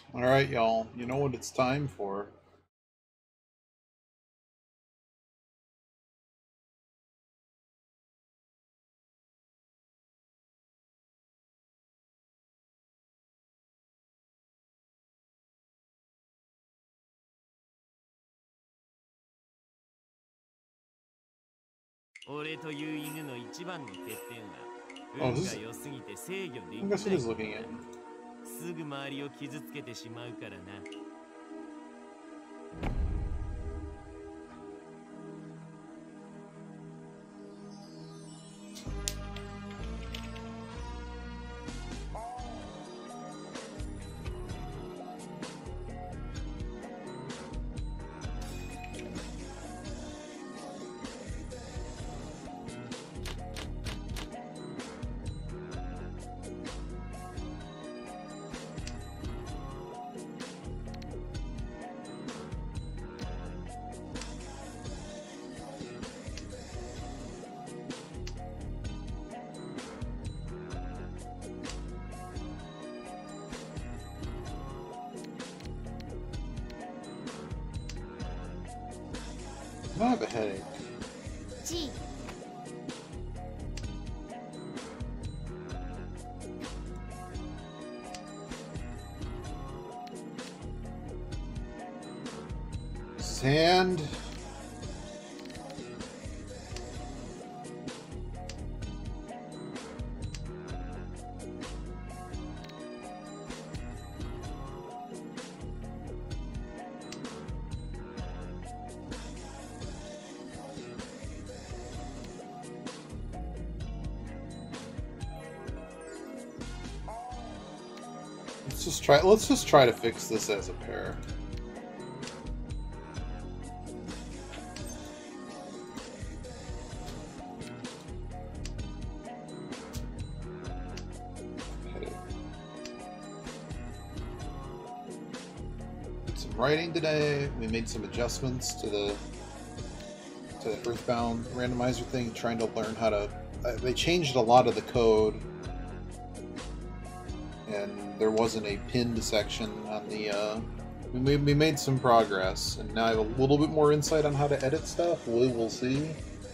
Alright, y'all. You know what it's time for. Oh, this is... I guess it is looking at me. すぐ周りを傷つけてしまうからな。 I have a headache. G. Sand. Let's just try to fix this as a pair. Did some writing today. We made some adjustments to the Earthbound randomizer thing, trying to learn how to... they changed a lot of the code, and there wasn't a pinned section on the... we made some progress, and now I have a little bit more insight on how to edit stuff. We will see.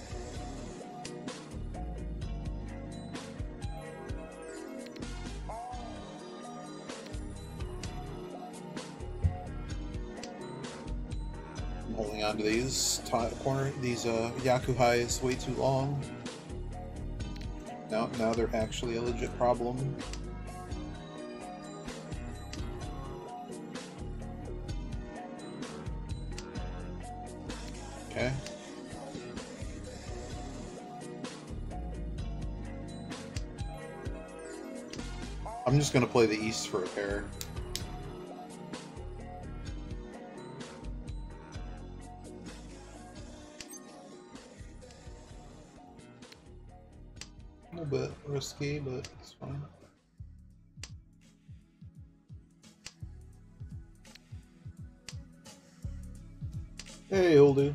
I'm holding on to these Yakuhais way too long. Now they're actually a legit problem. Okay. I'm just gonna play the East for a pair. A little bit risky, but it's fine. Hey, Holdu.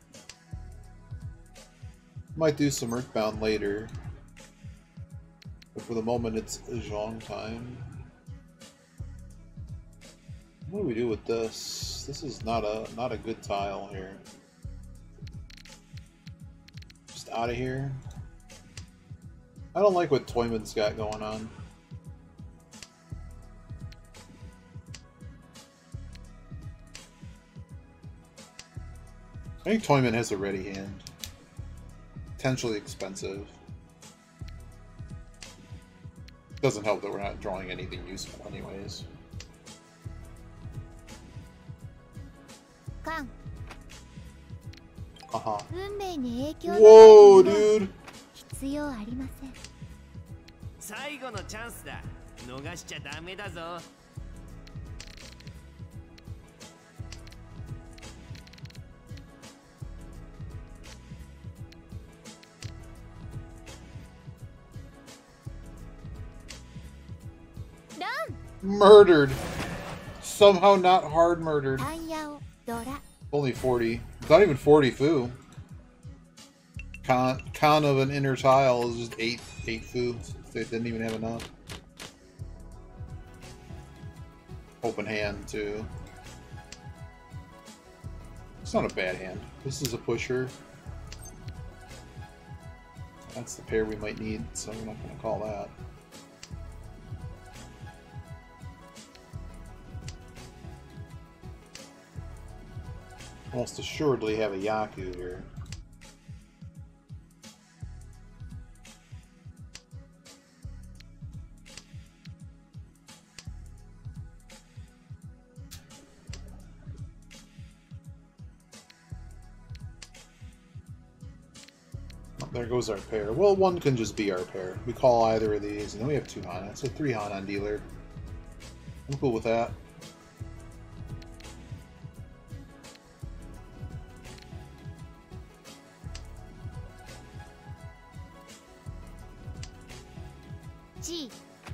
Might do some Earthbound later, but for the moment it's Zhong time. What do we do with this? This is not a good tile here. Just out of here. I don't like what Toyman's got going on. I think Toyman has a ready hand. Potentially expensive. Doesn't help that we're not drawing anything useful anyways. Kan. Uh-huh. 運命に影響の Whoa, dude! 必要ありません。 最後のチャンスだ。逃しちゃダメだぞ。 Murdered! Somehow not hard murdered. タイヤをドラ。 Only 40. It's not even 40 fu. Con of an inner tile is just 8 fu. They didn't even have enough. Open hand, too. It's not a bad hand. This is a pusher. That's the pair we might need, so we're not going to call that. Almost assuredly have a Yaku here. There goes our pair. Well, one can just be our pair. We call either of these, and then we have 2 Hana. So 3 Hana on dealer. I'm cool with that. G.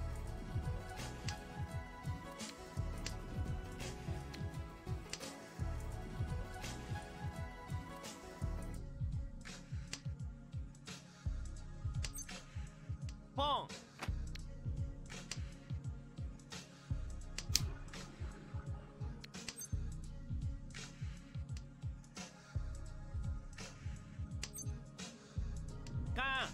Pon. Kan.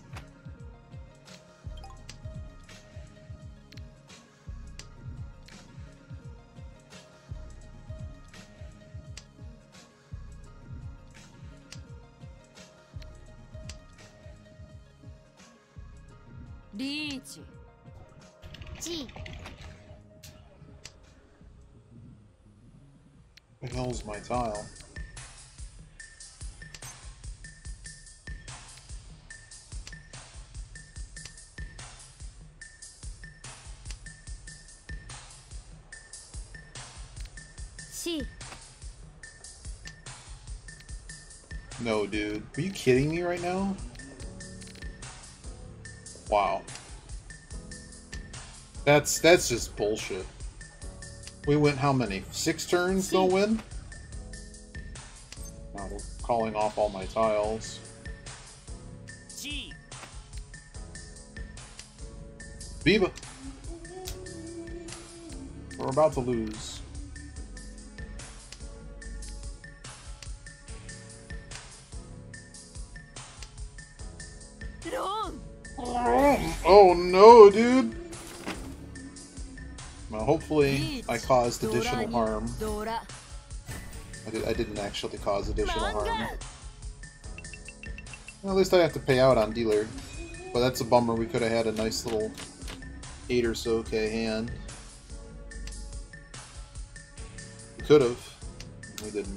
Reach. G. What the hell's my tile? C. No, dude. Are you kidding me right now? Wow. That's just bullshit. We went how many? 6 turns, no win? Now we're calling off all my tiles. G. Viva! We're about to lose. Ron. Oh no, dude! Well, hopefully I caused additional harm. Dora. I didn't actually cause additional harm. Well, at least I have to pay out on dealer. But that's a bummer. We could have had a nice little 8 or so K hand. We could have. We didn't.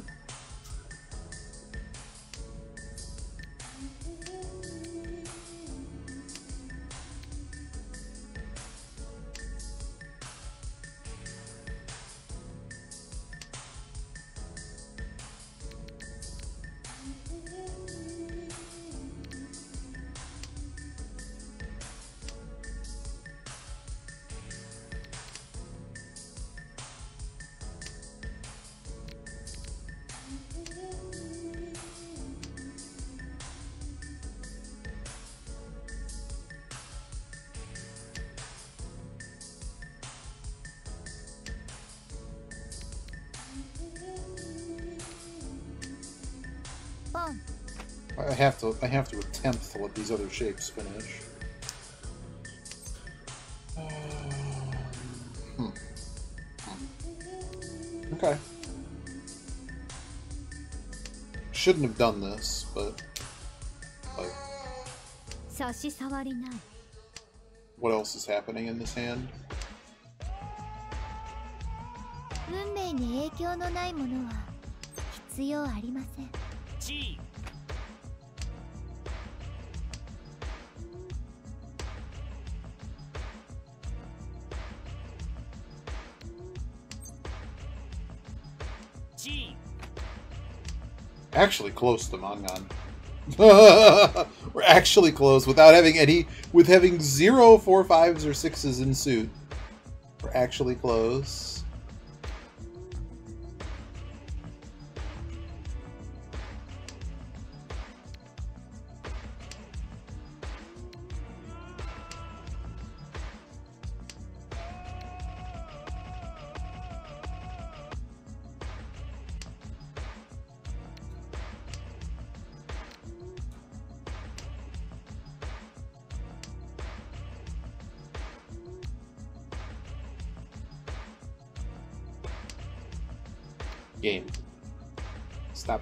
Pon. I have to attempt to let these other shapes finish. Okay. Shouldn't have done this, but like, 差し障りない。 what else is happening in this hand? 運命に影響のないものは必要ありません。 G. G. Actually close to Mangan. We're actually close without having with having 0 4 5s or 6s in suit. We're actually close. Game. Stop.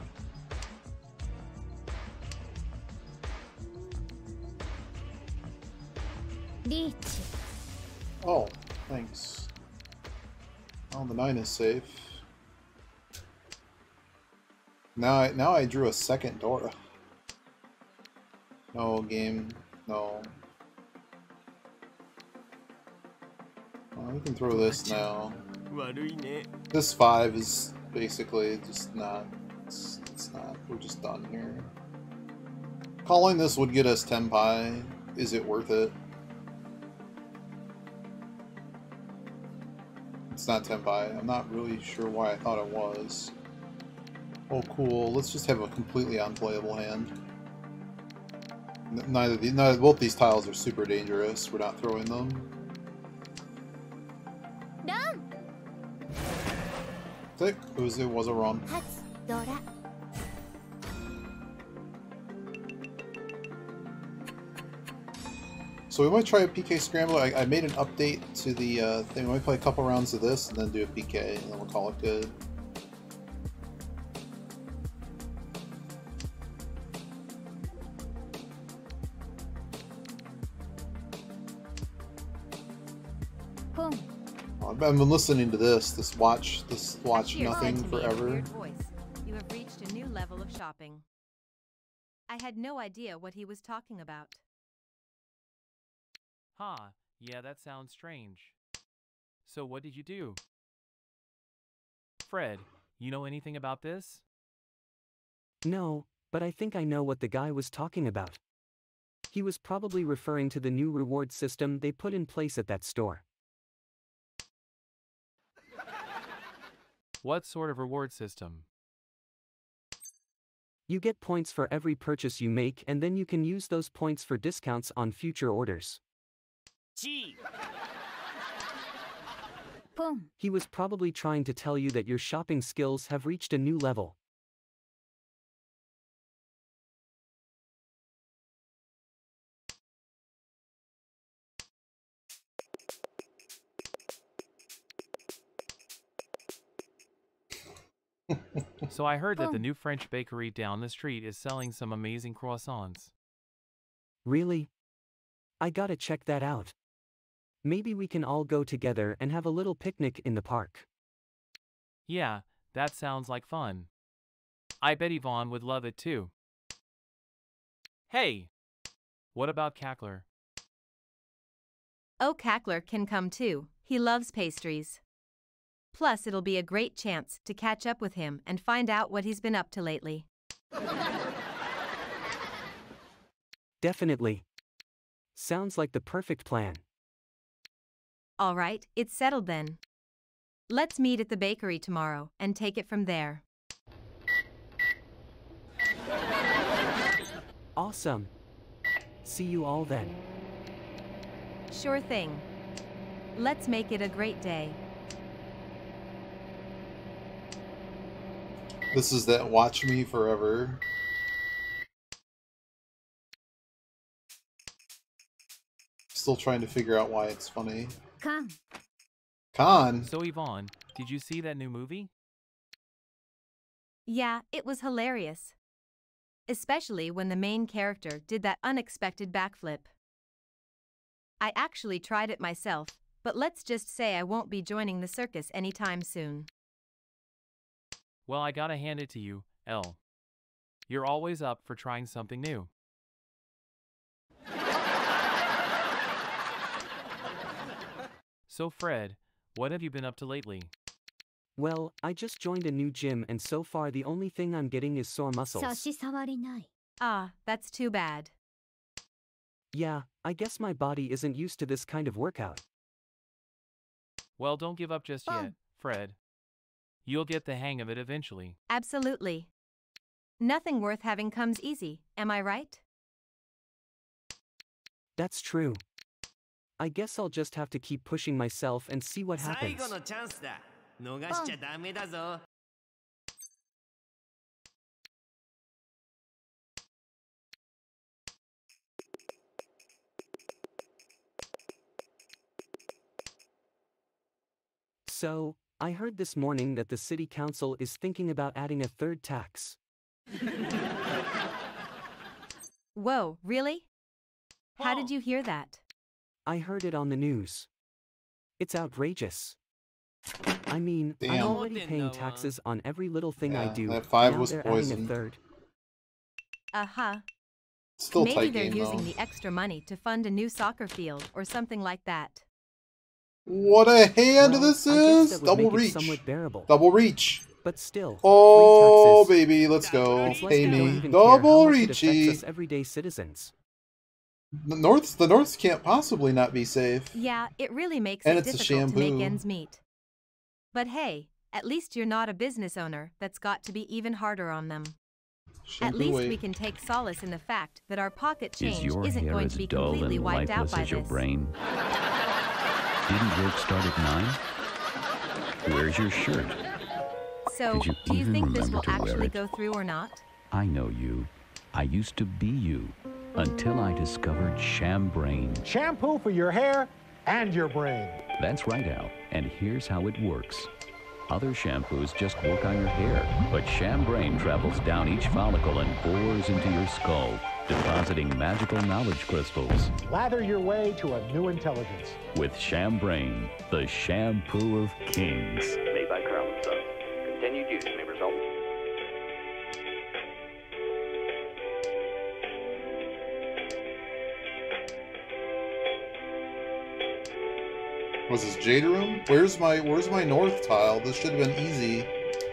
Reach. Oh, thanks. Oh, the 9 is safe. Now I drew a second Dora. No, game. No. Well, we can throw this now. 悪いね。 This 5 is basically just not... It's not. We're just done here. Calling this would get us Tenpai. Is it worth it? It's not Tenpai. I'm not really sure why I thought it was. Oh, cool. Let's just have a completely unplayable hand. Both these tiles are super dangerous. We're not throwing them. Run. Thick. It was a run. Hatsu Dora. So we might try a PK Scrambler. I made an update to the thing. We might play a couple rounds of this and then do a PK, and then we'll call it good. Pong. I've been listening to this watch Appears nothing to me in a forever. weird voice. You have reached a new level of shopping. I had no idea what he was talking about. Huh, yeah, that sounds strange. So what did you do? Fred, you know anything about this? No, but I think I know what the guy was talking about. He was probably referring to the new reward system they put in place at that store. What sort of reward system? You get points for every purchase you make, and then you can use those points for discounts on future orders. チ Pong. He was probably trying to tell you that your shopping skills have reached a new level. So I heard that the new French bakery down the street is selling some amazing croissants. Really? I gotta check that out. Maybe we can all go together and have a little picnic in the park. Yeah, that sounds like fun. I bet Yvonne would love it too. Hey! What about Cackler? Oh, Cackler can come too. He loves pastries. Plus, it'll be a great chance to catch up with him and find out what he's been up to lately. Definitely. Sounds like the perfect plan. All right, it's settled then. Let's meet at the bakery tomorrow and take it from there. Awesome. See you all then. Sure thing. Let's make it a great day. This is that Watch Me Forever. Still trying to figure out why it's funny. Kan. Con. So Yvonne, did you see that new movie? Yeah, it was hilarious. Especially when the main character did that unexpected backflip. I actually tried it myself, but let's just say I won't be joining the circus anytime soon. Well, I gotta hand it to you, Elle. You're always up for trying something new. So Fred, what have you been up to lately? Well, I just joined a new gym and so far the only thing I'm getting is sore muscles. 差し障りない。 Ah, that's too bad. Yeah, I guess my body isn't used to this kind of workout. Well, don't give up just yet, Fred. You'll get the hang of it eventually. Absolutely. Nothing worth having comes easy, am I right? That's true. I guess I'll just have to keep pushing myself and see what 最 happens. 後のチャンスだ逃しちゃダメだぞ So, I heard this morning that the city council is thinking about adding a third tax. Whoa, really? How did you hear that? I heard it on the news. It's outrageous. I mean, I'm Damn. already paying taxes on every little thing I Yeah, do. that 5 now was they're poison. adding a third. Uh-huh. Still Maybe tight they're game, using though. the extra money to fund a new soccer field or something like that. What a hand Well, this I guess is! that would Double make it reach. somewhat bearable. Double reach. But still, Oh, free taxes. baby, let's go. It's like Pay we don't me. even care how Double much it affects reachy. us everyday citizens. The Norths can't possibly not be safe. Yeah, it really makes And it it's a difficult to make shampoo. ends meet. But hey, at least you're not a business owner that's got to be even harder on them. At Shampoo least weight. we can take solace in the fact that our pocket Is change your isn't hair going as to be dull completely and wiped out lifeless by as your this. brain? Didn't work start at 9? Where's your shirt? So, Did you do you even think this remember will to wear actually it? go through or not? I know you. I used to be you. Until I discovered Shambrain. Shampoo for your hair and your brain. That's right, Al. And here's how it works. Other shampoos just work on your hair, but Shambrain travels down each follicle and bores into your skull, depositing magical knowledge crystals. Lather your way to a new intelligence. With Shambrain, the shampoo of kings. Made by Carl & Sons. Continued use may result. Was this Jade Room? Where's my north tile? This should have been easy.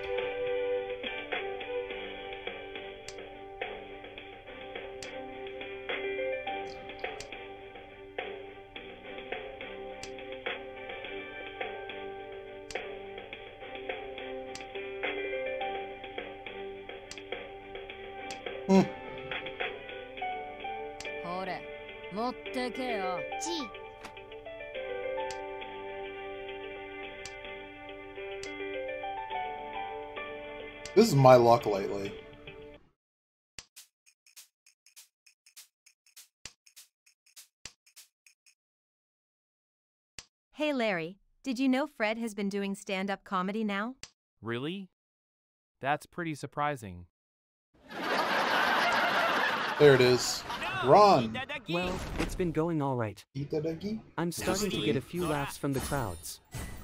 Hmm. ほれ持ってけよG This is my luck lately. Hey Larry, did you know Fred has been doing stand-up comedy now? Really? That's pretty surprising. There it is. Ron. Well, it's been going all right. Itadaki? I'm starting to get a few laughs from the crowds.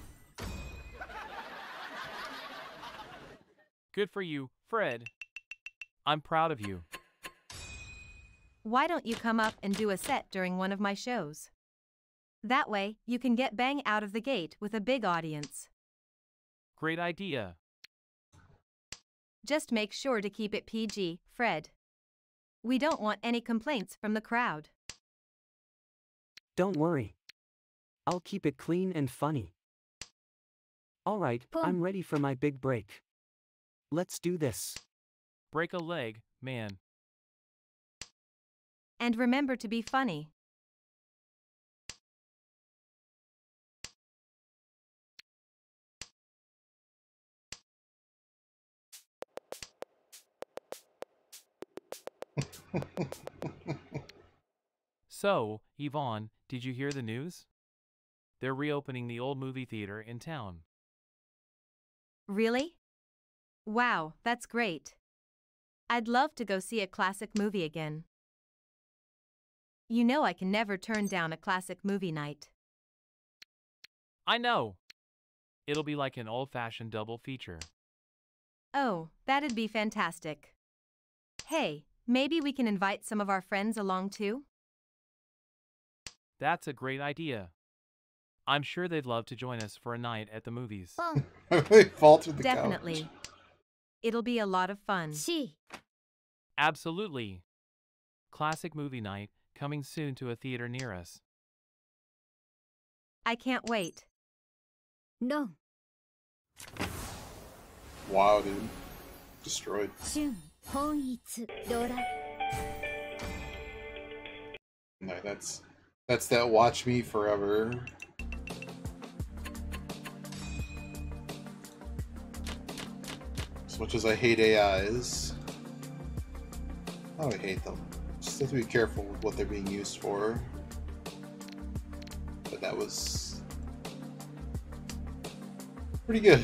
Good for you, Fred. I'm proud of you. Why don't you come up and do a set during one of my shows? That way, you can get bang out of the gate with a big audience. Great idea. Just make sure to keep it PG, Fred. We don't want any complaints from the crowd. Don't worry. I'll keep it clean and funny. All right, I'm ready for my big break. Let's do this. Break a leg, man. And remember to be funny. So, Yvonne, did you hear the news? They're reopening the old movie theater in town. Really? Wow, that's great. I'd love to go see a classic movie again. You know I can never turn down a classic movie night. I know! It'll be like an old-fashioned double feature. Oh, that'd be fantastic. Hey, maybe we can invite some of our friends along too? That's a great idea. I'm sure they'd love to join us for a night at the movies. They faltered the Definitely. couch. It'll be a lot of fun. C Absolutely. Classic movie night coming soon to a theater near us. I can't wait. No Wow, dude. Destroyed. 春本一ドラ No, that's that Watch Me Forever. As much as I hate AIs. Oh, I hate them. Just have to be careful with what they're being used for. But that was Pretty good.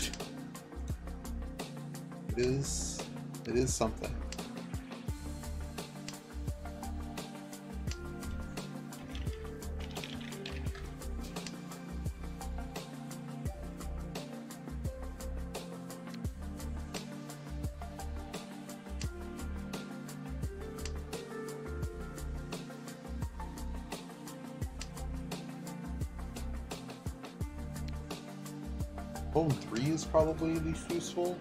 It is something. Bone 3 is probably least useful.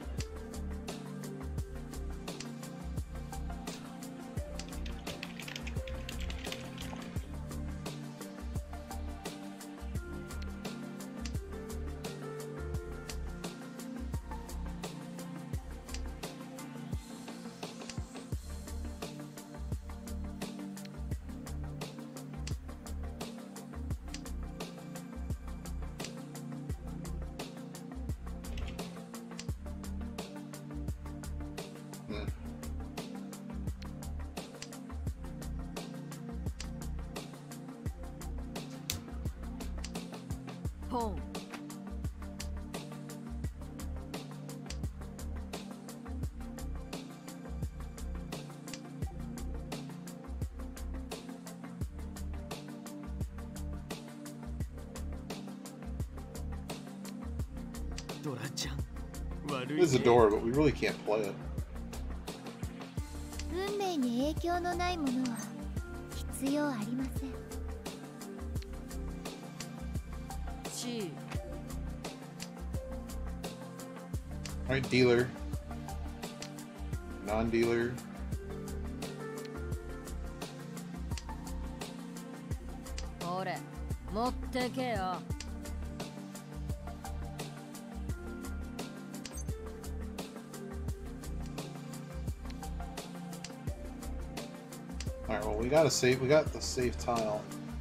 Pawn. It is a door, but we really can't play it. 運命に影響のないものは必要ありません。C. Alright, dealer. Non-dealer. Ore, 持ってけよ。 Alright, well we gotta save, we got the save tile.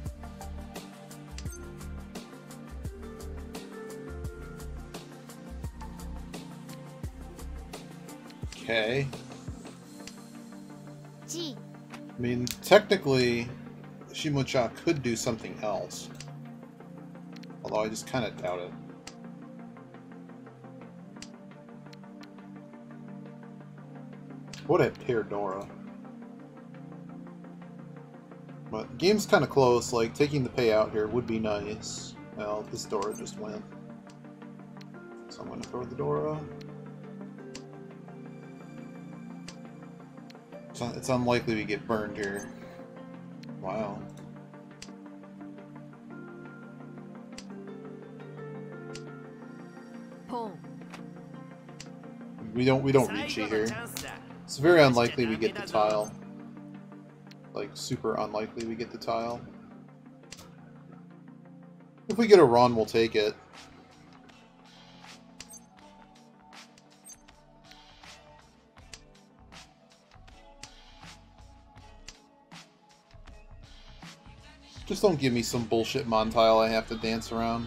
Okay. G. I mean, technically, Shimocha could do something else. Although I just kind of doubt it. Would have paired Dora. But the game's kind of close, like taking the payout here would be nice. Well, this Dora just went. So I'm going to throw the Dora. It's unlikely we get burned here. Wow. Pawn. We don't reach it here. It's very unlikely we get the tile. Like super unlikely we get the tile. If we get a run, we'll take it. Just don't give me some bullshit Montile I have to dance around.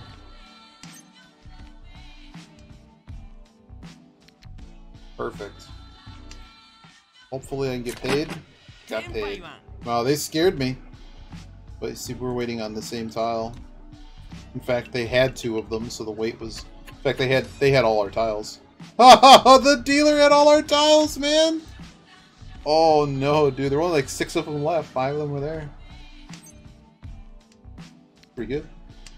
Perfect. Hopefully I can get paid. Got paid. Wow, they scared me. But see, we're waiting on the same tile. In fact, they had 2 of them, so the wait was... In fact, they had all our tiles. The dealer had all our tiles, man! Oh no, dude, there were only like 6 of them left. 5 of them were there. Pretty good.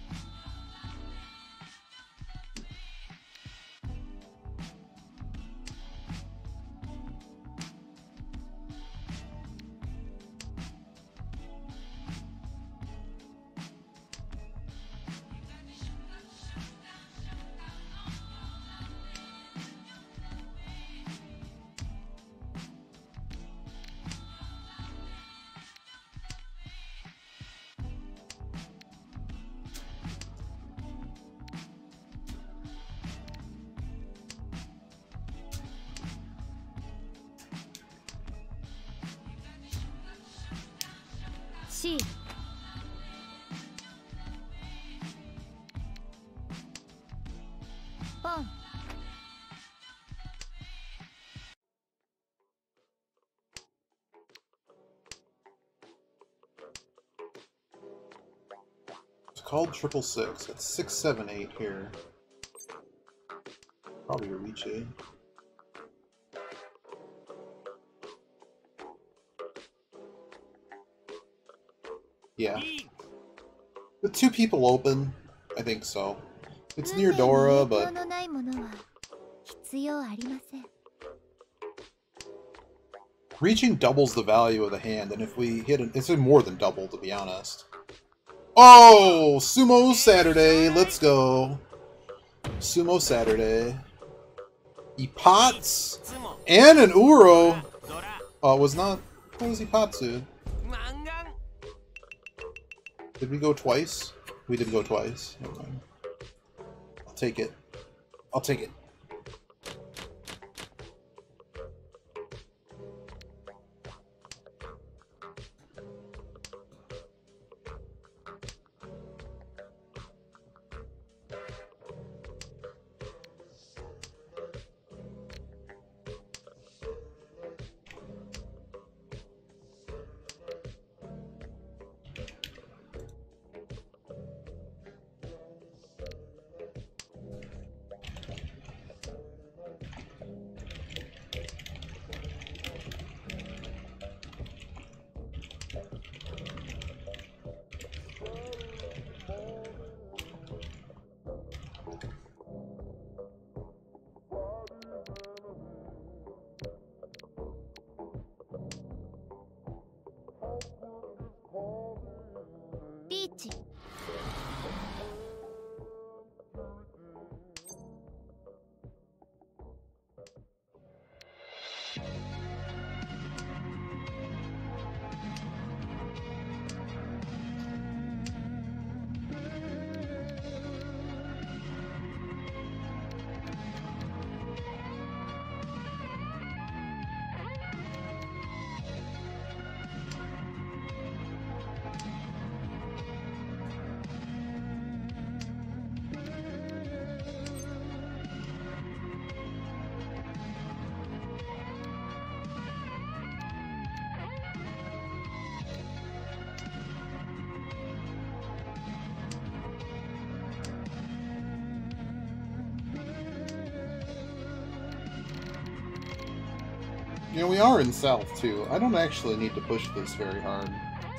C. Pawn. It's called 666. It's 678 here. Probably a reach A. Yeah. With two people open, I think so. It's near Dora, but... Reaching doubles the value of the hand, and if we hit it, it's more than double, to be honest. Oh! Sumo Saturday! Let's go! Sumo Saturday. Ipats! And an Uro! Oh, it was not... What was Ipatsu? Did we go twice? We did go twice. Never mind. I'll take it. I'll take it. You know, we are in South, too. I don't actually need to push this very hard.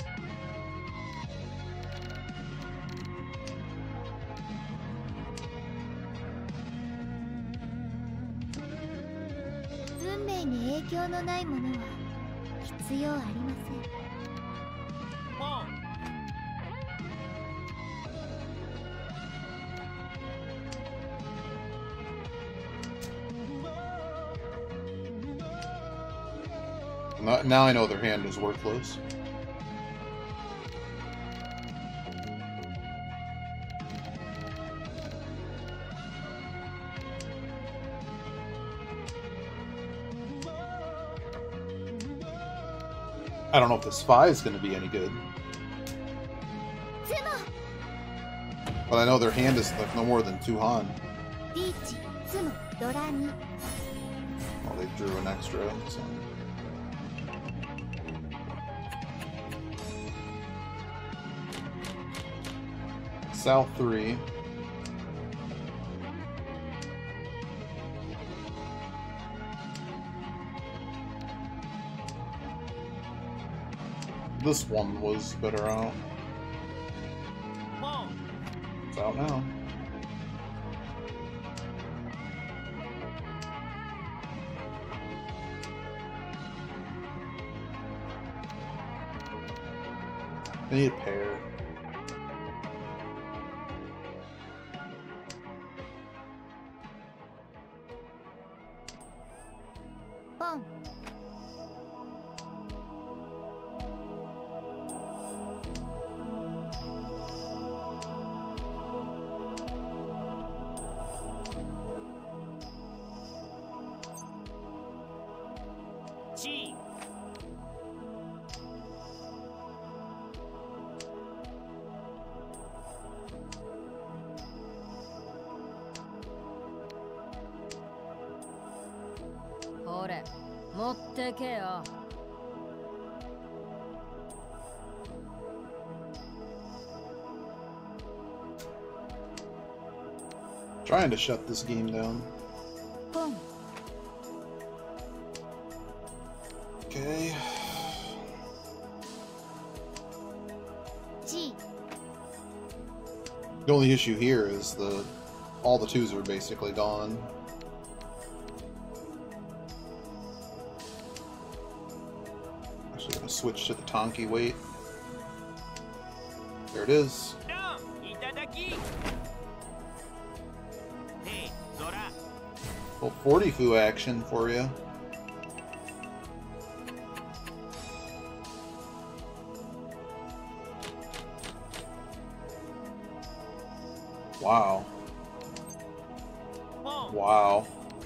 Now I know their hand is worthless. I don't know if this 5 is going to be any good. But I know their hand is like no more than 2 Han. Well, they drew an extra, so... South 3. This one was better out. It's out now. I need a pair. Trying to shut this game down. The only issue here is all the 2s are basically gone. Actually gonna switch to the Tonki weight. There it is. Well, 40 Fu action for you. Wow. Wow.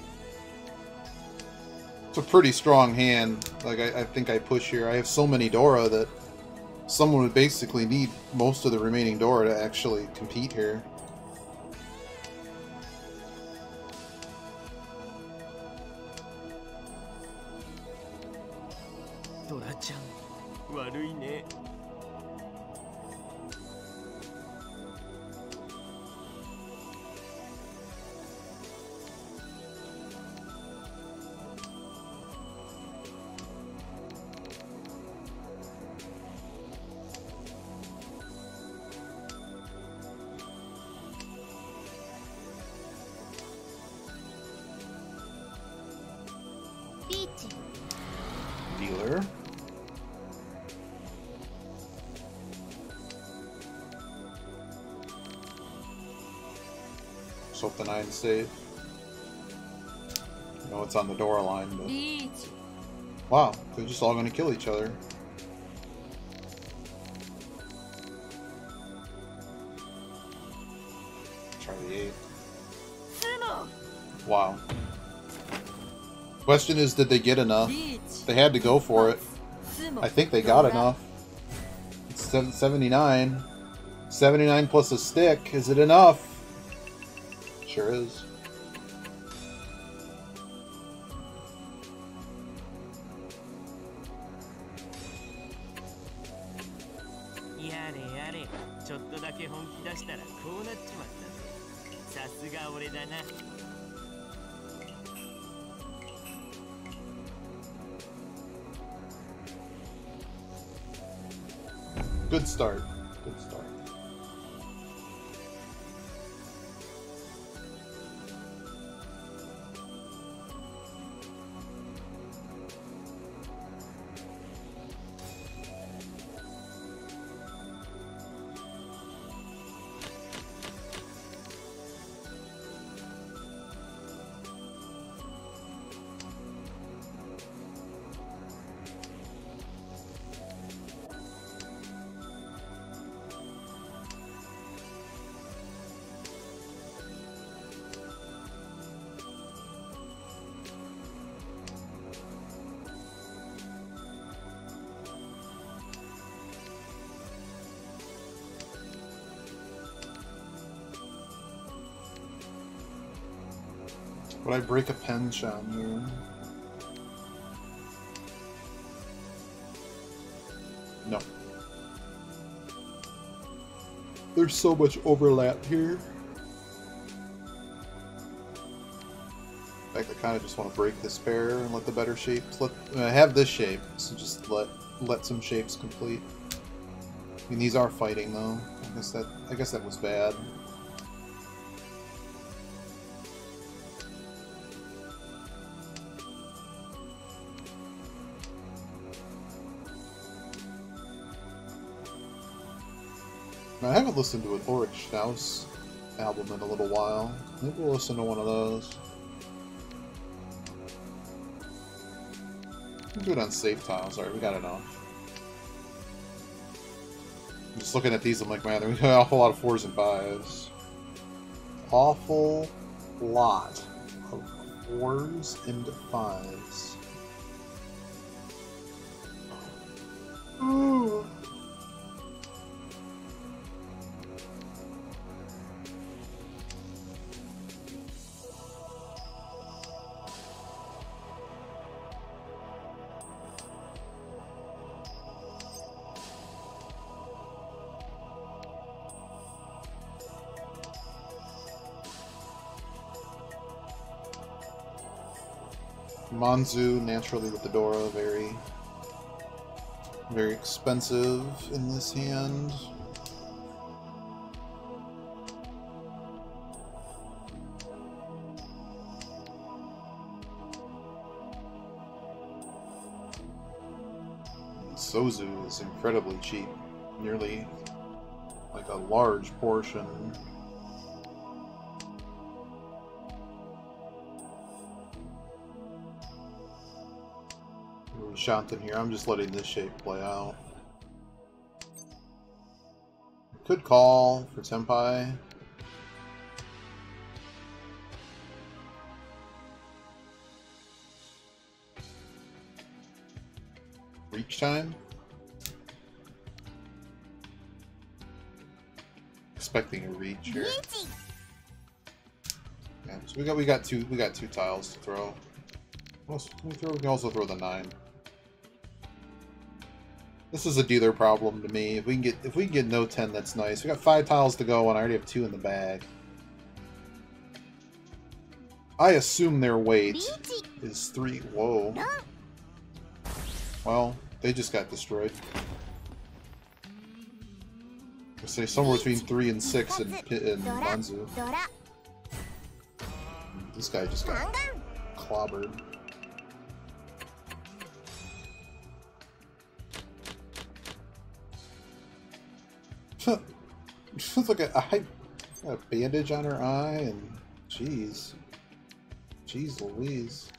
It's a pretty strong hand. Like, I think I push here. I have so many Dora that someone would basically need most of the remaining Dora to actually compete here. Dora-chan, 悪いね。 Dealer. Just hope the 9's safe. I know it's on the Dora line, but... Wow, they're just all going to kill each other. Try the 8. Wow. Question is, did they get enough? They had to go for it. I think they got enough. It's 79. 79 plus a stick. Is it enough? Sure is. Good start. Good start. Would I break a pen shot here? No. There's so much overlap here. In fact, I kind of just want to break this pair and let the better shapes I have this shape, so just let some shapes complete. I mean, these are fighting though. I guess that was bad. I haven't listened to an Ulrich Strauss album in a little while. Maybe we'll listen to one of those. We'll do it on safe tiles. Alright, we got enough. I'm just looking at these, I'm like, man, we got an awful lot of 4s and 5s. Awful lot of 4s and 5s. Ooh. Manzu, naturally with the Dora, very expensive in this hand. Sozu is incredibly cheap. Nearly like a large portion. Shanten here. I'm just letting this shape play out. Could call for Tenpai. Reach time. Expecting a reach here. Yeah, so we got two tiles to throw. We can also throw the 9. This is a dealer problem to me. If we can get no 10, that's nice. We got 5 tiles to go, and I already have 2 in the bag. I assume their weight is 3. Whoa. Well, they just got destroyed. I'll say somewhere between 3 and 6 in Manzu. This guy just got clobbered. Look at a bandage on her eye, and jeez Louise.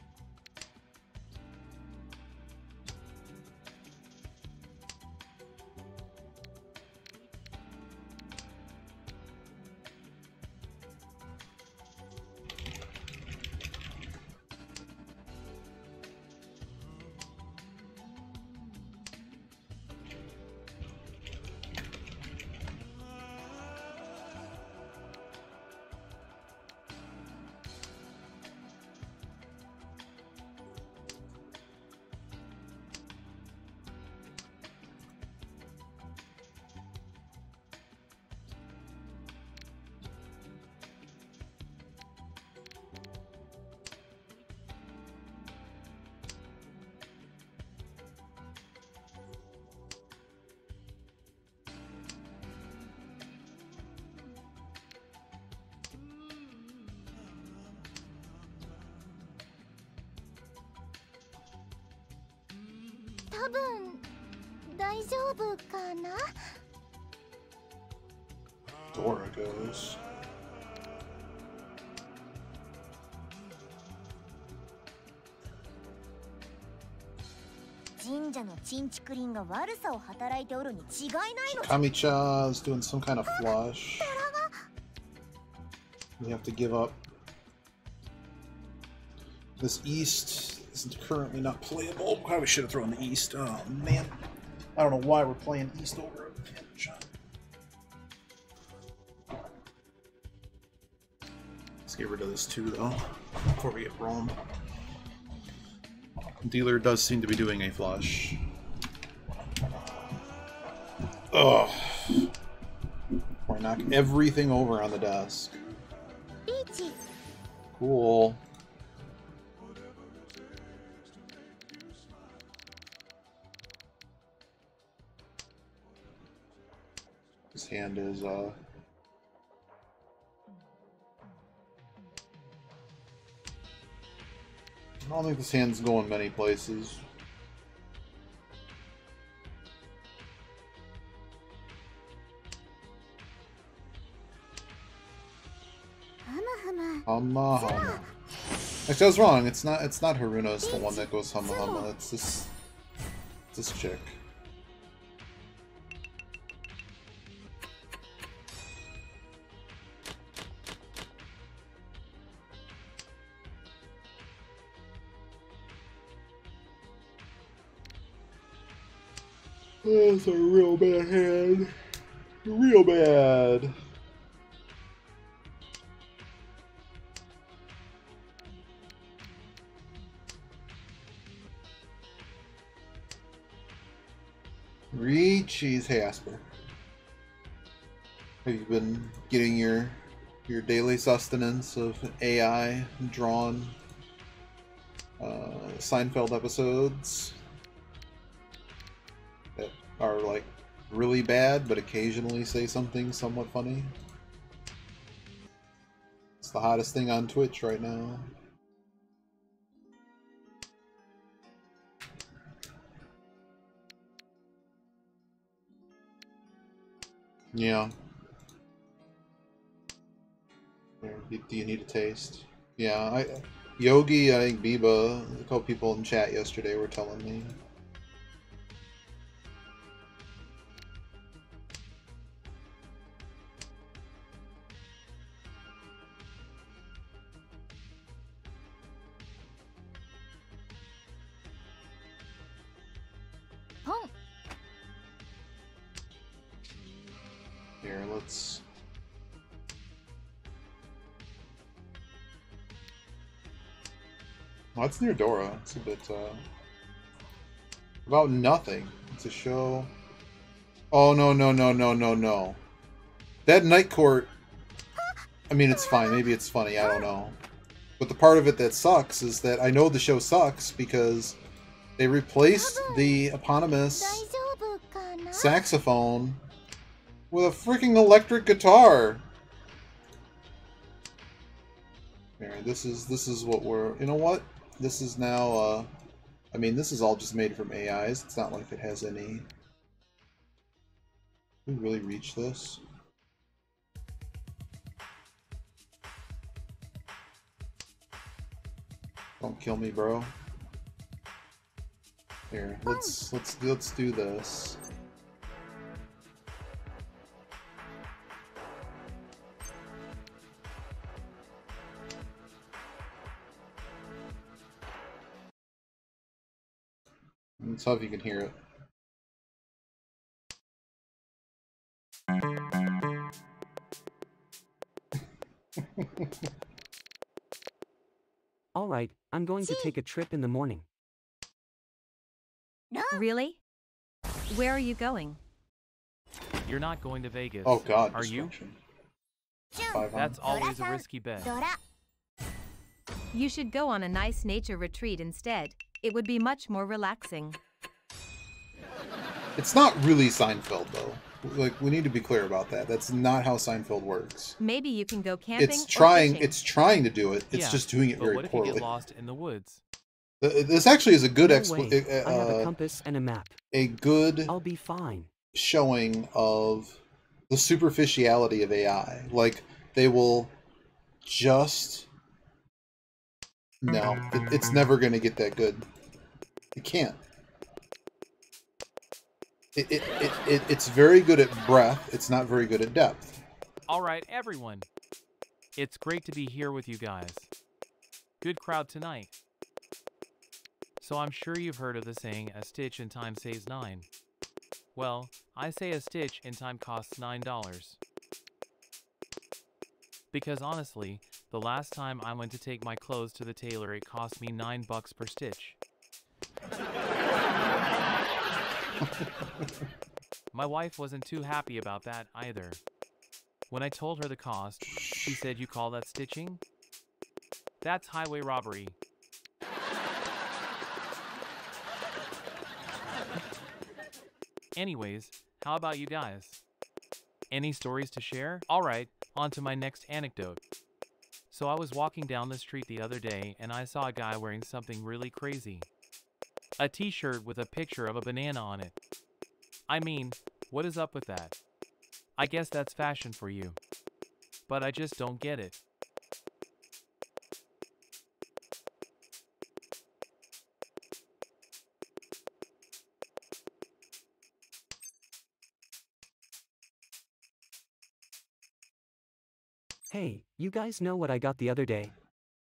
Dora goes. Kami-cha is doing some kind of flush. We have to give up. This east is currently not playable. Probably should have thrown the east. Oh man. I don't know why we're playing east over it. Let's get rid of this too though, before we get roamed. Dealer does seem to be doing a flush. Ugh. Why knock everything over on the desk? Cool. His hand is I don't think this hand's going many places. Hama Hama. Actually, I was wrong. It's not Haruna. It's the one that goes Hama Hama. It's this chick. That's a real bad hand. Real bad. Cheese. Hey Asper. Have you been getting your daily sustenance of AI drawn Seinfeld episodes that are like really bad but occasionally say something somewhat funny? It's the hottest thing on Twitch right now. Yeah. Do you need a taste? Yeah, Yogi, I think Biba, a couple people in chat yesterday were telling me. Here, let's... Well, it's near Dora. It's a bit, about nothing. It's a show... Oh, no. That Night Court... I mean, it's fine. Maybe it's funny. I don't know. But the part of it that sucks is that I know the show sucks because they replaced the eponymous saxophone with a freaking electric guitar. Alright, this is what we're... You know what? This is now, I mean, this is all just made from AIs. It's not like it has any... Can we really reach this? Don't kill me, bro. Here, let's do this. Let's see if you can hear it. Alright, I'm going to take a trip in the morning. Really? Where are you going? You're not going to Vegas. Oh god, are you? That's always a risky bet. You should go on a nice nature retreat instead. It would be much more relaxing. It's not really Seinfeld, though. Like, we need to be clear about that. That's not how Seinfeld works. Maybe you can go camping. It's trying to do it. It's just doing it but very what if poorly. you get lost in the woods? This actually is a good I have a compass and a map. A good I'll be fine. Showing of the superficiality of AI. Like, they will just... No, it's never going to get that good. It can't. It's very good at breadth. It's not very good at depth. All right, everyone. It's great to be here with you guys. Good crowd tonight. So I'm sure you've heard of the saying, a stitch in time saves 9. Well, I say a stitch in time costs $9. Because honestly, the last time I went to take my clothes to the tailor, it cost me $9 per stitch. My wife wasn't too happy about that either. When I told her the cost, she said, "You call that stitching? That's highway robbery." Anyways, how about you guys? Any stories to share? Alright, on to my next anecdote. So I was walking down the street the other day and I saw a guy wearing something really crazy. A t-shirt with a picture of a banana on it. I mean, what is up with that? I guess that's fashion for you. But I just don't get it. Hey, you guys know what I got the other day?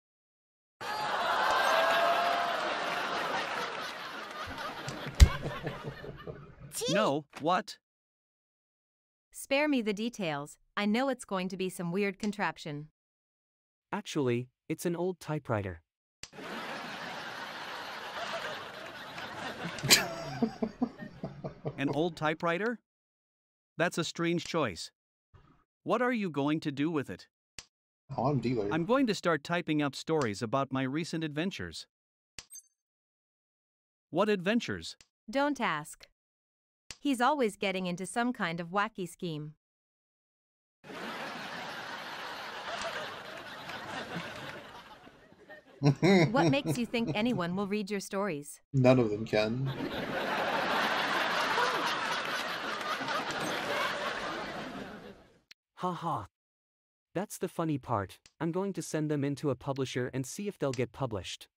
No, what? Spare me the details. I know it's going to be some weird contraption. Actually, it's an old typewriter. An old typewriter? That's a strange choice. What are you going to do with it? Oh, I'm dealer. I'm going to start typing up stories about my recent adventures. What adventures? Don't ask. He's always getting into some kind of wacky scheme. What makes you think anyone will read your stories? None of them can. Haha. That's the funny part. I'm going to send them into a publisher and see if they'll get published.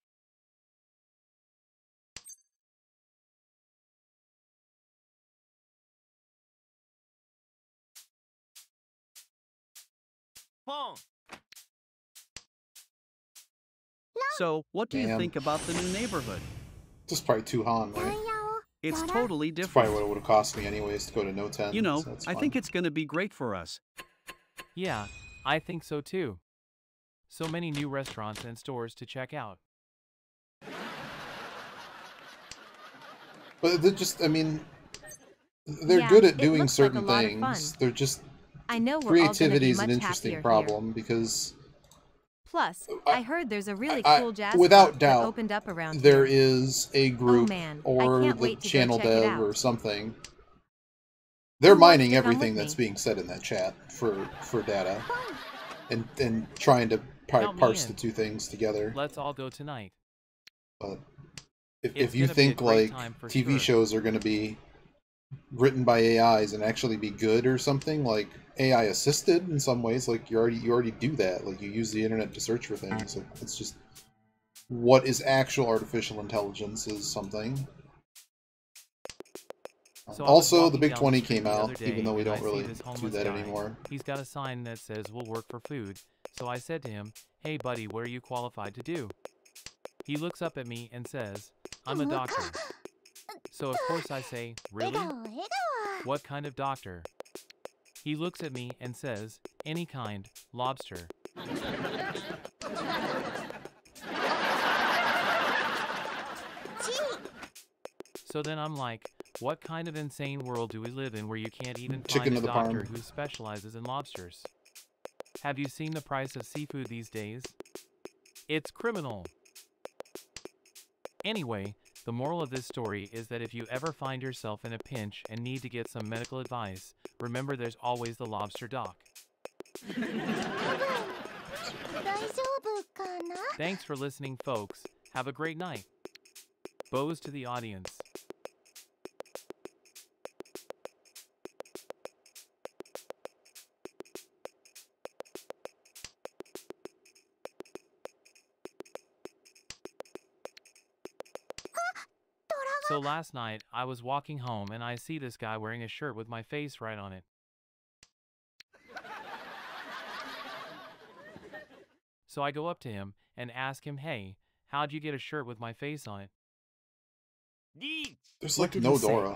So, what do you Damn. think about the new neighborhood? This is probably 2 Han, right? It's totally It's different. probably what it would have cost me anyways to go to No 10. You know, so that's I fine. think it's going to be great for us. Yeah, I think so too. So many new restaurants and stores to check out. But they're just, I mean, they're Yeah, good at it doing looks like a certain lot of things. fun. They're just, I know we're all gonna creativity be is an much interesting happier problem because Plus, I heard there's a really I- cool jazz without club doubt, that opened up around there here. is a group man, I or can't the wait to go channel check it dev out. or something. They're Who wants mining to come everything with that's me? being said in that chat for data and trying to Count me parse in. the two things together. Let's all go tonight. But It's if you gonna be a think great like time for TV sure. shows are going to be written by AIs and actually be good or something, like AI assisted in some ways, like you already do that. Like you use the internet to search for things. So it's just what is actual artificial intelligence is something. So I was Also, the walking Big down 20 street came the out, other day even though we and I don't see really this do homeless that guy. anymore. He's got a sign that says we'll work for food. So I said to him, "Hey buddy, what are you qualified to do?" He looks up at me and says, "I'm a doctor." So of course I say, "Really? What kind of doctor?" He looks at me and says, "Any kind, lobster." So then I'm like, what kind of insane world do we live in where you can't even Chicken find a to the doctor parm. who specializes in lobsters? Have you seen the price of seafood these days? It's criminal. Anyway, the moral of this story is that if you ever find yourself in a pinch and need to get some medical advice, remember there's always the lobster doc. Thanks for listening, folks. Have a great night. Bows to the audience. So last night, I was walking home and I see this guy wearing a shirt with my face right on it. So I go up to him and ask him, "Hey, how'd you get a shirt with my face on it?" There's What like did no he say? Dora.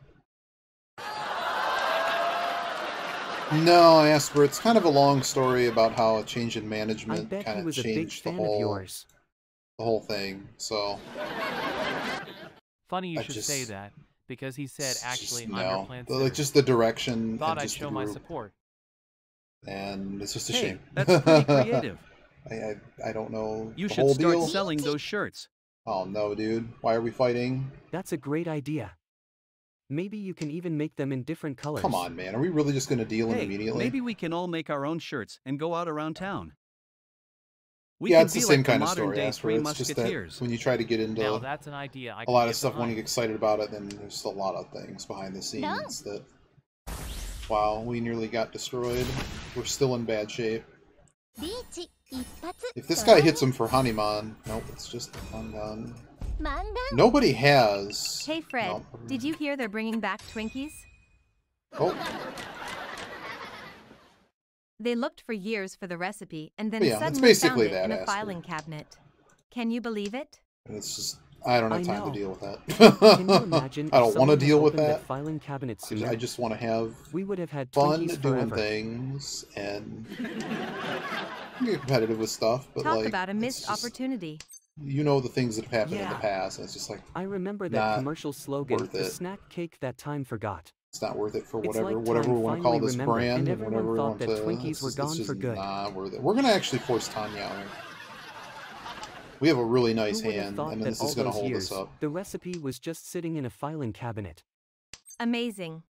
No, Asper, it's kind of a long story about how a change in I management bet kind he of was a big changed the fan of whole yours. thing. So Funny you I should just- say that, because he said, it's actually, just I'm your no, plant like sitter. just the direction Thought and I'd just the show my group, support. and it's just a Hey, shame. that's pretty creative. I don't know You the should whole start deal. selling those shirts. Oh no, dude! Why are we fighting? That's a great idea. Maybe you can even make them in different colors. Come on, man! Are we really just gonna deal in Hey, immediately? maybe we can all make our own shirts and go out around town. We Yeah, can it's the be same like kind the of modern story, day Asper. Three It's just that Musketeers. when you try to get into Now that's an idea I a can lot get of stuff when you behind. get excited about it, then there's a lot of things behind the scenes that. Wow, we nearly got destroyed. We're still in bad shape. If this guy hits him for Hanuman, nope, it's just a fun gun. Nobody has. Hey Fred, No. did you hear they're bringing back Twinkies? Oh, They looked for years for the recipe and then Yeah, it's suddenly found basically it that, in a Asper. filing cabinet. Can you believe it? and it's just I don't have I time know. to deal with that. Can you imagine I if don't want to someone had deal with opened that. filing cabinet sooner? I just want to have We would have had fun Twinkies doing forever. things and get competitive with stuff. But Talk like, about a it's missed just- opportunity. You know the things that have happened in the Yeah. past, and it's just like I remember that not commercial slogan, worth the it. snack cake that time forgot. it's not worth it for It's whatever like whatever time we want to call finally this remembered, brand and and everyone whatever we thought want that to. Twinkies it's were just- gone it's just for good. not worth it. We're gonna actually force Tanya out. We have a really nice Who would have hand, thought and then that this all is gonna those hold years, us up. the recipe was just sitting in a filing cabinet? Amazing.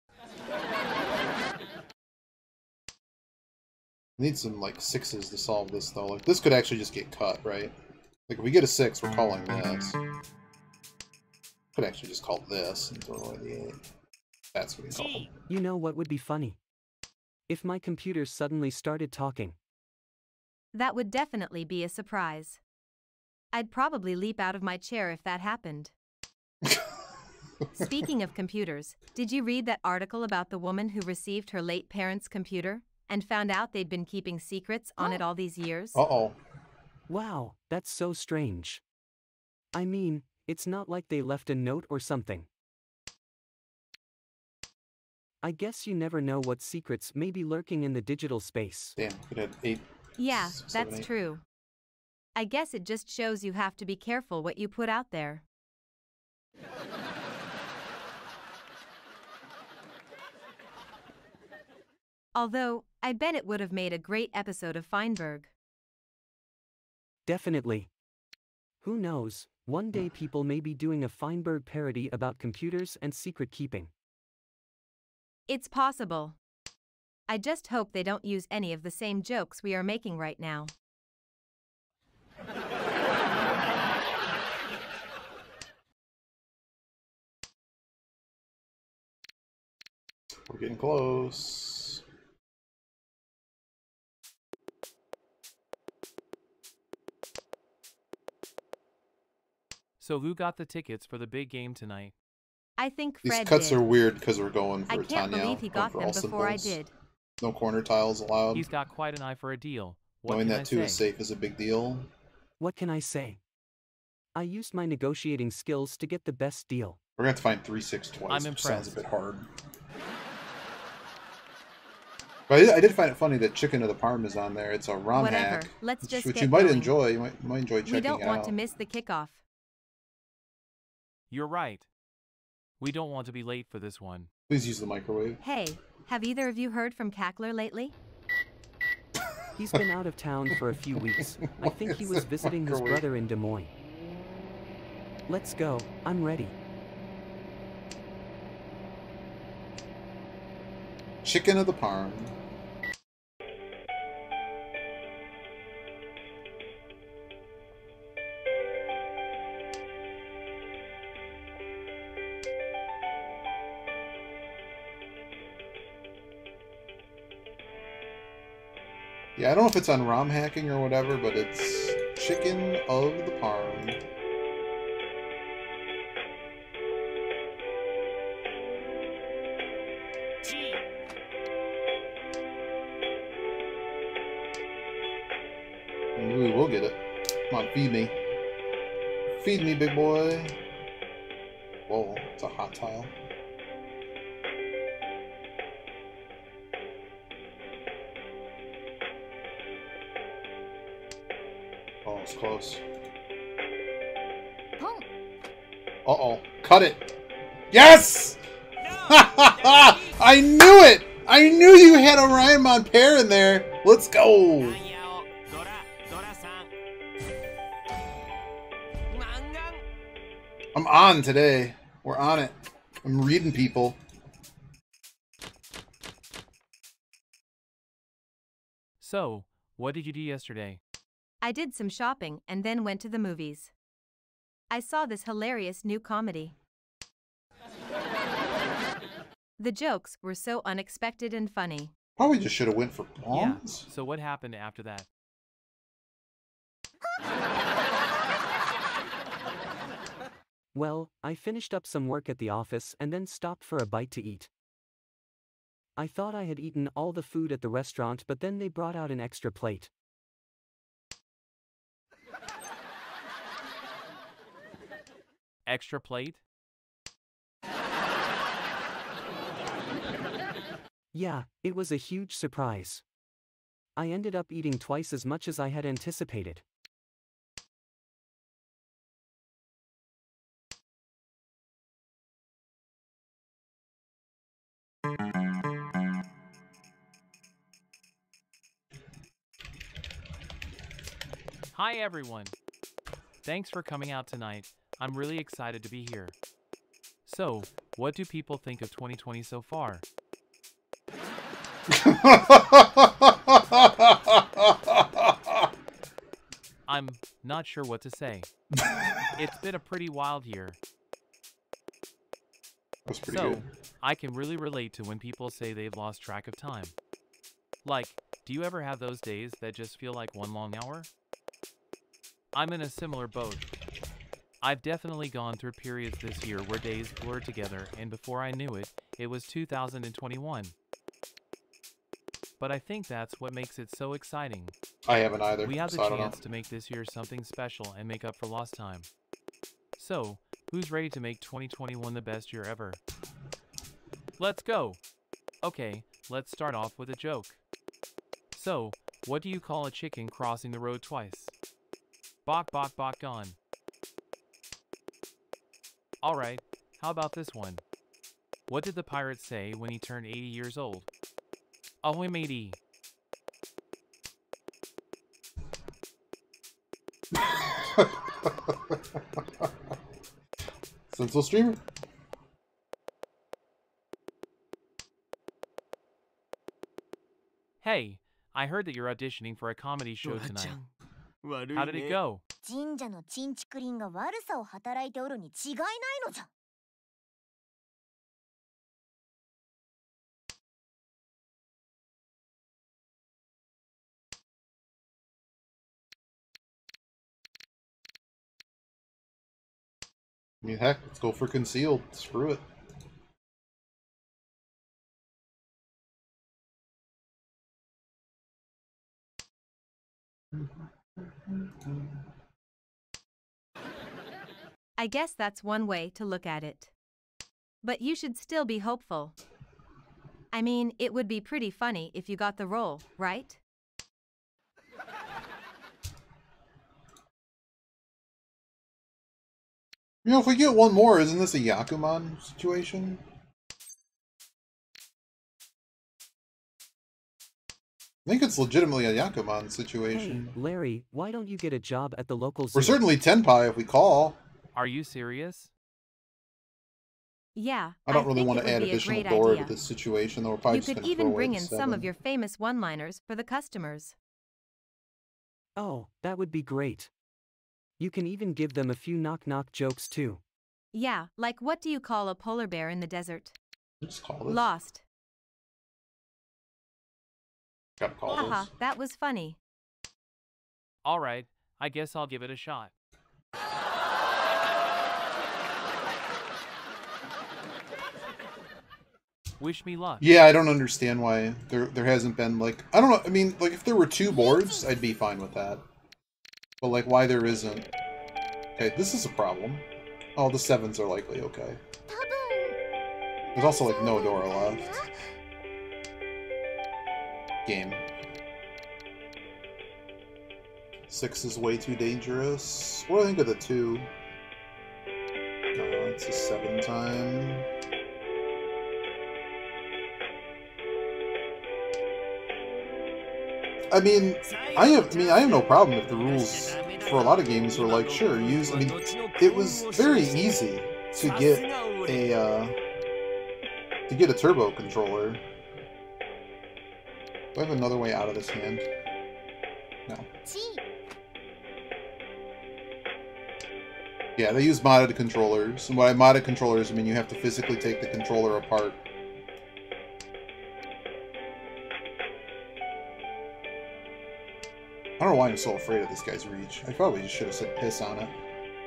We need some like 6s to solve this though. Like this could actually just get cut, right? Like if we get a 6, we're calling this. Could actually just call this and throw away the 8. That's what we call it. You know what would be funny? if my computer suddenly started talking. That would definitely be a surprise. I'd probably leap out of my chair if that happened. Speaking of computers, did you read that article about the woman who received her late parents' computer and found out they'd been keeping secrets on it all these years? Uh-oh. Wow, that's so strange. I mean, it's not like they left a note or something. I guess you never know what secrets may be lurking in the digital space. Damn, it had 8. Yeah, 6, 7, that's 8. true. I guess it just shows you have to be careful what you put out there. Although, I bet it would have made a great episode of Feinberg. Definitely. Who knows, one day people may be doing a Feinberg parody about computers and secret keeping. It's possible. I just hope they don't use any of the same jokes we are making right now. We're getting close. So who got the tickets for the big game tonight? I think These Fred cuts did. are weird because we're going for I can't Tanya. believe he got them before I did. No corner tiles allowed. He's got quite an eye for a deal. What Knowing can that I two say? is safe is a big deal. What can I say? I used my negotiating skills to get the best deal. We're gonna have to find 3-6 twice, I'm which sounds a impressed. bit hard. But I did find it funny that Chicken of the Parm is on there. It's a ROM Whatever, hack, let's just which get you might going. enjoy. You might enjoy checking We don't want out. to miss the kickoff. You're right. We don't want to be late for this one. Please use the microwave. Hey, have either of you heard from Cackler lately? He's been out of town for a few weeks. I think he was visiting his Microwave. brother in Des Moines. Let's go, I'm ready. Chicken of the Parm. Yeah, I don't know if it's on ROM hacking or whatever, but it's Chicken of the Parm. Ooh, we'll get it. Come on, feed me. Feed me, big boy. Whoa, it's a hot tile. Oh, it's close. Uh-oh. Cut it. Yes! I knew it! I knew you had a Ryanmon pair in there. Let's go. I'm on today. We're on it. I'm reading people. So, what did you do yesterday? I did some shopping and then went to the movies. I saw this hilarious new comedy. The jokes were so unexpected and funny. Probably just should have went for Yeah. bombs. So what happened after that? Well, I finished up some work at the office and then stopped for a bite to eat. I thought I had eaten all the food at the restaurant, but then they brought out an extra plate. Extra plate? Yeah, it was a huge surprise. I ended up eating twice as much as I had anticipated. Hi everyone! Thanks for coming out tonight. I'm really excited to be here. So, what do people think of 2020 so far? I'm not sure what to say. It's been a pretty wild year. That's pretty So, good. I can really relate to when people say they've lost track of time. Like, do you ever have those days that just feel like one long hour? I'm in a similar boat. I've definitely gone through periods this year where days blurred together, and before I knew it, it was 2021. But I think that's what makes it so exciting. I haven't either. We have the so I don't chance know. to make this year something special and make up for lost time. So, who's ready to make 2021 the best year ever? Let's go! Okay, let's start off with a joke. So, what do you call a chicken crossing the road twice? Bok bok bok gone. Alright, how about this one? What did the pirate say when he turned 80 years old? Ahoy matey! Sensible streamer. Hey, I heard that you're auditioning for a comedy show tonight. How did it go? 神社のチンチクリンが悪さを働いておるに違いないのじゃ。 I mean, heck, let's go for concealed. Screw it. I guess that's one way to look at it. But you should still be hopeful. I mean, it would be pretty funny if you got the role, right? You know, if we get one more, isn't this a Yakuman situation? I think it's legitimately a Yakuman situation. Hey, Larry, why don't you get a job at the local zoo? We're certainly Tenpai if we call. Are you serious? Yeah, I don't really think want it to would add be a additional great door idea. to this situation, though we're probably You just could going to even bring in some of your famous one-liners for the customers. Oh, that would be great. You can even give them a few knock-knock jokes too. Yeah, like what do you call a polar bear in the desert? Just call this. Lost. Gotta call Haha, this. that was funny. Alright, I guess I'll give it a shot. Wish me luck. Yeah, I don't understand why there hasn't been, like, I don't know, I mean, like, if there were 2 boards, I'd be fine with that. But, like, why there isn't? Okay, this is a problem. Oh, the 7s are likely okay. There's also, like, no door left. Game. 6 is way too dangerous. What do I think of the 2? It's a 7 time. I mean, I have no problem if the rules for a lot of games were like, sure, use. I mean, it was very easy to get a turbo controller. Do I have another way out of this hand? No. Yeah, they use modded controllers. And by modded controllers, I mean you have to physically take the controller apart. I don't know why I'm so afraid of this guy's reach. I probably just should have said piss on it.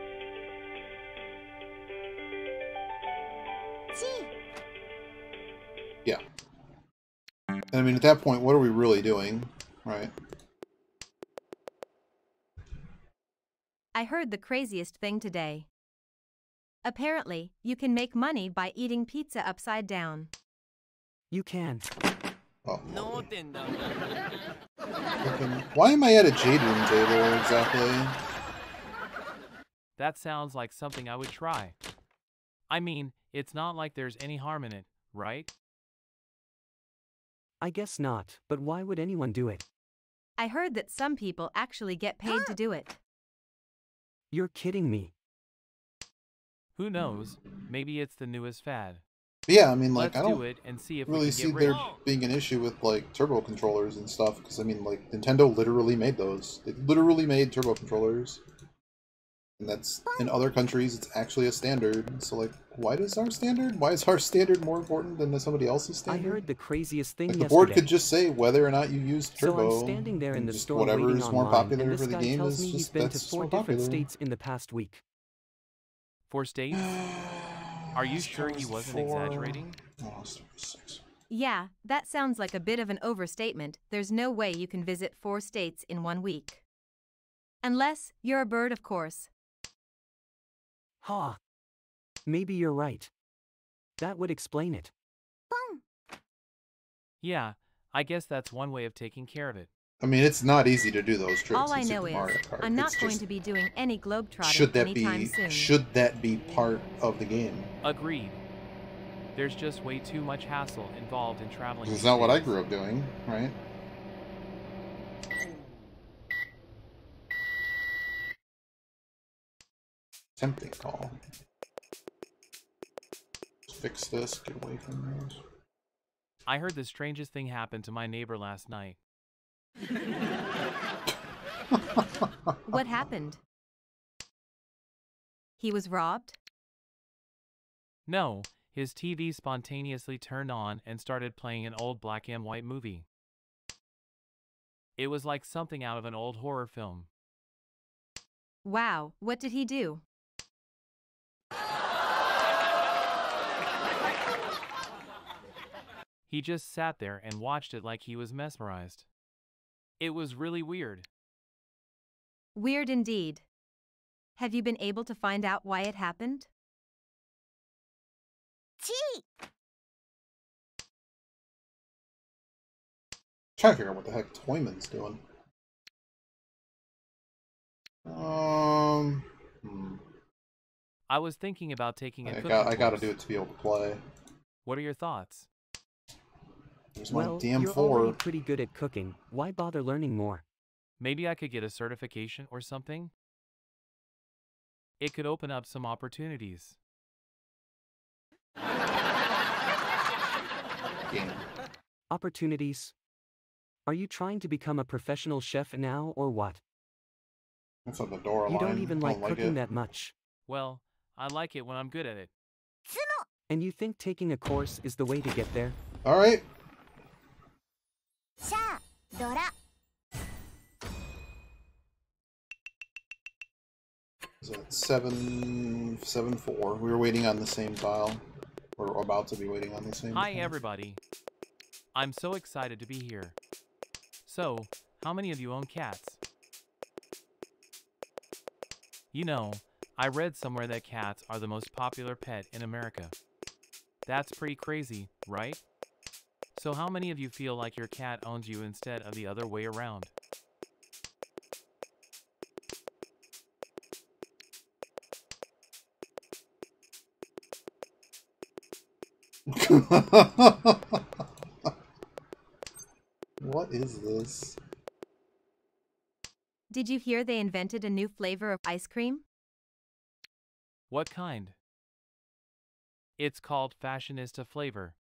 Yeah. And I mean, at that point, what are we really doing? Right. I heard the craziest thing today. Apparently, you can make money by eating pizza upside down. You can. Oh, why am I at a Jade Room table, exactly? That sounds like something I would try. I mean, it's not like there's any harm in it, right? I guess not, but why would anyone do it? I heard that some people actually get paid to do it. You're kidding me. Who knows? Maybe it's the newest fad. Yeah, I mean, like, Let's I don't do it and see if really we see can get there rich. being an issue with, like, turbo controllers and stuff, because, I mean, like, Nintendo literally made those. They literally made turbo controllers. And that's, in other countries, it's actually a standard. So, like, why is our standard more important than somebody else's standard? I heard the craziest thing like, yesterday. the board could just say whether or not you used turbo. So I'm standing there in the store whatever waiting is more online, popular and this for the guy game tells is me he's just been to that's 4 more different popular. states in the past week. 4 states? Are you sure he wasn't exaggerating? Oh, Yeah, that sounds like a bit of an overstatement. There's no way you can visit 4 states in 1 week. Unless you're a bird, of course. Ha! Maybe you're right. That would explain it. Yeah, I guess that's one way of taking care of it. I mean, it's not easy to do those tricks. All I in know Super is, Mario Kart. I'm not It's going just, to be doing any globetrotting anytime soon. Should that be part of the game? Agreed. There's just way too much hassle involved in traveling. It's not what I grew up doing, right? Tempting call. Fix this, get away from this. I heard the strangest thing happen to my neighbor last night. What happened? He was robbed? No, his TV spontaneously turned on and started playing an old black and white movie. It was like something out of an old horror film. Wow, what did he do? He just sat there and watched it like he was mesmerized. It was really weird. Weird indeed. Have you been able to find out why it happened? Trying to figure out what the heck Toyman's doing. I was thinking about taking a cooking I gotta course. do it to be able to play. What are your thoughts? There's my Well, damn you're 4. already pretty good at cooking. Why bother learning more? Maybe I could get a certification or something? It could open up some opportunities. Game. Opportunities? Are you trying to become a professional chef now or what? That's on the door line. You don't even like cooking it. that much. Well, I like it when I'm good at it. And you think taking a course is the way to get there? Alright. Is that 7-4? We were waiting on the same tile. We're about to be waiting on the same Hi, tile. everybody. I'm so excited to be here. So, how many of you own cats? You know, I read somewhere that cats are the most popular pet in America. That's pretty crazy, right? So how many of you feel like your cat owns you instead of the other way around? What is this? Did you hear they invented a new flavor of ice cream? What kind? It's called Fashionista flavor.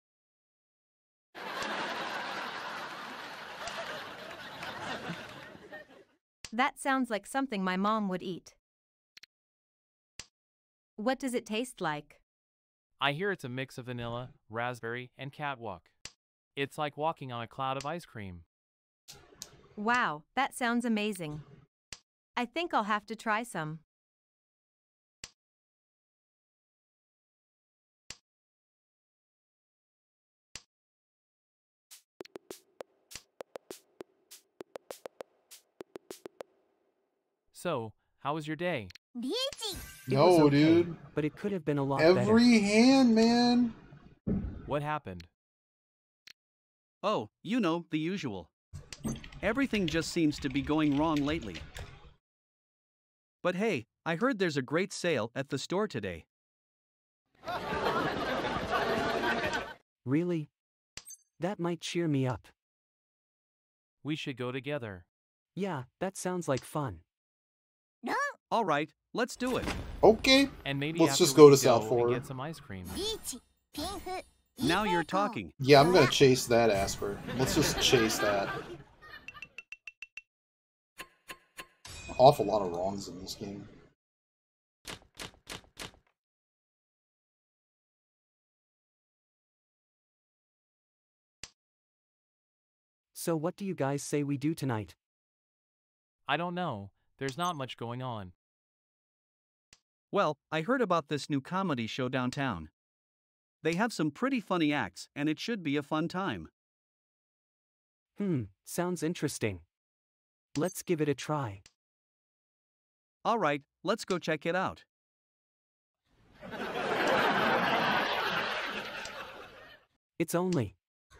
That sounds like something my mom would eat. What does it taste like? I hear it's a mix of vanilla, raspberry, and catwalk. It's like walking on a cloud of ice cream. Wow, that sounds amazing. I think I'll have to try some. So, how was your day? It was No, okay, dude. But it could have been a lot better. Every hand, man. What happened? Oh, you know, the usual. Everything just seems to be going wrong lately. But hey, I heard there's a great sale at the store today. Really? That might cheer me up. We should go together. Yeah, that sounds like fun. All right, let's do it. Okay. And maybe Let's after just we go can to South and 4. get some ice cream. Now you're talking. Yeah, I'm gonna chase that Asper. Let's just chase that. Awful lot of wrongs in this game. So what do you guys say we do tonight? I don't know, there's not much going on. Well, I heard about this new comedy show downtown. They have some pretty funny acts, and it should be a fun time. Sounds interesting. Let's give it a try. Alright, let's go check it out. It's only.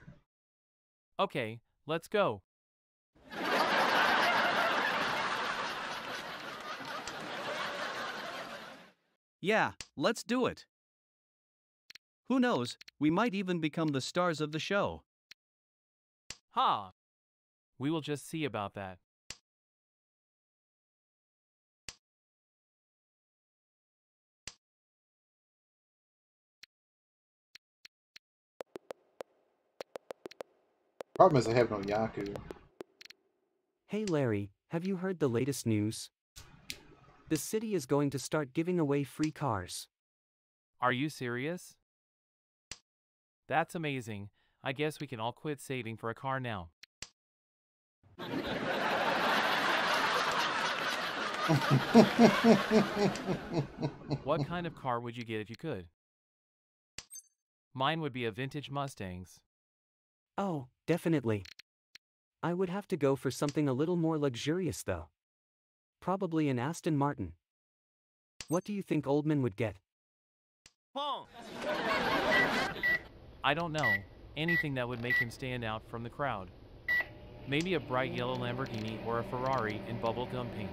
Okay, let's go. Yeah, let's do it. Who knows, we might even become the stars of the show. Ha! We will just see about that. Problem is I have no Yaku. Hey Larry, have you heard the latest news? The city is going to start giving away free cars. Are you serious? That's amazing. I guess we can all quit saving for a car now. What kind of car would you get if you could? Mine would be a vintage Mustangs. Oh, definitely. I would have to go for something a little more luxurious though. Probably an Aston Martin. What do you think Oldman would get? I don't know. Anything that would make him stand out from the crowd. Maybe a bright yellow Lamborghini or a Ferrari in bubblegum pink.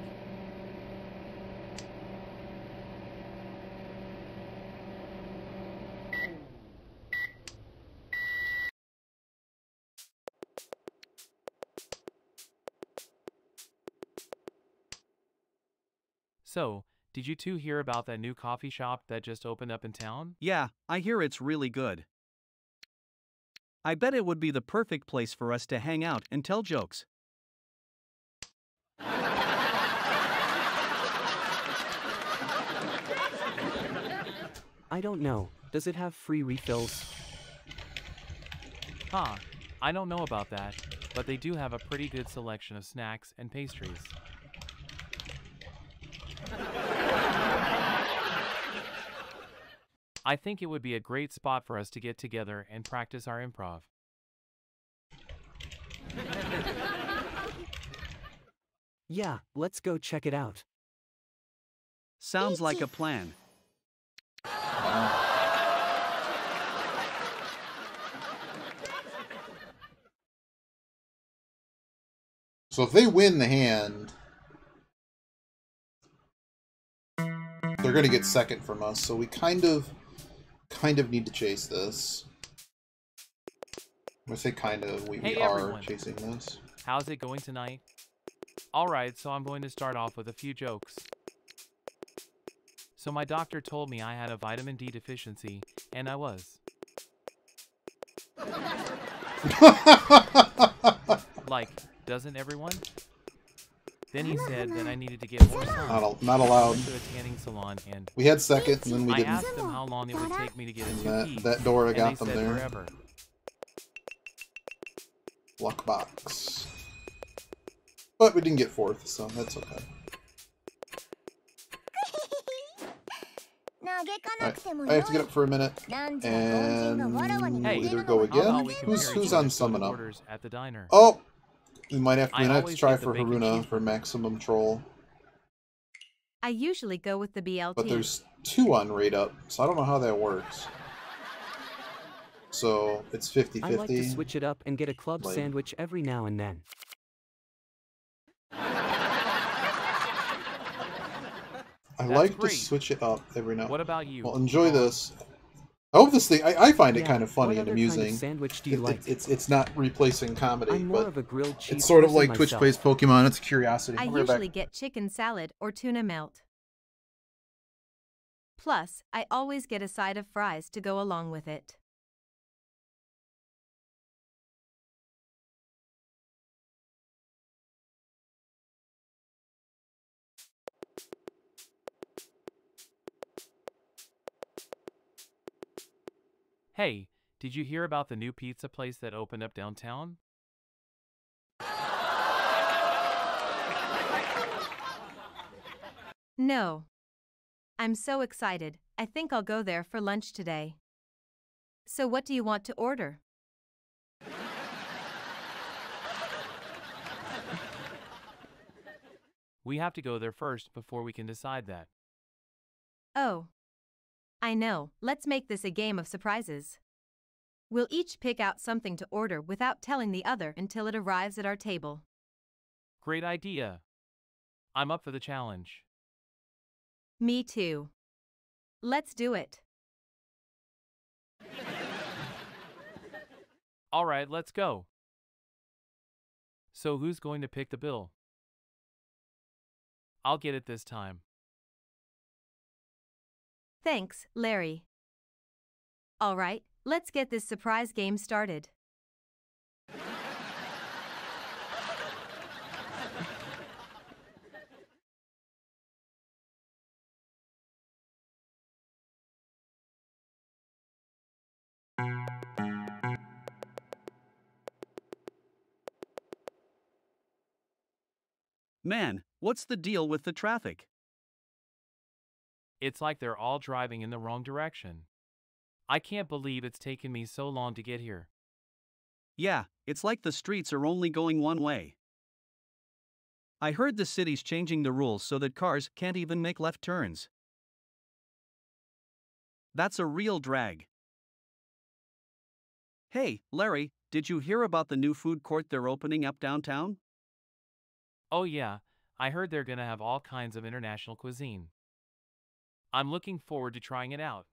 So, did you two hear about that new coffee shop that just opened up in town? Yeah, I hear it's really good. I bet it would be the perfect place for us to hang out and tell jokes. I don't know, does it have free refills? I don't know about that, but they do have a pretty good selection of snacks and pastries. I think it would be a great spot for us to get together and practice our improv. Yeah, let's go check it out. Sounds like a plan. So if they win the hand, they're going to get second from us. So we kind of need to chase this. I'm going to say kind of. We are everyone. chasing this. How's it going tonight? Alright, so I'm going to start off with a few jokes. So my doctor told me I had a vitamin D deficiency, and I was. Like, doesn't everyone? Then he said that I needed to get more sun. Not I allowed. went to a tanning salon and We had second, and then we I didn't. asked them how long it would take me to get a And two-piece, that Dora and got they them said there. forever. Luck box. But we didn't get fourth, so that's okay. Alright, I have to get up for a minute and Hey, either go How again. about we compare Who's each on other's summon up? orders at the diner? Oh, we might have to. I We have to always try get the for bacon Haruna for cheeseburger. maximum troll, I usually go with the BLT. but there's two on rate up, so I don't know how that works. So it's 50-50. I like to switch it up and get a club Like- sandwich every now and then. I That's like great. to switch it up every now. What about you? Well, enjoy this. I hope this thing. I find it Yeah, kind of funny what and other kind of amusing. sandwich do you like? It's not replacing comedy, I'm more but of a grilled cheese it's sort of person like Twitch myself. plays Pokemon. It's a curiosity. I I'll be right back. usually get chicken salad or tuna melt. Plus, I always get a side of fries to go along with it. Hey, did you hear about the new pizza place that opened up downtown? No. I'm so excited, I think I'll go there for lunch today. So what do you want to order? We have to go there first before we can decide that. Oh. I know, let's make this a game of surprises. We'll each pick out something to order without telling the other until it arrives at our table. Great idea. I'm up for the challenge. Me too. Let's do it. All right, let's go. So who's going to pick the bill? I'll get it this time. Thanks, Larry. All right, let's get this surprise game started. Man, what's the deal with the traffic? It's like they're all driving in the wrong direction. I can't believe it's taken me so long to get here. Yeah, it's like the streets are only going one way. I heard the city's changing the rules so that cars can't even make left turns. That's a real drag. Hey, Larry, did you hear about the new food court they're opening up downtown? Oh yeah, I heard they're gonna have all kinds of international cuisine. I'm looking forward to trying it out.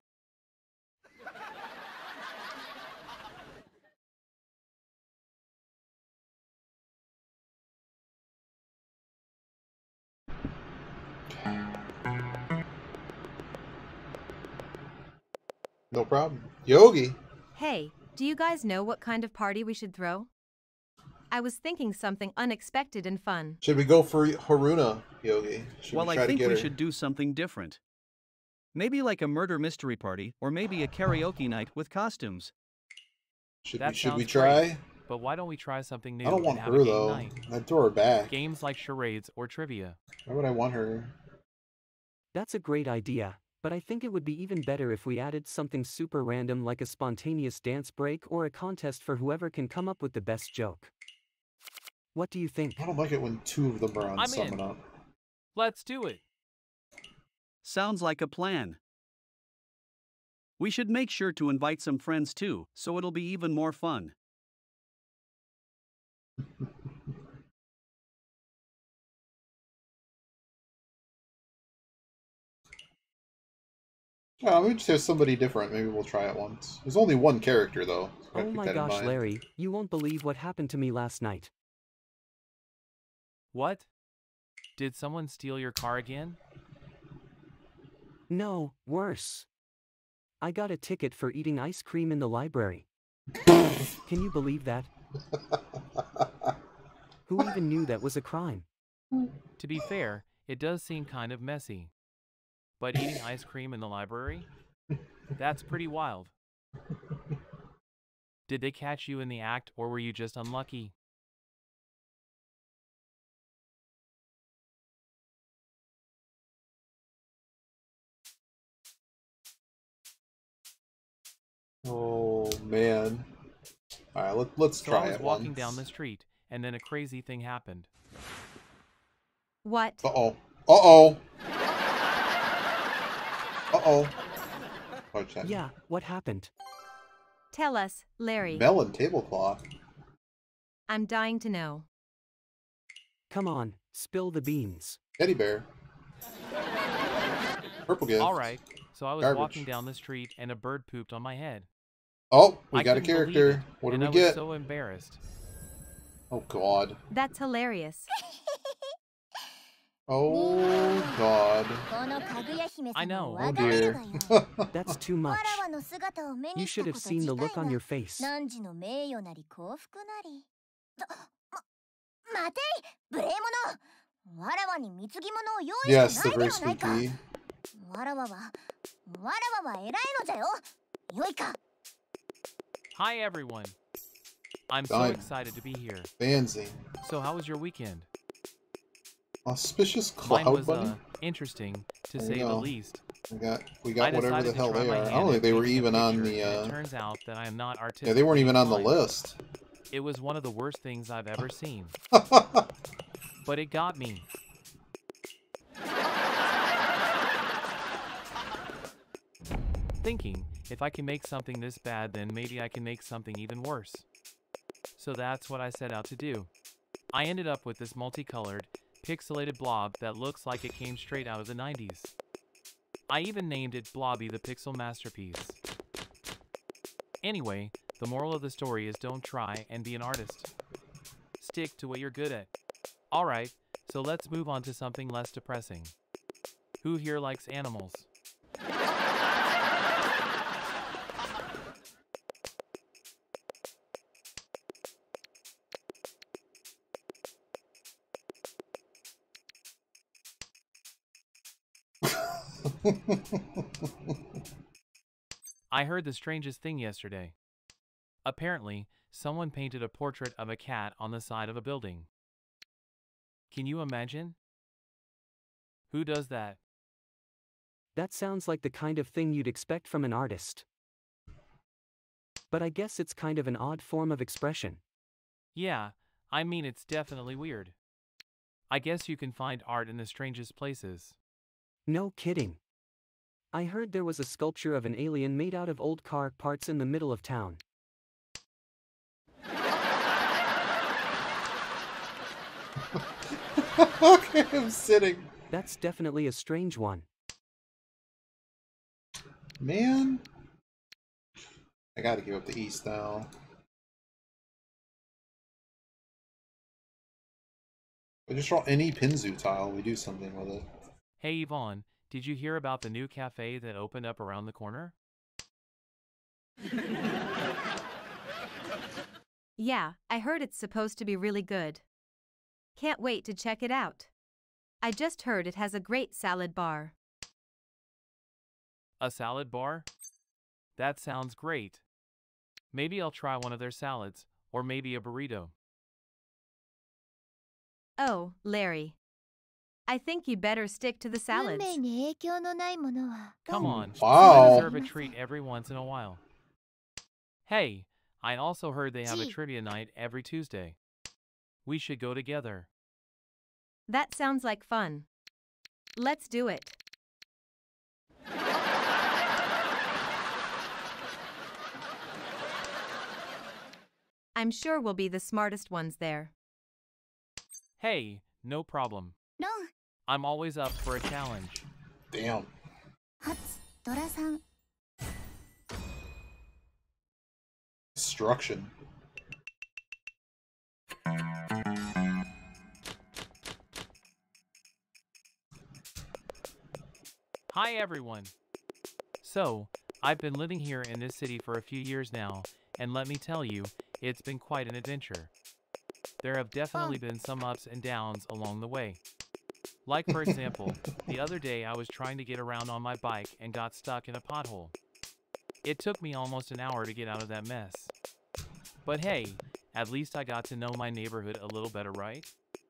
No problem. Yogi! Hey, do you guys know what kind of party we should throw? I was thinking something unexpected and fun. Should we go for Haruna, Yogi? Well, I think we should do something different. Maybe like a murder mystery party, or maybe a karaoke night with costumes. Should That we sounds try? great, but why don't we try something new I don't and want have her a game though. night? I'd throw her back. Games like charades or trivia. Why would I want her? That's a great idea, but I think it would be even better if we added something super random like a spontaneous dance break or a contest for whoever can come up with the best joke. What do you think? I don't like it when two of them are on I'm Summon in. Up. Let's do it. Sounds like a plan. We should make sure to invite some friends too, so it'll be even more fun. Yeah, let me just have somebody different. Maybe we'll try it once. There's only one character though. So I Oh keep my that in gosh, mind. Larry, you won't believe what happened to me last night. What? Did someone steal your car again? No, worse. I got a ticket for eating ice cream in the library. Can you believe that? Who even knew that was a crime? To be fair, it does seem kind of messy. But eating ice cream in the library? That's pretty wild. Did they catch you in the act, or were you just unlucky? Oh man. Alright, let's So try I was it walking once. down the street, and then a crazy thing happened. What? Uh-oh. Uh-oh. Uh-oh. Watch that. Yeah, what happened? Tell us, Larry. Melon tablecloth. I'm dying to know. Come on, spill the beans. Teddy bear. Purple gift. Alright, so I was Garbage. walking down the street, and a bird pooped on my head. Oh, we I got a couldn't believe character. it, What did and we I get? was so embarrassed. Oh god. That's hilarious. Oh god. I know. Oh dear. That's too much. You should have seen the look on your face. Yes, they're very spooky. Hi everyone. I'm so Fine. excited to be here. Fanzine. So how was your weekend? Auspicious Mine Cloud was Bunny? interesting, to There say we the go. least. We got I whatever decided the to hell try they my are. I hand don't think at they were painting a even on picture, the, and it turns out that I am not artistically yeah, they weren't even on the inclined. list. It was one of the worst things I've ever seen. But it got me. Thinking, if I can make something this bad, then maybe I can make something even worse. So that's what I set out to do. I ended up with this multicolored, pixelated blob that looks like it came straight out of the 90s. I even named it Blobby the Pixel Masterpiece. Anyway, the moral of the story is don't try and be an artist. Stick to what you're good at. Alright, so let's move on to something less depressing. Who here likes animals? I heard the strangest thing yesterday. Apparently, someone painted a portrait of a cat on the side of a building. Can you imagine? Who does that? That sounds like the kind of thing you'd expect from an artist. But I guess it's kind of an odd form of expression. Yeah, I mean it's definitely weird. I guess you can find art in the strangest places. No kidding. I heard there was a sculpture of an alien made out of old car parts in the middle of town. Okay, I'm sitting. That's definitely a strange one. Man. I gotta give up the East now. We just draw any Pinzu tile, we do something with it. Hey Yvonne, did you hear about the new cafe that opened up around the corner? Yeah, I heard it's supposed to be really good. Can't wait to check it out. I just heard it has a great salad bar. A salad bar? That sounds great. Maybe I'll try one of their salads, or maybe a burrito. Oh, Larry. I think you better stick to the 運 salads. 命に影響のないものは Come on, Wow. I deserve a treat every once in a while. Hey, I also heard they have a Gee. trivia night every Tuesday. We should go together. That sounds like fun. Let's do it. I'm sure we'll be the smartest ones there. Hey, no problem. ロン I'm always up for a challenge. Damn. 初ドラさん Destruction. Hi everyone! So, I've been living here in this city for a few years now, and let me tell you, it's been quite an adventure. There have definitely been some ups and downs along the way. Like for example, the other day I was trying to get around on my bike and got stuck in a pothole. It took me almost an hour to get out of that mess. But hey, at least I got to know my neighborhood a little better, right?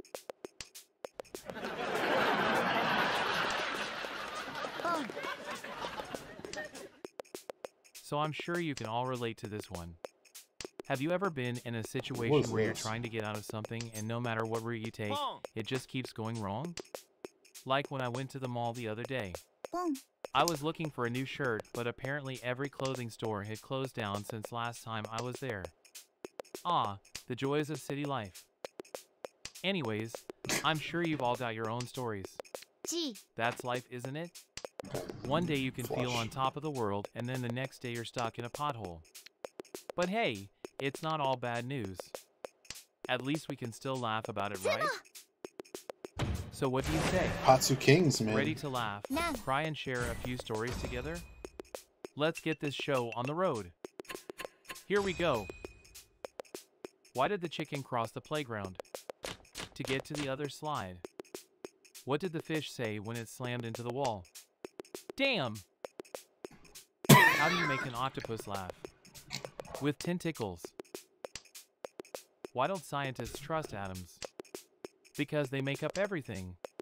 So I'm sure you can all relate to this one. Have you ever been in a situation where you're trying to get out of something and no matter what route you take, it just keeps going wrong? Like when I went to the mall the other day. ポン I was looking for a new shirt, but apparently every clothing store had closed down since last time I was there. Ah, the joys of city life. Anyways, I'm sure you've all got your own stories. G That's life, isn't it? One day you can feel Flush. on top of the world, and then the next day you're stuck in a pothole. But hey, it's not all bad news. At least we can still laugh about it, right? So what do you say? Patsu Kings, man. Ready to laugh, None. cry and share a few stories together? Let's get this show on the road. Here we go. Why did the chicken cross the playground? To get to the other slide. What did the fish say when it slammed into the wall? Damn! How do you make an octopus laugh? With tentacles. Why don't scientists trust atoms? Because they make up everything.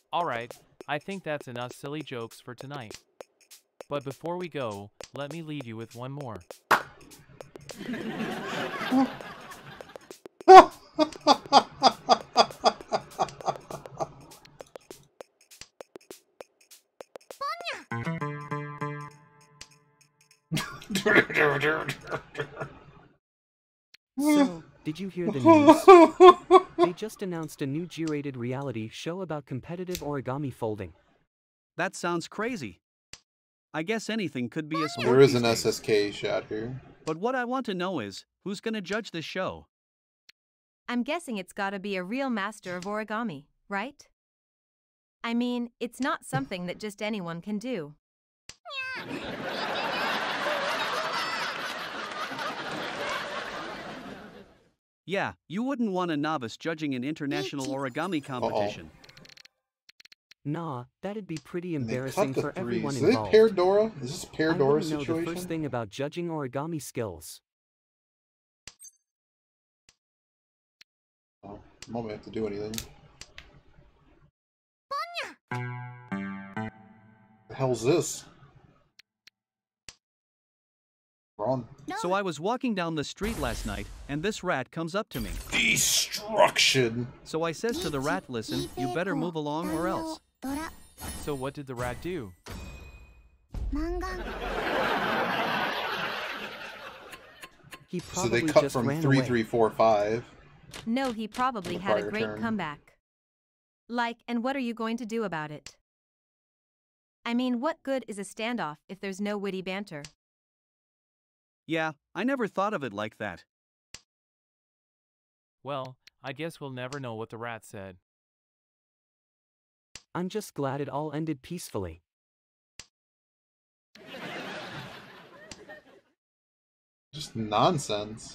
Alright, I think that's enough silly jokes for tonight. But before we go, let me leave you with one more. So, did you hear the news? They just announced a new G-rated reality show about competitive origami folding. That sounds crazy. I guess anything could be a sport. There is an these days. SSK shot here. But what I want to know is, who's gonna judge this show? I'm guessing it's gotta be a real master of origami, right? I mean, it's not something that just anyone can do. Yeah, you wouldn't want a novice judging an international origami competition. Nah, that'd be pretty And they embarrassing cut the for everyone threes. Is it involved. Pear Dora? Is this Pear I Dora wouldn't know the situation? first thing about judging origami skills. Oh, I won't have to do anything. The hell's this? Wrong. So I was walking down the street last night, and this rat comes up to me. Destruction. So I says to the rat, listen, you better move along or else. So what did the rat do? He So they probably cut just from ran 3, away. 3, 4, 5. No, he probably The had a prior great turn. comeback. Like, and what are you going to do about it? I mean, what good is a standoff if there's no witty banter? Yeah, I never thought of it like that. Well, I guess we'll never know what the rat said. I'm just glad it all ended peacefully. Just nonsense.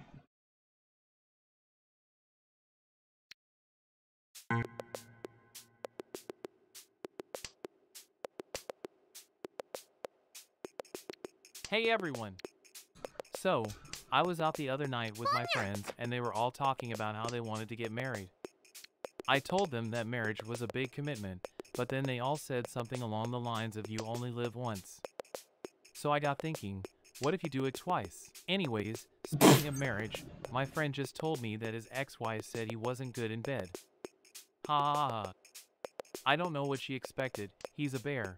Hey everyone! So, I was out the other night with my friends and they were all talking about how they wanted to get married. I told them that marriage was a big commitment, but then they all said something along the lines of you only live once. So I got thinking, what if you do it twice? Anyways, speaking of marriage, my friend just told me that his ex-wife said he wasn't good in bed. Ha ha ha. I don't know what she expected, he's a bear.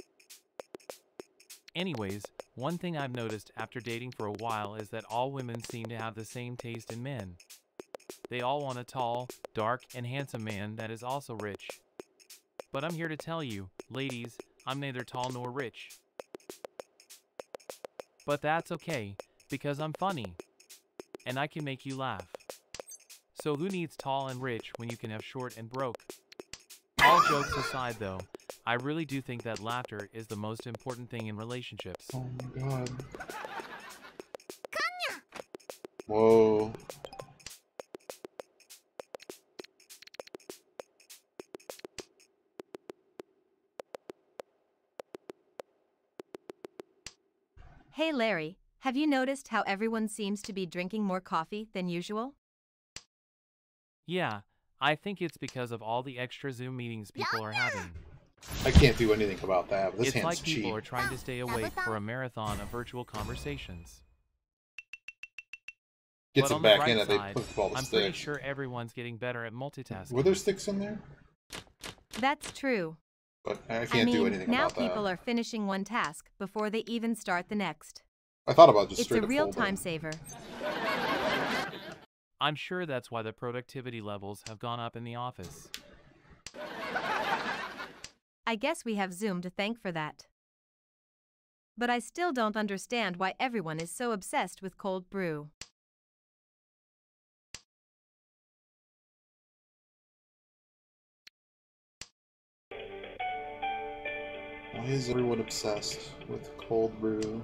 Anyways, one thing I've noticed after dating for a while is that all women seem to have the same taste in men. They all want a tall, dark, and handsome man that is also rich. But I'm here to tell you, ladies, I'm neither tall nor rich. But that's okay, because I'm funny. And I can make you laugh. So who needs tall and rich when you can have short and broke? All jokes aside though, I really do think that laughter is the most important thing in relationships. Oh my god. Whoa. Hey Larry, have you noticed how everyone seems to be drinking more coffee than usual? Yeah, I think it's because of all the extra Zoom meetings people are having. I can't do anything about that. This It's hand's like people cheap. are trying to stay awake for a marathon of virtual conversations. Gets But it on the back bright in it, they side, put all the I'm pretty sticks. sure everyone's getting better at multitasking. Were there sticks in there? That's true. But I I can't mean, do anything now about people that. are finishing one task before they even start the next. I thought about just It's straight a up real folding. time saver. I'm sure that's why the productivity levels have gone up in the office. I guess we have Zoom to thank for that. But I still don't understand why everyone is so obsessed with cold brew. Why is everyone obsessed with cold brew?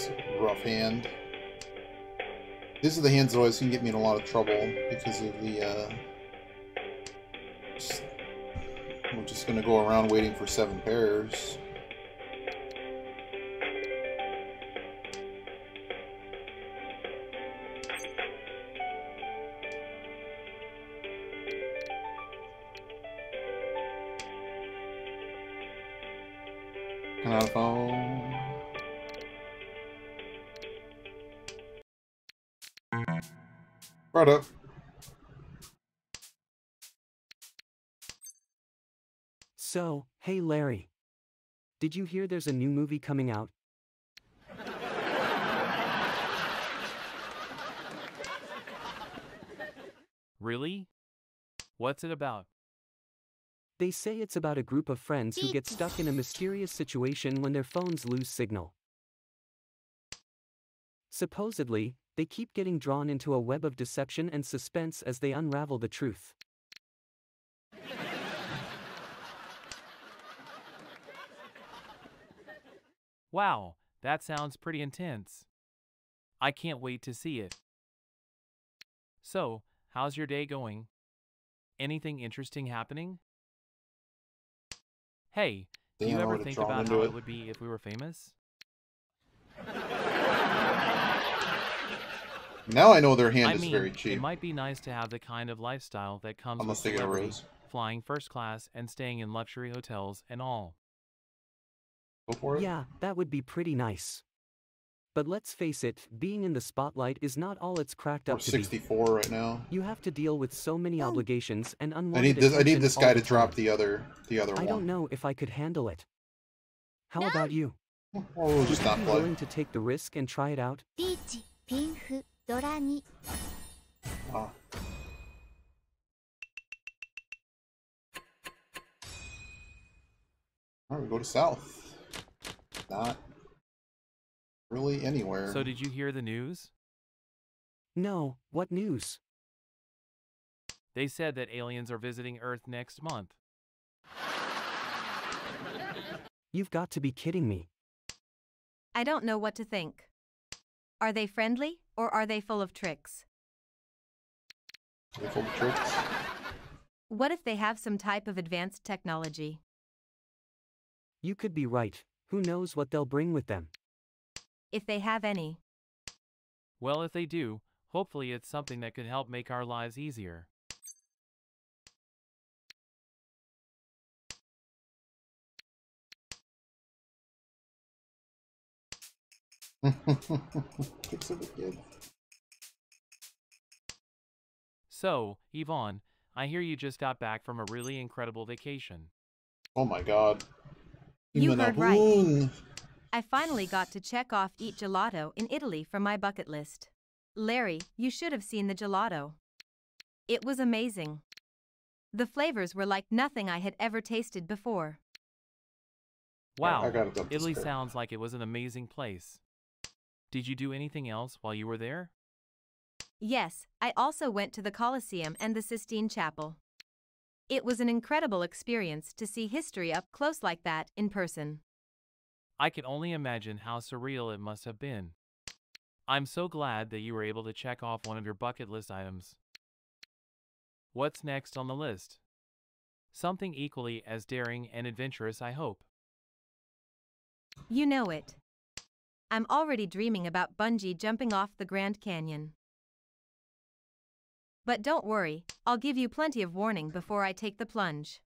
It's a rough hand. These are the hands that always can get me in a lot of trouble because of the, we're just gonna go around waiting for 7 pairs. Out of phone. Right up. So, hey Larry. Did you hear there's a new movie coming out? Really? What's it about? They say it's about a group of friends who get stuck in a mysterious situation when their phones lose signal. Supposedly, they keep getting drawn into a web of deception and suspense as they unravel the truth. Wow, that sounds pretty intense. I can't wait to see it. So, how's your day going? Anything interesting happening? Hey, do you ever think about how it would be if we were famous? Now I know their hand is very cheap. It might be nice to have the kind of lifestyle that comes Unless with they get a celebrity, rose. flying first class and staying in luxury hotels and all. Go for it. Yeah, that would be pretty nice. But let's face it, being in the spotlight is not all it's cracked We're up to be. 64 right now. You have to deal with so many obligations and I unwanted need this attention guy all to the drop time. the other I one. don't know if I could handle it. How about you? Or we'll just Would not you be play. willing to take the risk and try it out? ピーチ、ピンフ、ドラに。 Ah. Alright, we go to south. Not really anywhere. So did you hear the news? No, what news? They said that aliens are visiting Earth next month. You've got to be kidding me. I don't know what to think. Are they friendly, or are they full of tricks? Are they full of tricks? What if they have some type of advanced technology? You could be right. Who knows what they'll bring with them? If they have any. Well, if they do, hopefully it's something that could help make our lives easier. Picks of a kid. So, Yvonne, I hear you just got back from a really incredible vacation. Oh my god. You heard right. Imanahun. I finally got to check off Eat Gelato in Italy from my bucket list. Larry, you should have seen the gelato. It was amazing. The flavors were like nothing I had ever tasted before. Wow, I gotta dump this Italy crap. sounds like it was an amazing place. Did you do anything else while you were there? Yes, I also went to the Colosseum and the Sistine Chapel. It was an incredible experience to see history up close like that in person. I can only imagine how surreal it must have been. I'm so glad that you were able to check off one of your bucket list items. What's next on the list? Something equally as daring and adventurous, I hope. You know it. I'm already dreaming about bungee jumping off the Grand Canyon. But don't worry, I'll give you plenty of warning before I take the plunge.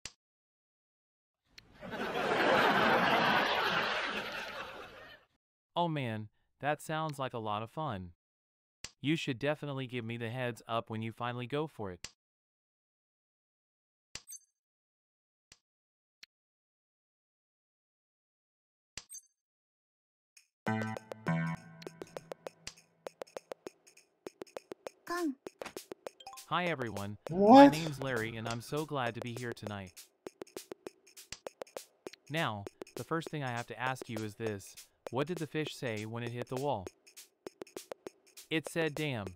Oh man, that sounds like a lot of fun. You should definitely give me the heads up when you finally go for it. Come. Hi everyone, What? my name's Larry and I'm so glad to be here tonight. Now, the first thing I have to ask you is this: what did the fish say when it hit the wall? It said damn.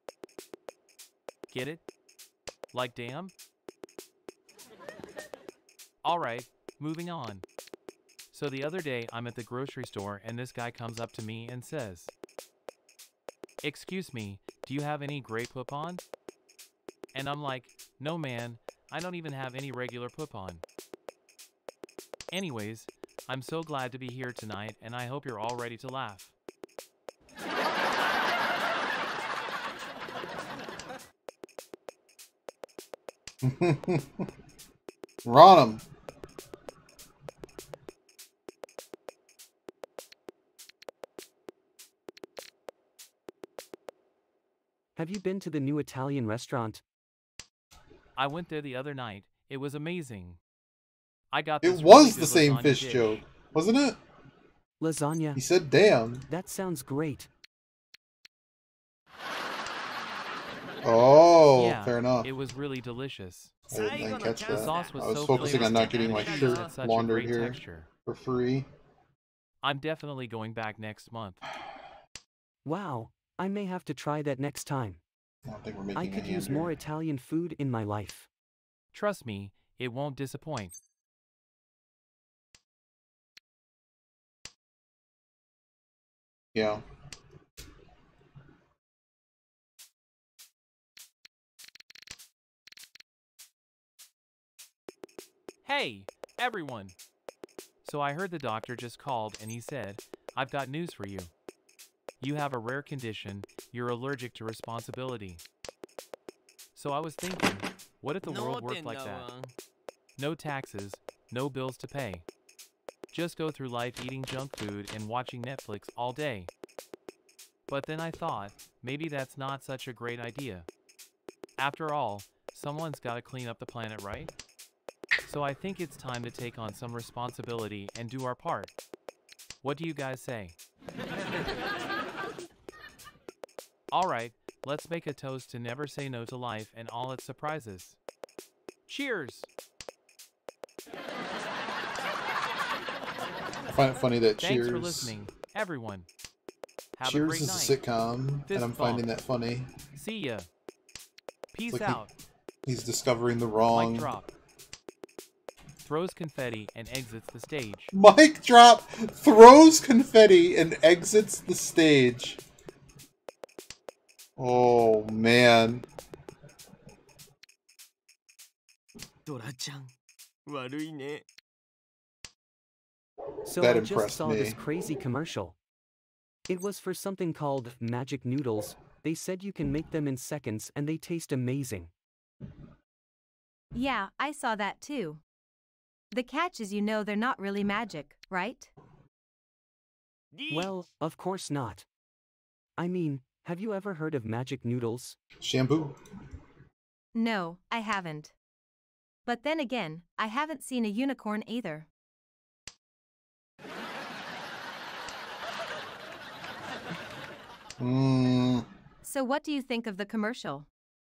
Get it? Like damn? Alright, moving on. So the other day, I'm at the grocery store and this guy comes up to me and says, "Excuse me, do you have any gray poupon?" And I'm like, "No man, I don't even have any regular poupon." Anyways, I'm so glad to be here tonight and I hope you're all ready to laugh. We're on 'em. Have you been to the new Italian restaurant? I went there the other night. It was amazing. I got It this was really the good same lasagna fish dish. joke, wasn't it? Lasagna. He said, "Damn." That sounds great. Oh, Yeah, fair enough. it was really delicious. I didn't catch The that. sauce was I was so focusing on flavorful not getting and my the cheese shirt had such a laundered great here texture. for free. I'm definitely going back next month. Wow, I may have to try that next time. I don't think we're making I a could hand use here. more Italian food in my life. Trust me, it won't disappoint. Yeah. Hey, everyone! So I heard the doctor just called and he said, "I've got news for you. You have a rare condition, you're allergic to responsibility." So I was thinking, what if the world worked like that? No taxes, no bills to pay. Just go through life eating junk food and watching Netflix all day. But then I thought, maybe that's not such a great idea. After all, someone's gotta clean up the planet, right? So I think it's time to take on some responsibility and do our part. What do you guys say? Alright, let's make a toast to never say no to life and all its surprises. Cheers! I find it funny that Thanks Cheers. for listening, everyone. Have a Cheers great is night. a sitcom, Fist and I'm finding bump. that funny. See ya. Peace Like out. He's discovering the Mic wrong. drop. Throws confetti and exits the stage. Mic drop, throws confetti, and exits the stage. Oh, man. ドラちゃん、悪いね。 So That I just impressed saw this me. crazy commercial. It was for something called Magic Noodles. They said you can make them in seconds and they taste amazing. Yeah, I saw that too. The catch is they're not really magic, right? Well, of course not. I mean, have you ever heard of Magic Noodles? Shampoo. No, I haven't. But then again, I haven't seen a unicorn either. So what do you think of the commercial?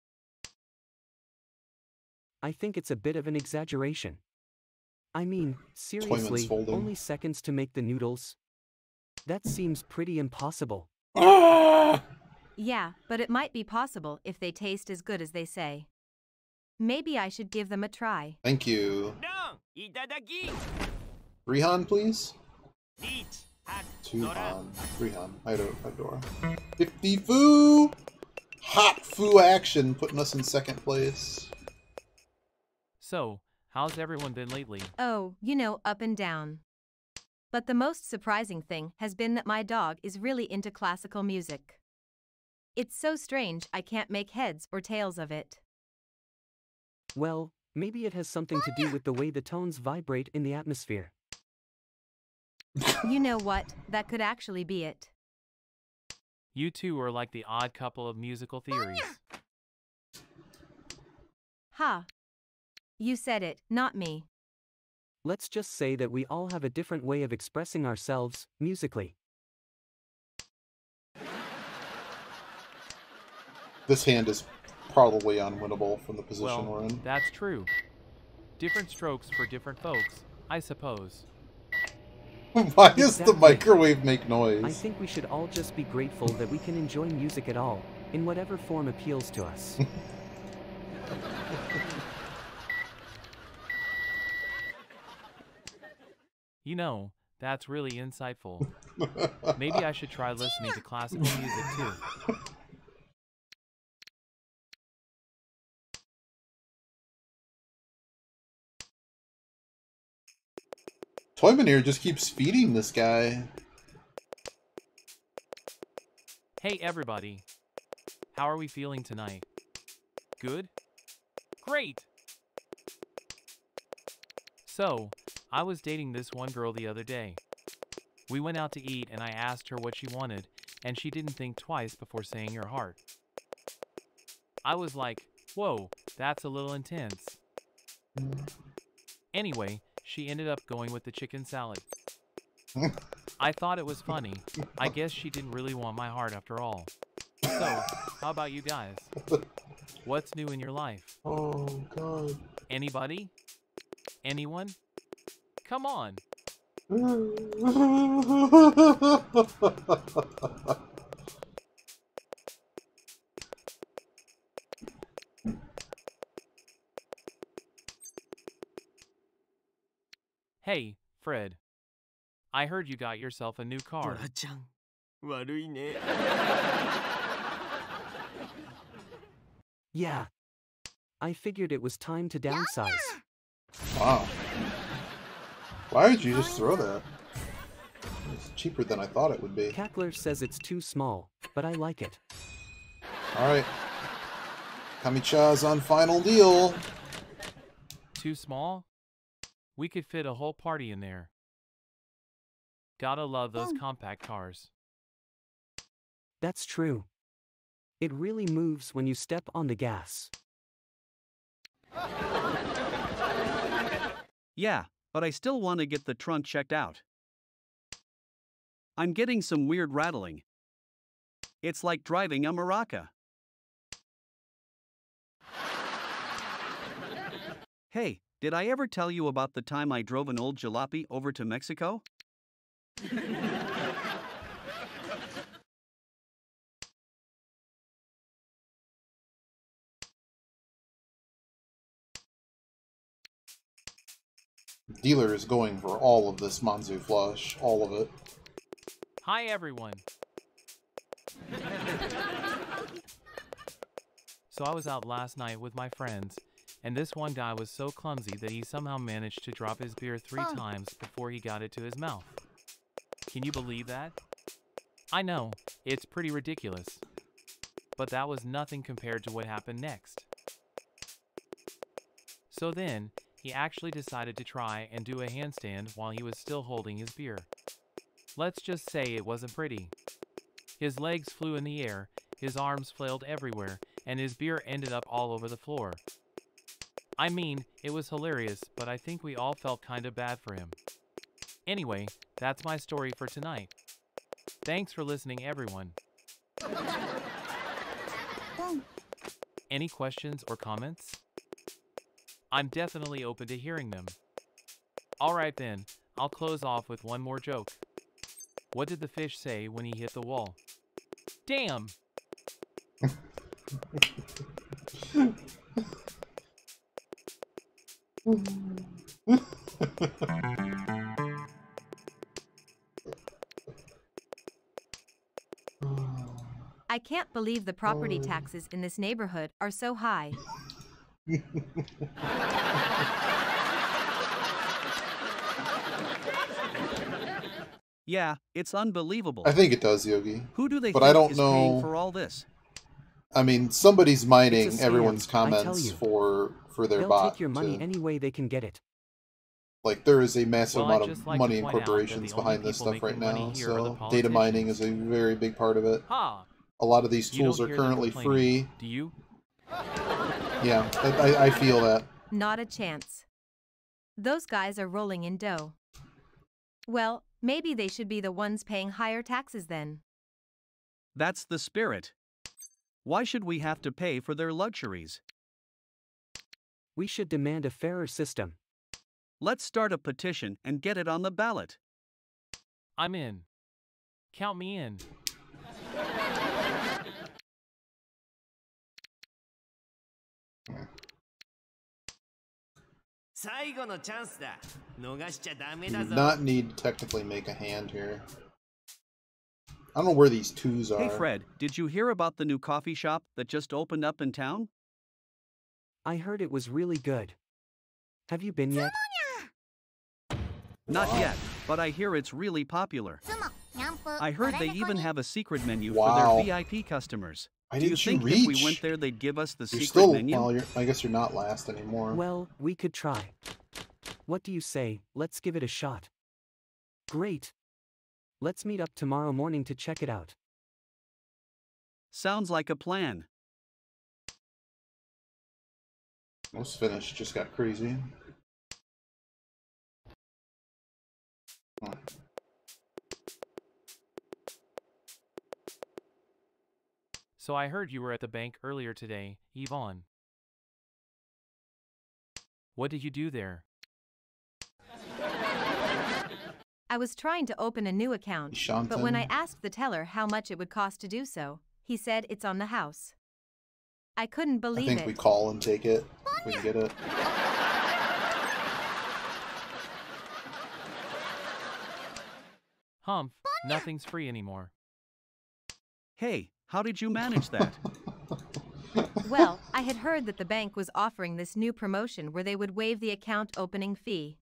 I think it's a bit of an exaggeration. I mean, seriously, folding. only seconds to make the noodles? That seems pretty impossible. Yeah, but it might be possible if they taste as good as they say. Maybe I should give them a try. Thank you. ドンいただき Rihan, please. リーチハッ Two ドラ Han. Rihan. Hydora. 50 Foo! Hot Foo action, putting us in second place. So, how's everyone been lately? Oh, up and down. But the most surprising thing has been that my dog is really into classical music. It's so strange I can't make heads or tails of it. Well, maybe it has something to do with the way the tones vibrate in the atmosphere. You know what? That could actually be it. You two are like the odd couple of musical theories. Ha! You said it, not me. Let's just say that we all have a different way of expressing ourselves, musically. This hand is probably unwinnable from the position we're Well, in. that's true. Different strokes for different folks, I suppose. Why does the Exactly. microwave make noise? I think we should all just be grateful that we can enjoy music at all, in whatever form appeals to us. That's really insightful. Maybe I should try listening to classical music too. Toymaneer just keeps feeding this guy. Hey everybody. How are we feeling tonight? Good? Great! So, I was dating this one girl the other day. We went out to eat and I asked her what she wanted, and she didn't think twice before saying her heart. I was like, whoa, that's a little intense. Anyway, she ended up going with the chicken salad. I thought it was funny. I guess she didn't really want my heart after all. So, how about you guys? What's new in your life? Oh, God. Anybody? Anyone? Come on. Hey, Fred. I heard you got yourself a new car. トラちゃん、悪いね。 Yeah. I figured it was time to downsize. Wow. Why did you just throw that? It's cheaper than I thought it would be. Cackler says it's too small, but I like it. Alright. Kamicha's on final deal. Too small? We could fit a whole party in there. Gotta love those compact cars. That's true. It really moves when you step on the gas. Yeah, but I still want to get the trunk checked out. I'm getting some weird rattling. It's like driving a maraca. Hey, did I ever tell you about the time I drove an old jalopy over to Mexico? Dealer is going for all of this Manzu flush. All of it. Hi, everyone. So I was out last night with my friends, and this one guy was so clumsy that he somehow managed to drop his beer 3 times before he got it to his mouth. Can you believe that? I know, it's pretty ridiculous. But that was nothing compared to what happened next. So then, he actually decided to try and do a handstand while he was still holding his beer. Let's just say it wasn't pretty. His legs flew in the air, his arms flailed everywhere, and his beer ended up all over the floor. I mean, it was hilarious, but I think we all felt kinda bad for him. Anyway, that's my story for tonight. Thanks for listening, everyone. Any questions or comments? I'm definitely open to hearing them. Alright then, I'll close off with one more joke. What did the fish say when he hit the wall? Damn! I can't believe the property taxes in this neighborhood are so high. Yeah, it's unbelievable. I think it does, Yogi. Who do they but think I don't is know paying for all this? I mean, somebody's mining It's a scam, everyone's I tell comments you. for their They'll bot. take your money to- any way they can get it. Like, there is a massive Well, I'd amount just of like to money and point out that corporations the only behind this people stuff right making money now, here are the so data mining is politicians. a very big part of it. Ha! A lot of these You tools don't are hear them currently complaining, free. Do you? Yeah, I feel that. Not a chance. Those guys are rolling in dough. Well, maybe they should be the ones paying higher taxes then. That's the spirit. Why should we have to pay for their luxuries? We should demand a fairer system. Let's start a petition and get it on the ballot. I'm in. Count me in. 最後のチャンスだ。逃しちゃダメ You だ do ぞ。 not need to technically make a hand here. I don't know where these twos are. Hey Fred, did you hear about the new coffee shop that just opened up in town? I heard it was really good. Have you been yet? Not yet, but I hear it's really popular. I heard they even have a secret menu for Wow. their VIP customers. Why Do you didn't you think if we reach? went there they'd give us the You're secret still, menu? well, I guess you're not last anymore. Well, we could try. What do you say? Let's give it a shot. Great. Let's meet up tomorrow morning to check it out. Sounds like a plan. Almost finished, just got crazy. Huh. So I heard you were at the bank earlier today, Yvonne. What did you do there? I was trying to open a new account, but when I asked the teller how much it would cost to do so, he said it's on the house. I couldn't I believe think it. we call and take it if we can get it. Humph, nothing's free anymore. Hey, how did you manage that? Well, I had heard that the bank was offering this new promotion where they would waive the account opening fee.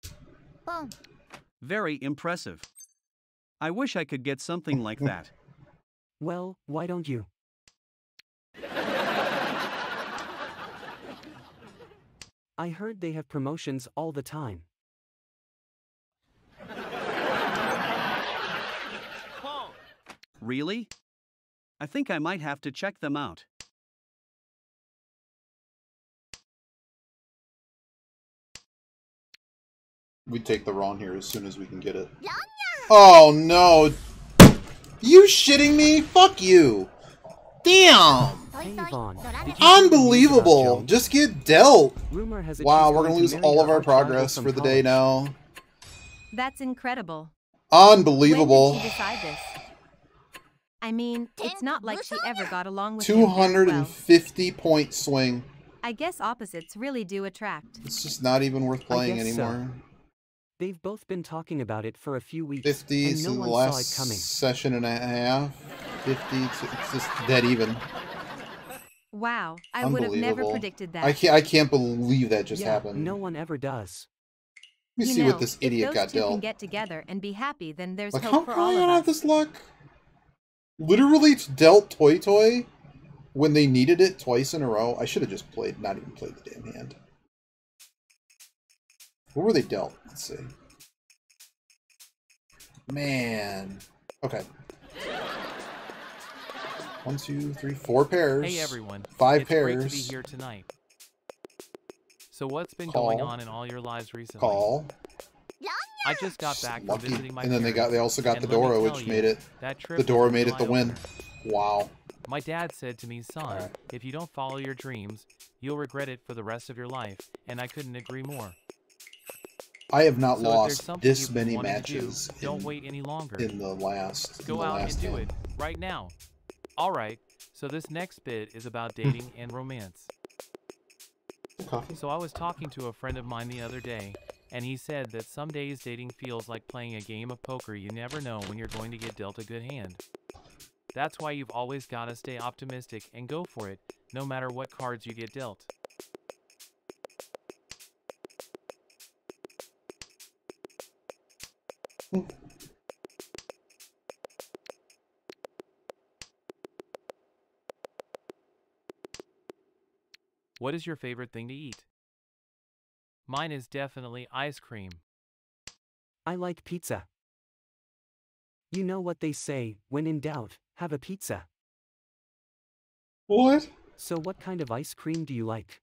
Very impressive. I wish I could get something like that. Well, why don't you? I heard they have promotions all the time. Really? I think I might have to check them out. We take the Ron here as soon as we can get it. Oh no! You shitting me? Fuck you! Damn! Hey Yvonne, did you hear the news about Unbelievable! Joan? Just get dealt! Rumor has it Wow, she's we're going gonna to lose marry all of her our arch-rival progress from for the day college. now. That's incredible. Unbelievable. When did she decide this? I mean, it's not like she ever got along with him very well. 250 point swing. I guess opposites really do attract. It's just not even worth playing guess so. anymore. They've both been talking about it for a few weeks, 50 and no since the one saw last it coming. session and a half. 50, it's just dead even. Wow, I would have never Unbelievable. predicted that. I can't believe that just Yeah, happened. no one ever does. Let me You see know, what this if idiot those got two can dealt. get together and be happy, then there's Like, how hope for all come I of don't have us. this luck? Literally dealt Toy Toy when they needed it twice in a row. I should have just played, not even played the damn hand. What were they dealt? Let's see. Man. Okay. 1, 2, 3, 4 pairs. Hey everyone, 5 it's pairs. great to be here tonight. So what's been Call. going on in all your lives recently? Call. I just got back from Lucky. visiting my And then parents, they also got and the let me Dora, tell which you, made it. that trip The was Dora a made it the win. eye-opener. Wow. My dad said to me, son, if you don't follow your dreams, you'll regret it for the rest of your life, and I couldn't agree more. I have not So if there's lost something this you've been many wanting to do, matches don't wait any longer. in the last Go out and last do hand. it, right now. Alright, so this next bit is about dating and romance. Coffee? So I was talking to a friend of mine the other day, and he said that some days dating feels like playing a game of poker. You never know when you're going to get dealt a good hand. That's why you've always got to stay optimistic and go for it, no matter what cards you get dealt. What is your favorite thing to eat? Mine is definitely ice cream. I like pizza. You know what they say, when in doubt, have a pizza. What? So what kind of ice cream do you like?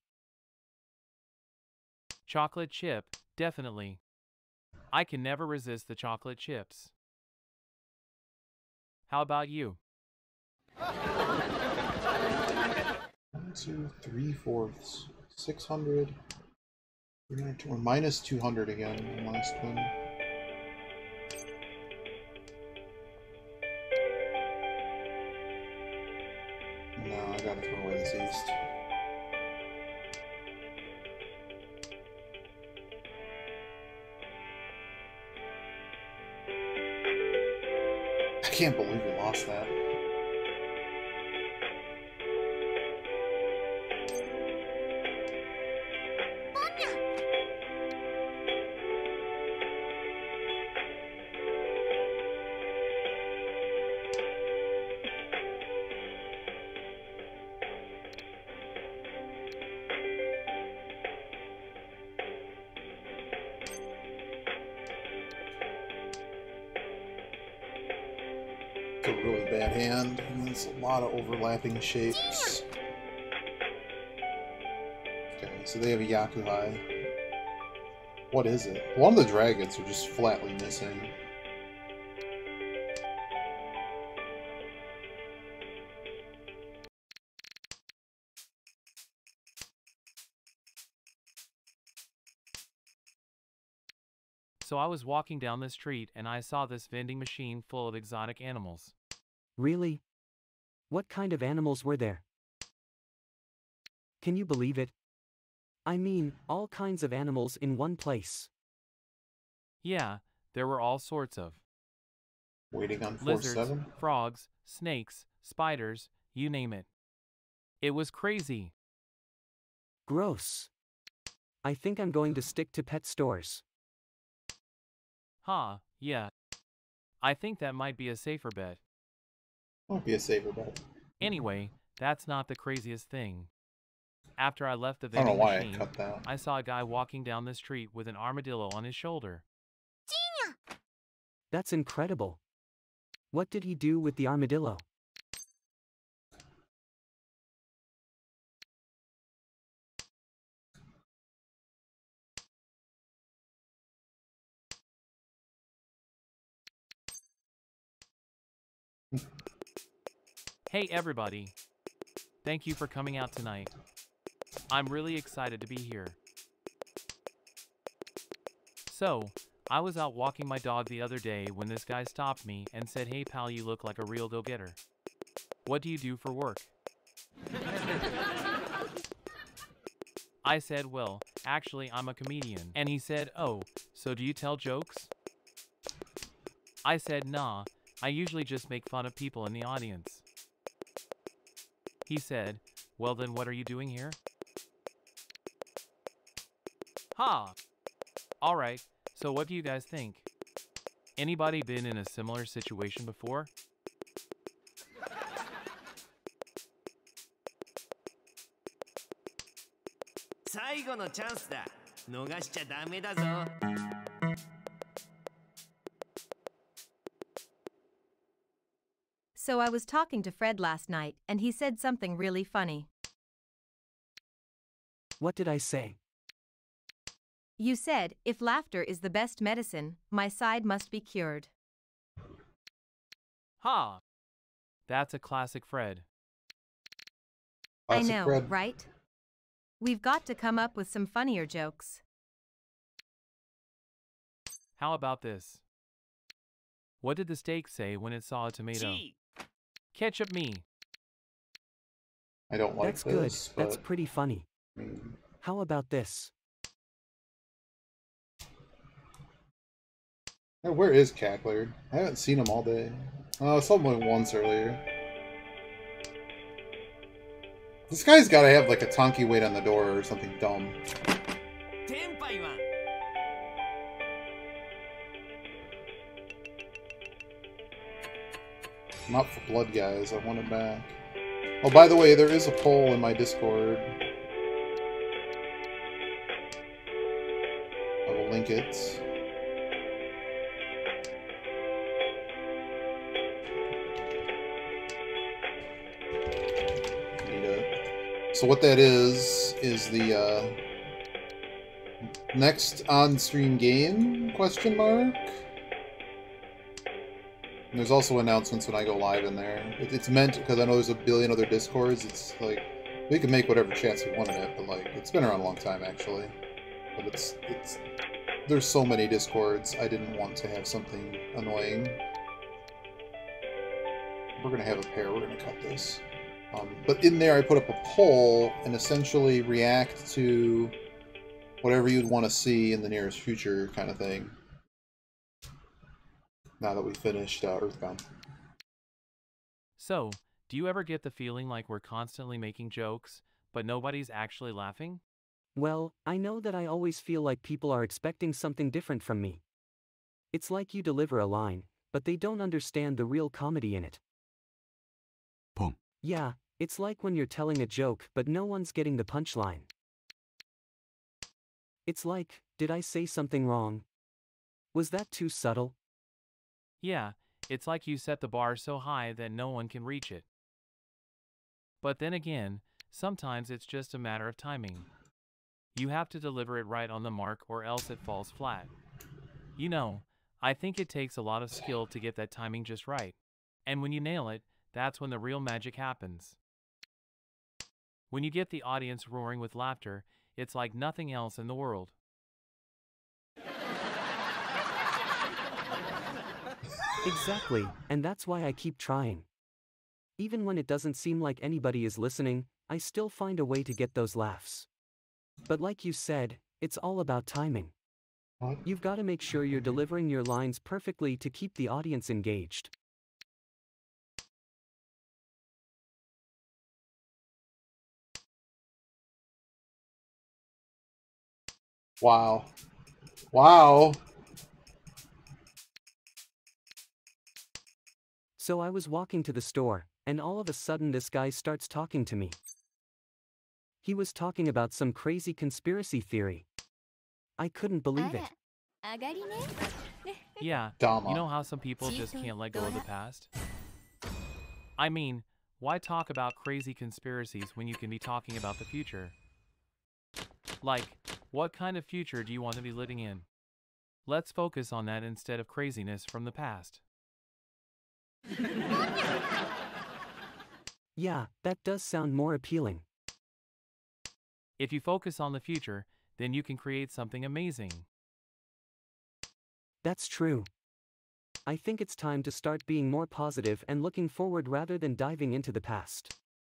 Chocolate chip, definitely. I can never resist the chocolate chips. How about you? 1, 2, 3 fourths. 600. We're minus 200 again in the last one. No, I gotta throw away this east. can't believe we lost that. A really bad hand, and there's a lot of overlapping shapes. Okay, so they have a Yakuhai. What is it? One of the dragons are just flatly missing. So I was walking down the street and I saw this vending machine full of exotic animals. Really? What kind of animals were there? Can you believe it? I mean, all kinds of animals in one place. Yeah, there were all sorts of Waiting on lizards, 4-7? frogs, snakes, spiders, you name it. It was crazy. Gross. I think I'm going to stick to pet stores. Huh, yeah. I think that might be a safer bet. Might be a safer bet. Anyway, that's not the craziest thing. After I left the I don't know vending why I machine, cut that. I saw a guy walking down the street with an armadillo on his shoulder. That's incredible. What did he do with the armadillo? Hey everybody. Thank you for coming out tonight. I'm really excited to be here. So, I was out walking my dog the other day when this guy stopped me and said, "Hey pal, you look like a real go-getter. What do you do for work?" I said, "Well, actually I'm a comedian." And he said, "Oh, so do you tell jokes?" I said, "Nah, I usually just make fun of people in the audience." He said, "Well then what are you doing here?" Ha! Alright, so what do you guys think? Anybody been in a similar situation before? So I was talking to Fred last night, and he said something really funny. What did I say? You said, if laughter is the best medicine, my side must be cured. Ha! That's a classic Fred. I Classic know, Fred. right? We've got to come up with some funnier jokes. How about this? What did the steak say when it saw a tomato? Ketchup me. I don't like That's good. this, but That's pretty funny. I mean, How about this? where is Cacklard? I haven't seen him all day. Oh, someone once earlier. This guy's gotta have like a Tonki weight on the door or something dumb. Not for blood, guys. I want him back. Oh, by the way, there is a poll in my Discord. I will link it. So what that is the next on-stream game, question mark? And there's also announcements when I go live in there. It's meant, because I know there's a billion other Discords, it's like, we can make whatever chats we want in it, but like, it's been around a long time actually. But there's so many Discords, I didn't want to have something annoying. We're gonna have a pair, we're gonna cut this. But in there I put up a poll and essentially react to whatever you'd want to see in the nearest future kind of thing. Now that we finished Earthbound. So, do you ever get the feeling like we're constantly making jokes, but nobody's actually laughing? Well, I know that I always feel like people are expecting something different from me. It's like you deliver a line, but they don't understand the real comedy in it. Boom. Yeah, it's like when you're telling a joke but no one's getting the punchline. It's like, did I say something wrong? Was that too subtle? Yeah, it's like you set the bar so high that no one can reach it. But then again, sometimes it's just a matter of timing. You have to deliver it right on the mark or else it falls flat. You know, I think it takes a lot of skill to get that timing just right. And when you nail it, that's when the real magic happens. When you get the audience roaring with laughter, it's like nothing else in the world. Exactly, and that's why I keep trying. Even when it doesn't seem like anybody is listening, I still find a way to get those laughs. But like you said, it's all about timing. You've got to make sure you're delivering your lines perfectly to keep the audience engaged. Wow. Wow. So I was walking to the store, and all of a sudden this guy starts talking to me. He was talking about some crazy conspiracy theory. I couldn't believe it. Yeah, Dama. you know how some people just can't let go of the past? I mean, why talk about crazy conspiracies when you can be talking about the future? Like, what kind of future do you want to be living in? Let's focus on that instead of craziness from the past. Yeah, that does sound more appealing. If you focus on the future, then you can create something amazing. That's true. I think it's time to start being more positive and looking forward rather than diving into the past.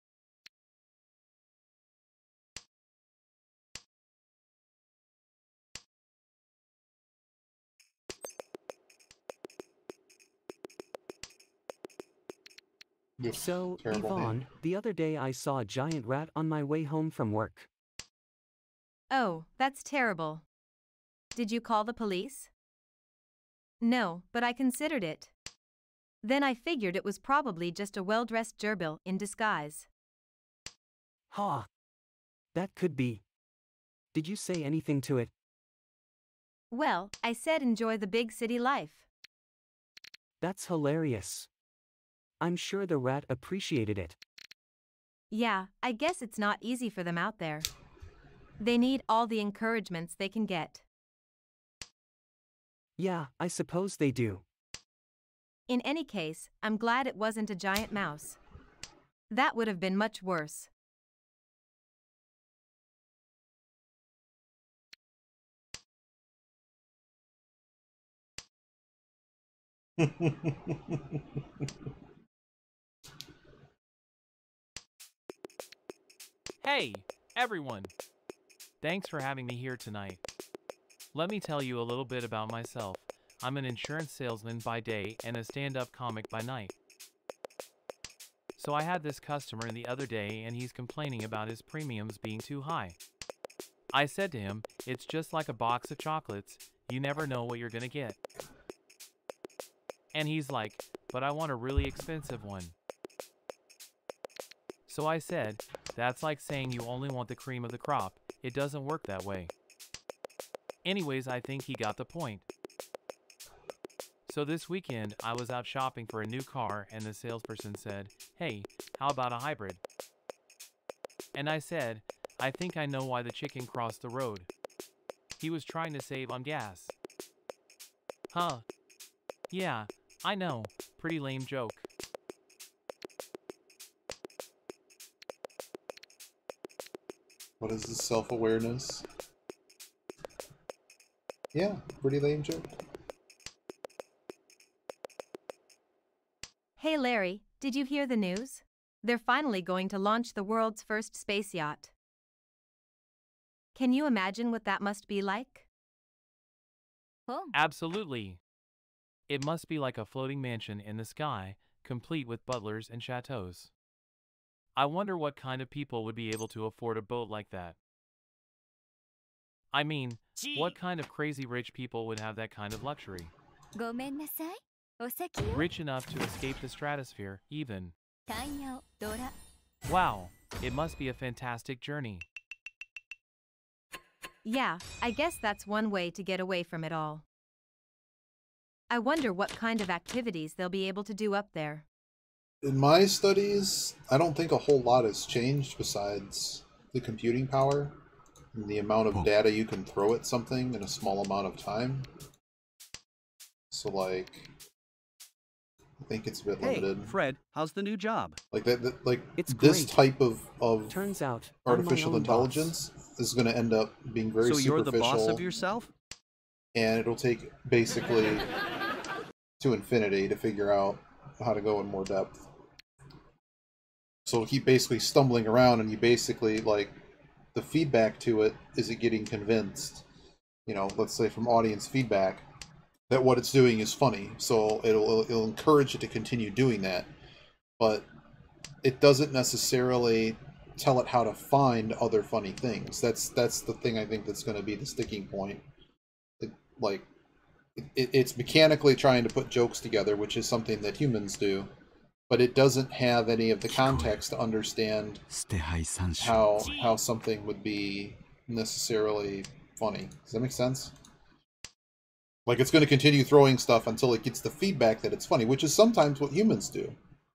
So, Yvonne, the other day I saw a giant rat on my way home from work. Oh, that's terrible. Did you call the police? No, but I considered it. Then I figured it was probably just a well-dressed gerbil in disguise. Ha! That could be. Did you say anything to it? Well, I said enjoy the big city life. That's hilarious. I'm sure the rat appreciated it. Yeah, I guess it's not easy for them out there. They need all the encouragements they can get. Yeah, I suppose they do. In any case, I'm glad it wasn't a giant mouse. That would have been much worse. Hey, everyone! Thanks for having me here tonight. Let me tell you a little bit about myself. I'm an insurance salesman by day and a stand-up comic by night. So I had this customer the other day and he's complaining about his premiums being too high. I said to him, it's just like a box of chocolates, you never know what you're gonna get. And he's like, but I want a really expensive one. So I said, that's like saying you only want the cream of the crop, it doesn't work that way. Anyways, I think he got the point. So this weekend, I was out shopping for a new car and the salesperson said, hey, how about a hybrid? And I said, I think I know why the chicken crossed the road. He was trying to save on gas. Huh. Yeah, I know, pretty lame joke. What is this self-awareness? Yeah, pretty lame joke. Hey Larry, did you hear the news? They're finally going to launch the world's first space yacht. Can you imagine what that must be like? Absolutely. It must be like a floating mansion in the sky complete with butlers and chateaus. I wonder what kind of people would be able to afford a boat like that. I mean, what kind of crazy rich people would have that kind of luxury? ごめんなさい。お先よ。 Rich enough to escape the stratosphere, even. タイヤをドラ。 Wow, it must be a fantastic journey. Yeah, I guess that's one way to get away from it all. I wonder what kind of activities they'll be able to do up there. In my studies, I don't think a whole lot has changed besides the computing power and the amount of data you can throw at something in a small amount of time. So, like, I think it's a bit limited. Hey, Fred, how's the new job? Like like It's this great. type of Turns out, I'm my artificial own intelligence is going to end up being very So you're superficial. the boss of yourself? And it'll take basically to infinity to figure out how to go in more depth. So it'll keep basically stumbling around, and you basically, like, the feedback to it, is it getting convinced, you know, let's say from audience feedback, that what it's doing is funny. So it'll encourage it to continue doing that, but it doesn't necessarily tell it how to find other funny things. That's the thing I think that's going to be the sticking point. It's mechanically trying to put jokes together, which is something that humans do, but it doesn't have any of the context to understand how something would be necessarily funny. Does that make sense? Like, it's going to continue throwing stuff until it gets the feedback that it's funny, which is sometimes what humans do.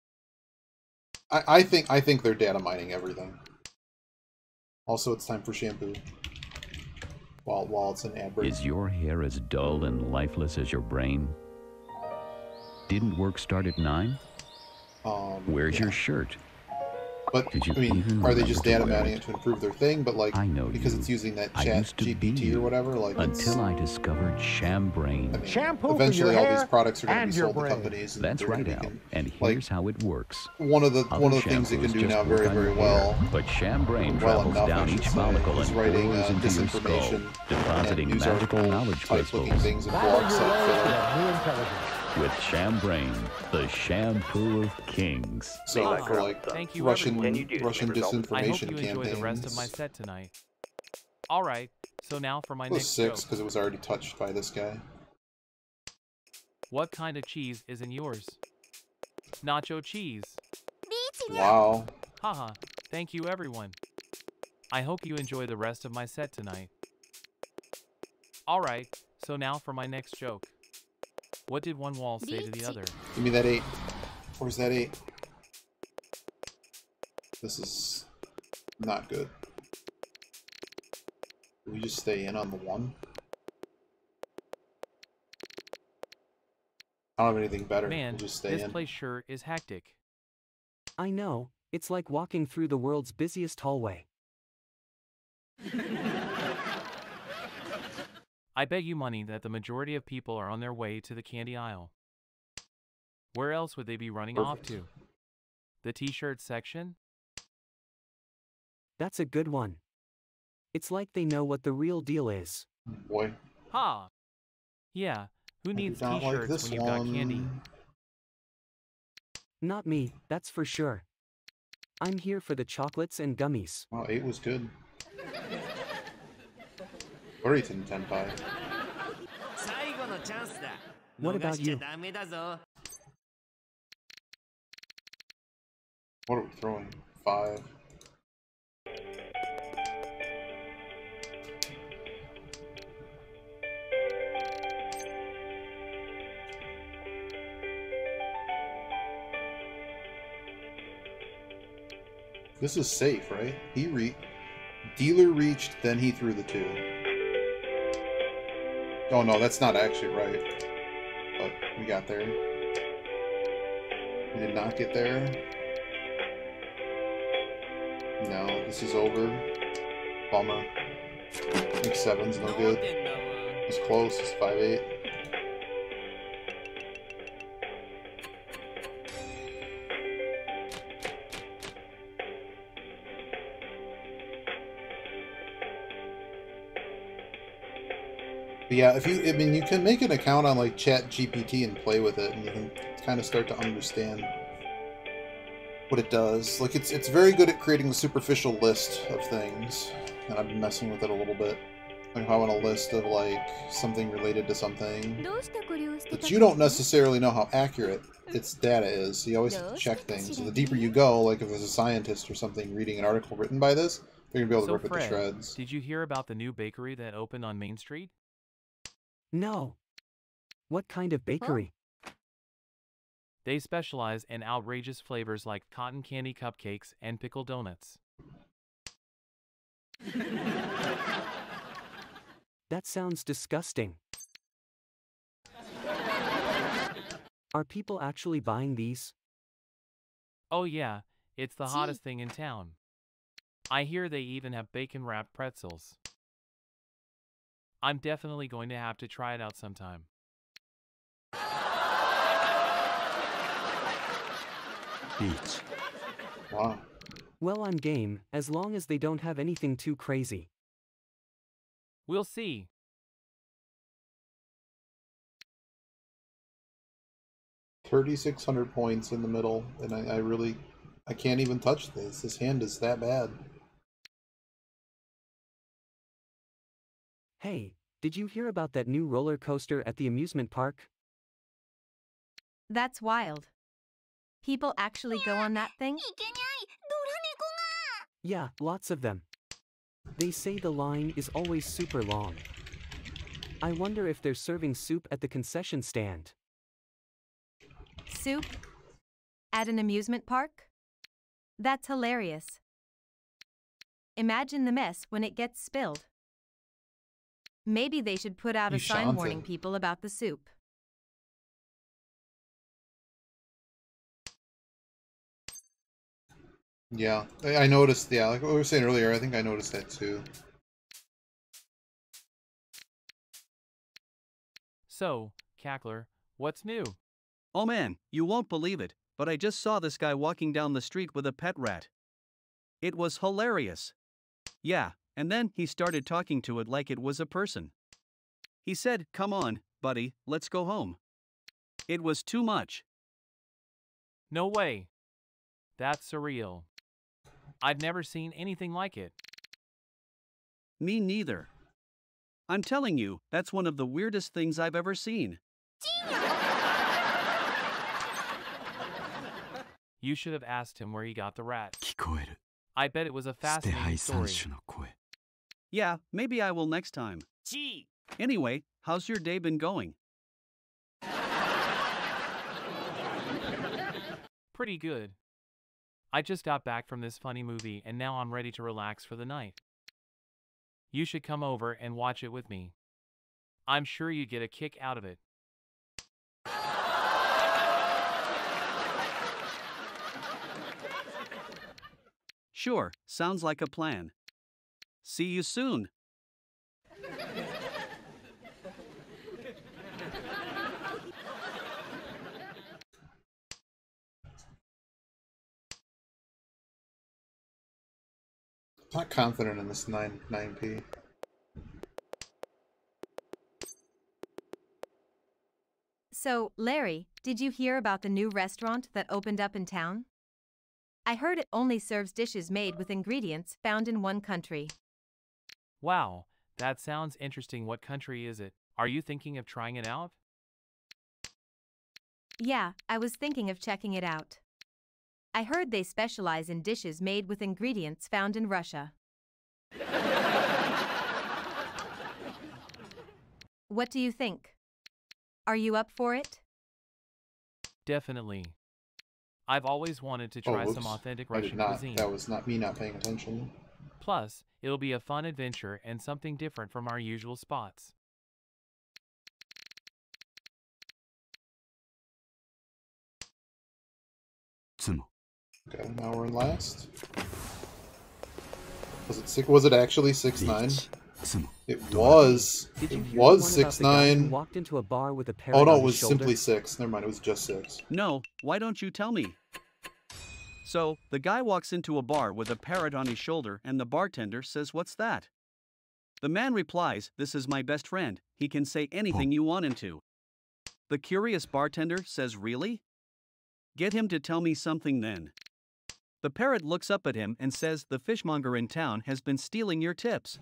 I think they're data mining everything. Also, it's time for shampoo. While it's an ad break. Is your hair as dull and lifeless as your brain? Didn't work start at 9? Where's your shirt? But, I mean, are they just data mining it to improve their thing? But, like, because it's using that chat GPT or whatever, like, until I discovered ShamBrain. I mean, Shampoo eventually for your all these hair products are going to and be your sold to brain. companies. And That's they're right, gonna Al. be, And like, here's how it works. one of the Other things it can shampoos do just now work very, on very your well. hair, but ShamBrain well travels enough, I down should each say, follicle is and writing bores into your skull, disinformation depositing and news magical article knowledge type looking crystals. things in Follow blog your site way filler. to new intelligence. With ShamBrain, the shampoo of kings. So for, like, Thank you, Russian everyone. disinformation I hope you enjoy campaigns. the rest of my set tonight. Alright, so now for my It was next 6 joke. because it was already touched by this guy. What kind of cheese is in yours? Nacho cheese. Wow. Haha, thank you everyone. I hope you enjoy the rest of my set tonight. Alright, so now for my next joke. What did one wall say to the other? Give me that 8. Where's that 8? This is not good. Do we just stay in on the 1? I don't have anything better. Man, We'll just stay this in. place sure is hectic. I know, it's like walking through the world's busiest hallway. I bet you money that the majority of people are on their way to the candy aisle. Where else would they be running off to? The t-shirt section? That's a good one. It's like they know what the real deal is. Boy. Ha! Yeah, who I do needs not like t-shirts this when you've got one. candy? Not me, that's for sure. I'm here for the chocolates and gummies. Wow, 8 was good. What are you in Tenpai? 最後のチャンスだ。 What 逃 about しちゃ you? ダメだぞ。 What are we throwing? 5. This is safe, right? Dealer reached, then he threw the 2. Oh no, that's not actually right. But we got there. We did not get there. No, this is over. Bummer. I think 7's no good. It's close, it's 5-8. But yeah, I mean, you can make an account on like ChatGPT and play with it, and you can kind of start to understand what it does. Like, it's very good at creating a superficial list of things, and I've been messing with it a little bit. Like how on a list of like something related to something, but you don't necessarily know how accurate its data is. So you always have to check things. So the deeper you go, like if there's a scientist or something reading an article written by this, they're gonna be able to rip it to shreds. Did you hear about the new bakery that opened on Main Street? No. What kind of bakery? They specialize in outrageous flavors like cotton candy cupcakes and pickle donuts. That sounds disgusting. Are people actually buying these? Oh yeah, it's the hottest thing in town. I hear they even have bacon-wrapped pretzels. I'm definitely going to have to try it out sometime. Beach. Wow. Well, I'm game, as long as they don't have anything too crazy. We'll see. $3,600 points in the middle, and I can't even touch this. This hand is that bad. Hey, did you hear about that new roller coaster at the amusement park? That's wild. People actually go on that thing? Yeah, lots of them. They say the line is always super long. I wonder if they're serving soup at the concession stand. Soup? At an amusement park? That's hilarious. Imagine the mess when it gets spilled. Maybe they should put out a sign warning people about the soup. Yeah, I noticed, yeah, like what we were saying earlier, I think I noticed that too. So, Cackler, what's new? Oh man, you won't believe it, but I just saw this guy walking down the street with a pet rat. It was hilarious. Yeah, and then he started talking to it like it was a person. He said, "Come on, buddy, let's go home." It was too much. No way. That's surreal. I've never seen anything like it. Me neither. I'm telling you, that's one of the weirdest things I've ever seen. You should have asked him where he got the rat. 聞こえる。 I bet it was a 捨て fascinating 配三 story. 種の声。 Yeah, maybe I will next time. Anyway, how's your day been going? Pretty good. I just got back from this funny movie and now I'm ready to relax for the night. You should come over and watch it with me. I'm sure you'd get a kick out of it. Sure, sounds like a plan. See you soon. Not confident in this 9p. So, Larry, did you hear about the new restaurant that opened up in town? I heard it only serves dishes made with ingredients found in one country. Wow, that sounds interesting. What country is it? Are you thinking of trying it out? Yeah, I was thinking of checking it out. I heard they specialize in dishes made with ingredients found in Russia. What do you think? Are you up for it? Definitely. I've always wanted to try some authentic Russian cuisine. That was not me not paying attention. Plus, it'll be a fun adventure and something different from our usual spots. Okay, now we're in last. Was it actually 6-9? It was. It was 6-9. Walked into a bar with a parrot Oh no, on it was his shoulder? simply 6. Never mind, it was just 6. No, why don't you tell me? So, the guy walks into a bar with a parrot on his shoulder and the bartender says, "What's that?" The man replies, "This is my best friend. He can say anything you want him to." The curious bartender says, "Really? Get him to tell me something then." The parrot looks up at him and says, "The fishmonger in town has been stealing your tips."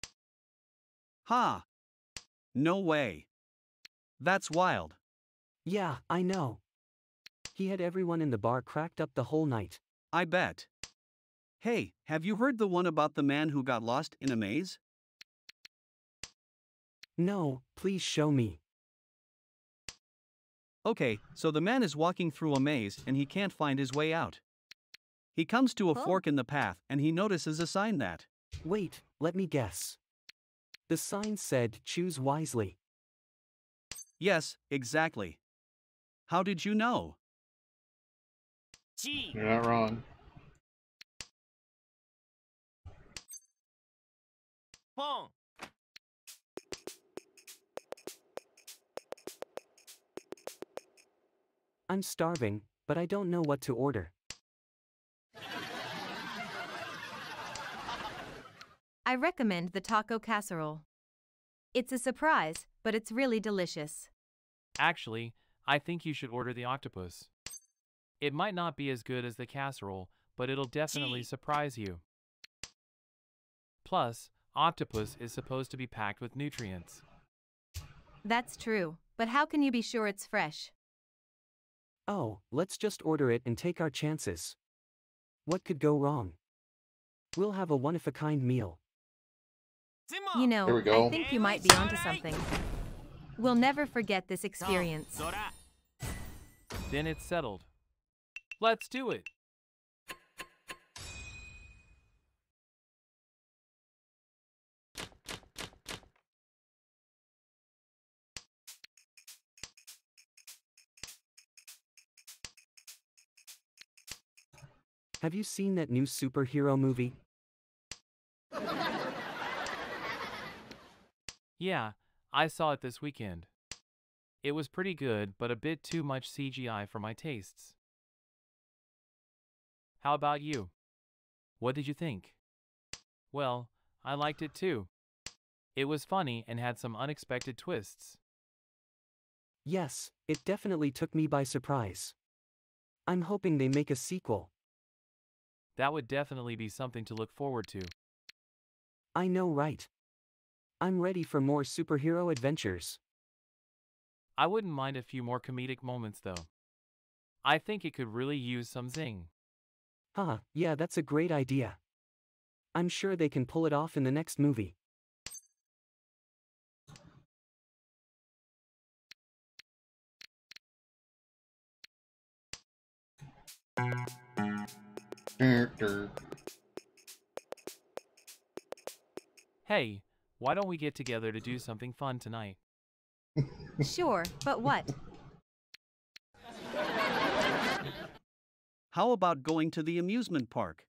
Ha! No way. That's wild. Yeah, I know. He had everyone in the bar cracked up the whole night. I bet. Hey, have you heard the one about the man who got lost in a maze? No, please show me. Okay, so the man is walking through a maze and he can't find his way out. He comes to a fork in the path and he notices a sign that. Wait, let me guess. The sign said, "Choose wisely." Yes, exactly. How did you know? You're not wrong. Pong. I'm starving, but I don't know what to order. I recommend the taco casserole. It's a surprise, but it's really delicious. Actually, I think you should order the octopus. It might not be as good as the casserole, but it'll definitely surprise you. Plus, octopus is supposed to be packed with nutrients. That's true, but how can you be sure it's fresh? Oh, let's just order it and take our chances. What could go wrong? We'll have a one-of-a-kind meal. You know, Here we go. I think you might be onto something. We'll never forget this experience. Then it's settled. Let's do it! Have you seen that new superhero movie? Yeah, I saw it this weekend. It was pretty good, but a bit too much CGI for my tastes. How about you? What did you think? Well, I liked it too. It was funny and had some unexpected twists. Yes, it definitely took me by surprise. I'm hoping they make a sequel. That would definitely be something to look forward to. I know, right? I'm ready for more superhero adventures. I wouldn't mind a few more comedic moments though. I think it could really use some zing. Haha, yeah, that's a great idea. I'm sure they can pull it off in the next movie. Hey, why don't we get together to do something fun tonight? Sure, but what? How about going to the amusement park?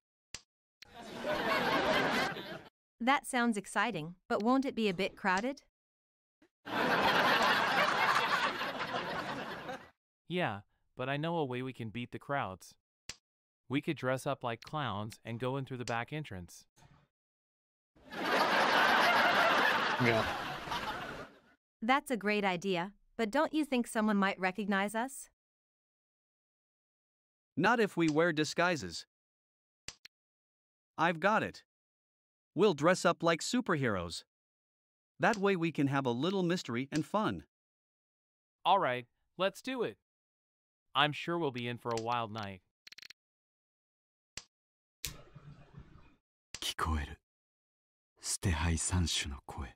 That sounds exciting, but won't it be a bit crowded? Yeah, but I know a way we can beat the crowds. We could dress up like clowns and go in through the back entrance. Yeah. That's a great idea, but don't you think someone might recognize us? Not if we wear disguises. I've got it. We'll dress up like superheroes. That way we can have a little mystery and fun. All right, let's do it. I'm sure we'll be in for a wild night. 聞こえる。捨て牌三種の声。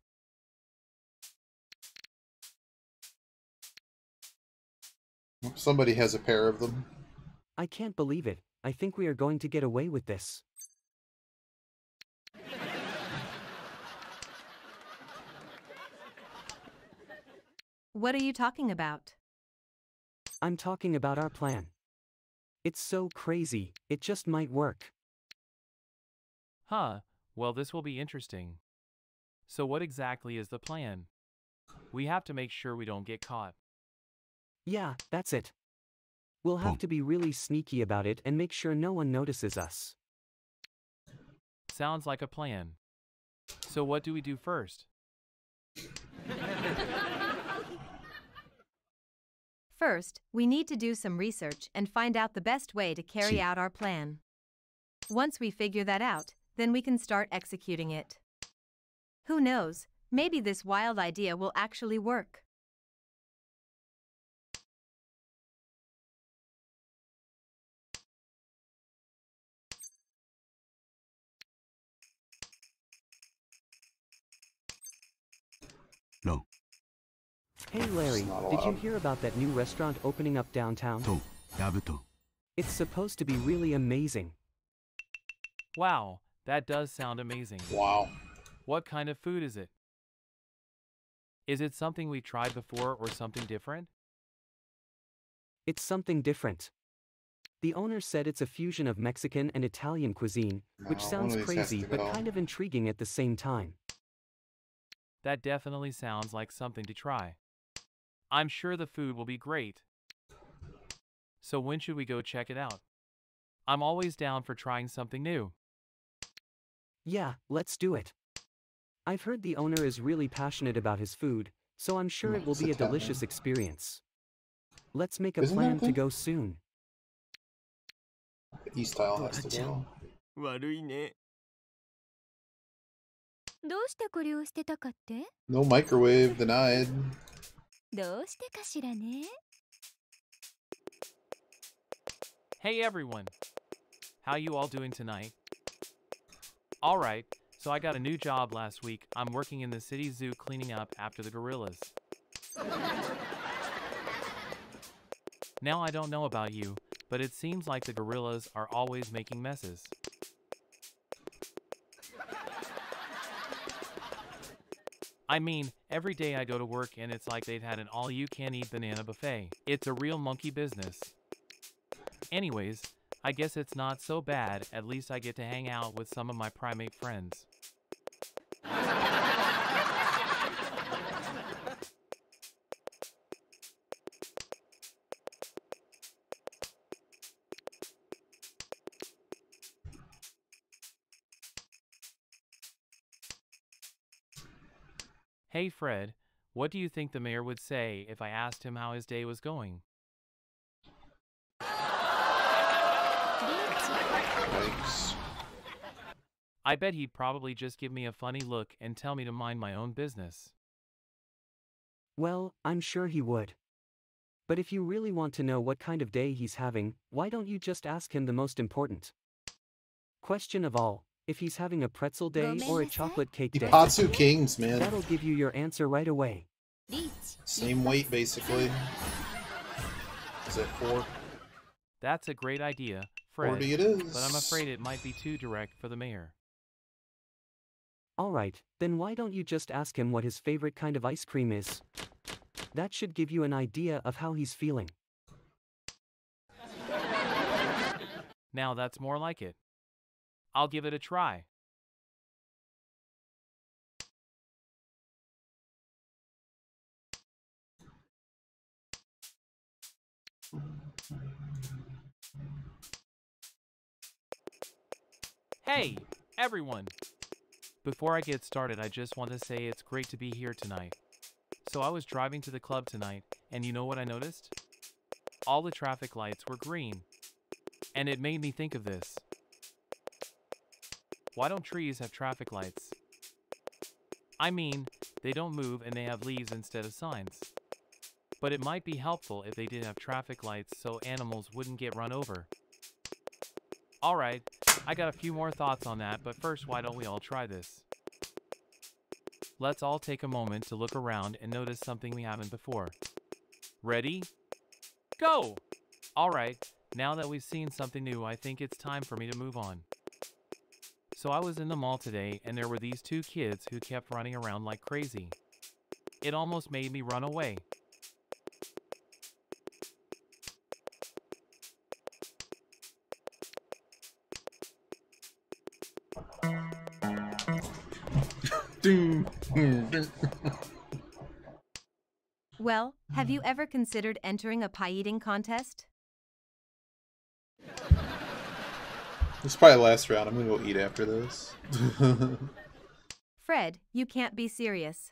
Somebody has a pair of them. I can't believe it. I think we are going to get away with this. What are you talking about? I'm talking about our plan. It's so crazy, it just might work. Huh, well this will be interesting. So what exactly is the plan? We have to make sure we don't get caught. Yeah, that's it. We'll have to be really sneaky about it and make sure no one notices us. Sounds like a plan. So what do we do first? First, we need to do some research and find out the best way to carry out our plan. Once we figure that out, then we can start executing it. Who knows, maybe this wild idea will actually work. No. Hey Larry, did you hear about that new restaurant opening up downtown? Yabuto. It's supposed to be really amazing. Wow, that does sound amazing. Wow. What kind of food is it? Is it something we tried before or something different? It's something different. The owner said it's a fusion of Mexican and Italian cuisine, which sounds crazy but kind of intriguing at the same time. That definitely sounds like something to try. I'm sure the food will be great. So when should we go check it out? I'm always down for trying something new. Yeah, let's do it. I've heard the owner is really passionate about his food, so I'm sure it will be a delicious experience. Let's make a plan to go soon. East Tile has to go. 悪いね。 どうしてこれをしてたかって？ No microwave denied. どうしてかしらね？ Hey everyone! How you all doing tonight? Alright, so I got a new job last week. I'm working in the city zoo cleaning up after the gorillas. Now I don't know about you, but it seems like the gorillas are always making messes. I mean, every day I go to work and it's like they've had an all-you-can-eat banana buffet. It's a real monkey business. Anyways, I guess it's not so bad, at least I get to hang out with some of my primate friends. Hey Fred, what do you think the mayor would say if I asked him how his day was going? Yikes. I bet he'd probably just give me a funny look and tell me to mind my own business. Well, I'm sure he would. But if you really want to know what kind of day he's having, why don't you just ask him the most important question of all, if he's having a pretzel day or a chocolate cake day? Ipatsu Kings, man. That'll give you your answer right away. Same weight, basically. Is it 4? That's a great idea, Fred, 40 it is. but I'm afraid it might be too direct for the mayor. Alright, then why don't you just ask him what his favorite kind of ice cream is? That should give you an idea of how he's feeling. Now that's more like it. I'll give it a try. Hey, everyone! Before I get started, I just want to say it's great to be here tonight. So I was driving to the club tonight, and you know what I noticed? All the traffic lights were green. And it made me think of this. Why don't trees have traffic lights? I mean, they don't move and they have leaves instead of signs. But it might be helpful if they did have traffic lights so animals wouldn't get run over. Alright, I got a few more thoughts on that, but first why don't we all try this? Let's all take a moment to look around and notice something we haven't before. Ready? Go! Alright, now that we've seen something new, I think it's time for me to move on. So I was in the mall today and there were these two kids who kept running around like crazy. It almost made me run away. Well, have you ever considered entering a pie eating contest? This is probably the last round. I'm gonna go eat after this. Fred, you can't be serious.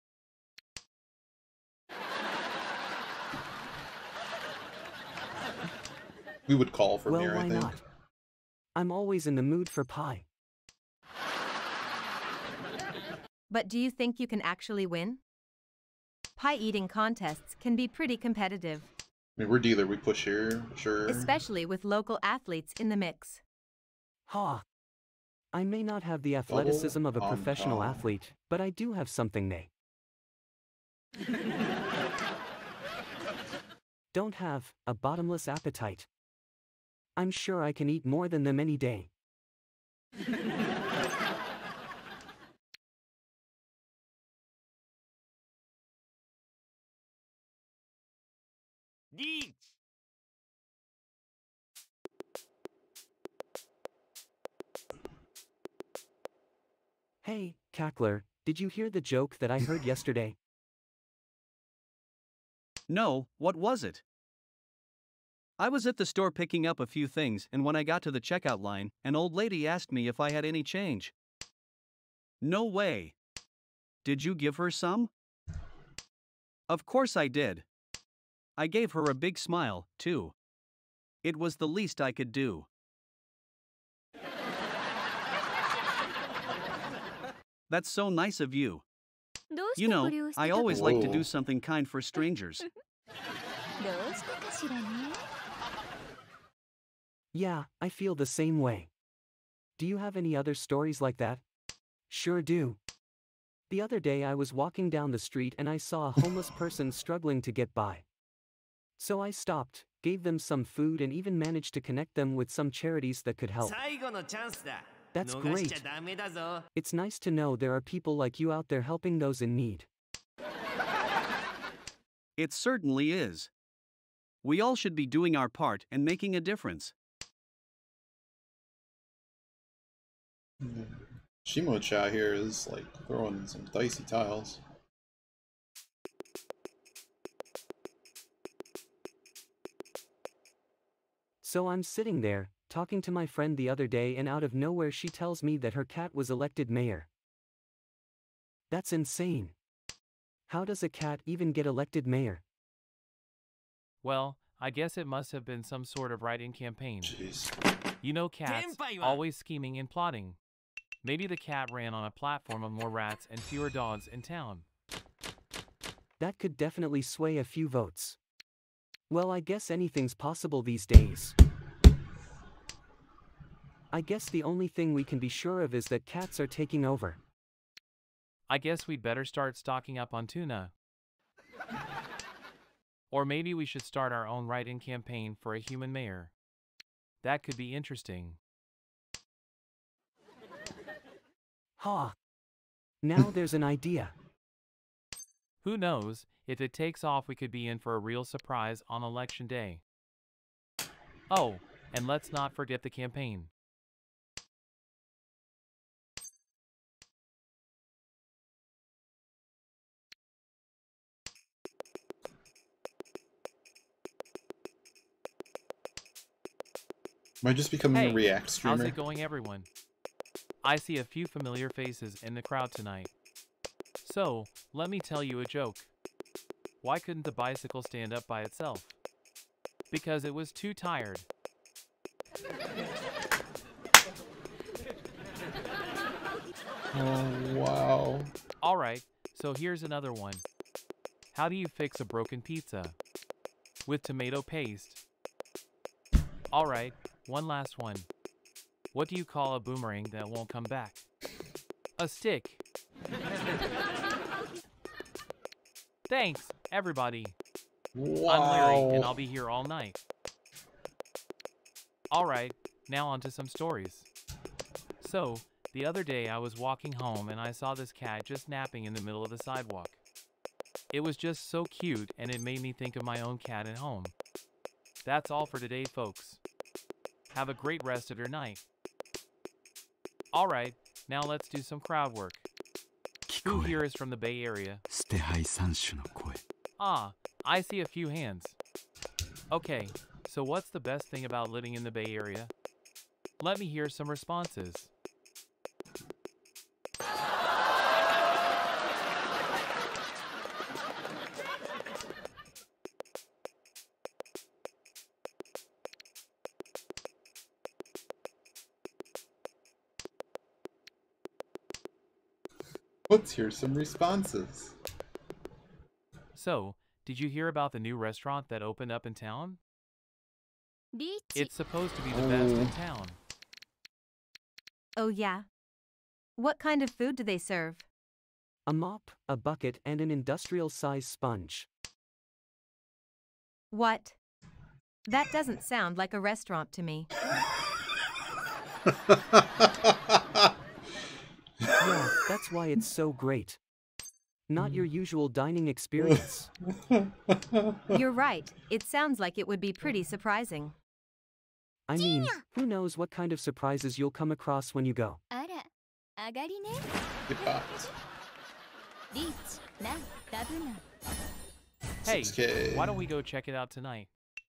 We would call for Well, Mir, I why think. not? I'm always in the mood for pie. But do you think you can actually win? Pie eating contests can be pretty competitive. I mean, we're dealer, we push here, sure. Especially with local athletes in the mix. Ha! I may not have the athleticism of a professional athlete, but I do have something they don't have, a bottomless appetite. I'm sure I can eat more than them any day. Reach! Hey, Cackler, did you hear the joke that I heard yesterday? No, what was it? I was at the store picking up a few things, and when I got to the checkout line, an old lady asked me if I had any change. No way. Did you give her some? Of course I did. I gave her a big smile, too. It was the least I could do. That's so nice of you. You know, I always like to do something kind for strangers. Yeah, I feel the same way. Do you have any other stories like that? Sure do. The other day I was walking down the street and I saw a homeless person struggling to get by. So I stopped, gave them some food and even managed to connect them with some charities that could help. That's great. It's nice to know there are people like you out there helping those in need. It certainly is. We all should be doing our part and making a difference. Shimo-cha here is like throwing some dicey tiles. So I'm sitting there, talking to my friend the other day, and out of nowhere she tells me that her cat was elected mayor. That's insane. How does a cat even get elected mayor? Well, I guess it must have been some sort of write-in campaign. Jeez. You know cats, always scheming and plotting. Maybe the cat ran on a platform of more rats and fewer dogs in town. That could definitely sway a few votes. Well, I guess anything's possible these days. I guess the only thing we can be sure of is that cats are taking over. I guess we'd better start stocking up on tuna. Or maybe we should start our own write-in campaign for a human mayor. That could be interesting. Ha! Now there's an idea. Who knows, if it takes off we could be in for a real surprise on election day. Oh, and let's not forget the campaign. Am I just becoming a React streamer? How's it going, everyone? I see a few familiar faces in the crowd tonight. So, let me tell you a joke. Why couldn't the bicycle stand up by itself? Because it was too tired. Oh, wow. Alright, so here's another one. How do you fix a broken pizza? With tomato paste. Alright, one last one. What do you call a boomerang that won't come back? A stick. Thanks, everybody. Wow. I'm Larry, and I'll be here all night. Alright, now on to some stories. So, the other day I was walking home and I saw this cat just napping in the middle of the sidewalk. It was just so cute and it made me think of my own cat at home. That's all for today, folks. Have a great rest of your night. Alright, now let's do some crowd work. Who here is from the Bay Area? Ah, I see a few hands. Okay, so what's the best thing about living in the Bay Area? Let me hear some responses. Let's hear some responses. So, did you hear about the new restaurant that opened up in town? It's supposed to be the best in town. Oh yeah? What kind of food do they serve? A mop, a bucket, and an industrial-sized sponge. What? That doesn't sound like a restaurant to me. Yeah, that's why it's so great. Not your usual dining experience. You're right, it sounds like it would be pretty surprising. I mean, who knows what kind of surprises you'll come across when you go. Hey, 6K. why don't we go check it out tonight?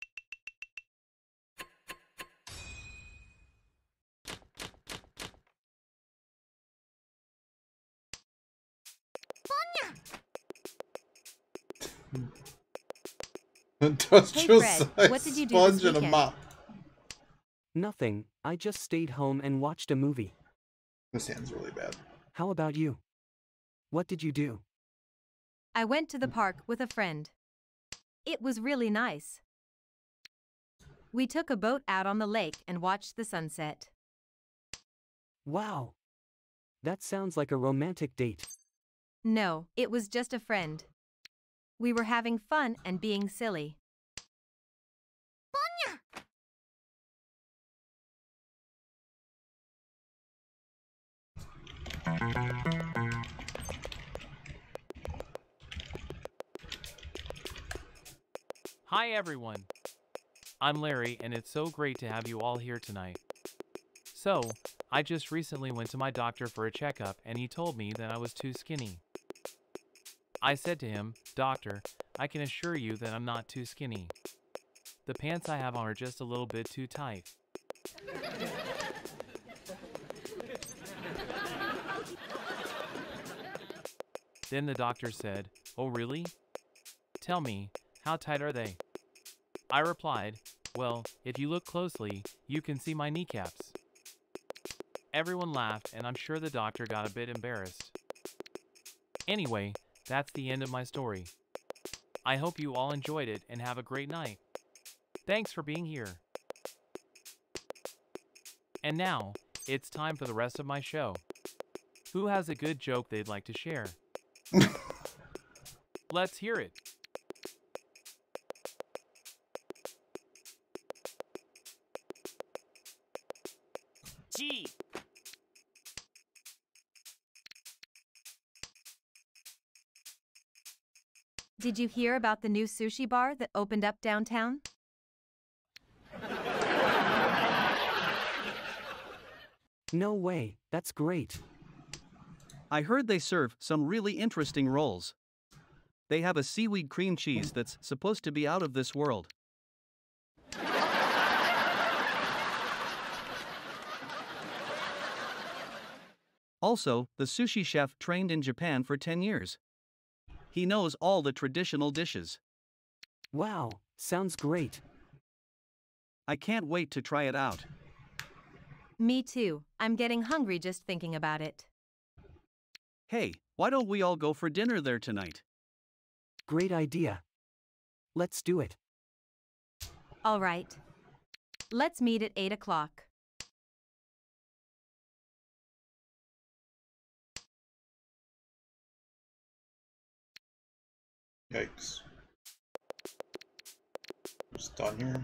Industrial Hey Fred, size what did you do sponge this and a weekend? mop. Nothing, I just stayed home and watched a movie. This hand's really bad. How about you? What did you do? I went to the park with a friend. It was really nice. We took a boat out on the lake and watched the sunset. Wow. That sounds like a romantic date. No, it was just a friend. We were having fun and being silly. Hi everyone! I'm Larry and it's so great to have you all here tonight. So, I just recently went to my doctor for a checkup and he told me that I was too skinny. I said to him, "Doctor, I can assure you that I'm not too skinny. The pants I have on are just a little bit too tight." Then the doctor said, "Oh really? Tell me, how tight are they?" I replied, "Well, if you look closely, you can see my kneecaps." Everyone laughed and I'm sure the doctor got a bit embarrassed. Anyway, that's the end of my story. I hope you all enjoyed it and have a great night. Thanks for being here. And now, it's time for the rest of my show. Who has a good joke they'd like to share? Let's hear it. G. Did you hear about the new sushi bar that opened up downtown? No way, that's great. I heard they serve some really interesting rolls. They have a seaweed cream cheese that's supposed to be out of this world. Also, the sushi chef trained in Japan for 10 years. He knows all the traditional dishes. Wow, sounds great. I can't wait to try it out. Me too. I'm getting hungry just thinking about it. Hey, why don't we all go for dinner there tonight? Great idea. Let's do it. All right. Let's meet at 8 o'clock. Yikes. Just done here.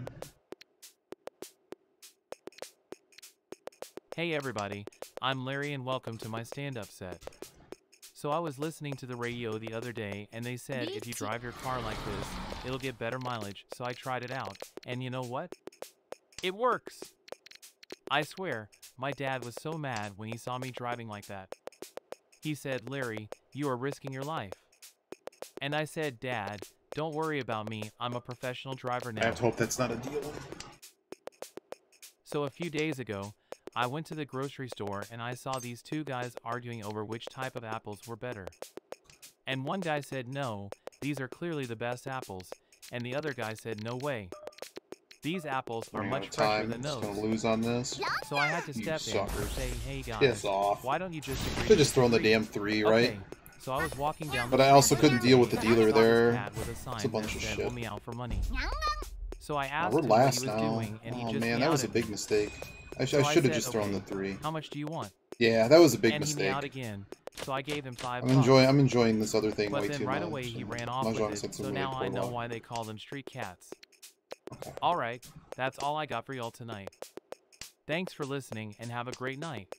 Hey everybody, I'm Larry and welcome to my stand-up set. So I was listening to the radio the other day and they said if you drive your car like this, it'll get better mileage, so I tried it out. And you know what? It works! I swear, my dad was so mad when he saw me driving like that. He said, "Larry, you are risking your life." And I said, "Dad, don't worry about me, I'm a professional driver now." I have to hope that's not a deal. So a few days ago, I went to the grocery store and I saw these two guys arguing over which type of apples were better. And one guy said, "No, these are clearly the best apples," and the other guy said, "No way. These apples are Running out much of fresher time. than Just those. gonna lose on this. So I had to You step in and suckers. say, hey guys, Piss off. why don't you just agree Should've just to thrown the agree? damn 3, right? Okay, so I was walking down But the I also street couldn't the deal other with the day and I dealer saw this there. cat with a sign It's a bunch that of said, shit. "Let me out for money." So I Oh, asked we're him what he last was now. doing, and he Oh just man, that was a meowed at big me. mistake. I So I should have said, just thrown the okay, 3. how much do you want? Yeah, that was a big And he mistake. meowed again, so I gave him $5. I'm enjoying this other thing But way then too right much. away he and ran off Mahjong with said it, some so really now I poor know luck. why they call them street cats. Okay. Alright, that's all I got for y'all tonight. Thanks for listening and have a great night.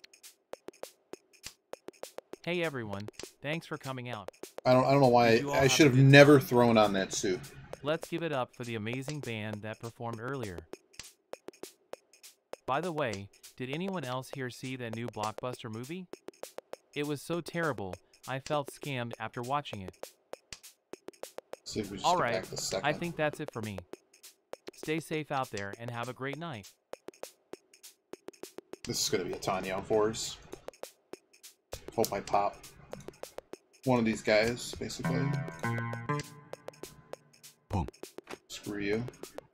Hey everyone, thanks for coming out. I don't know why Did you all I have should a have good never time? thrown on that suit. Let's give it up for the amazing band that performed earlier. By the way, did anyone else here see that new blockbuster movie? It was so terrible, I felt scammed after watching it. See if we just get Alright, back the second. I think that's it for me. Stay safe out there and have a great night. This is gonna be a Tanya force. Hope I pop one of these guys, basically. Boom. Screw you.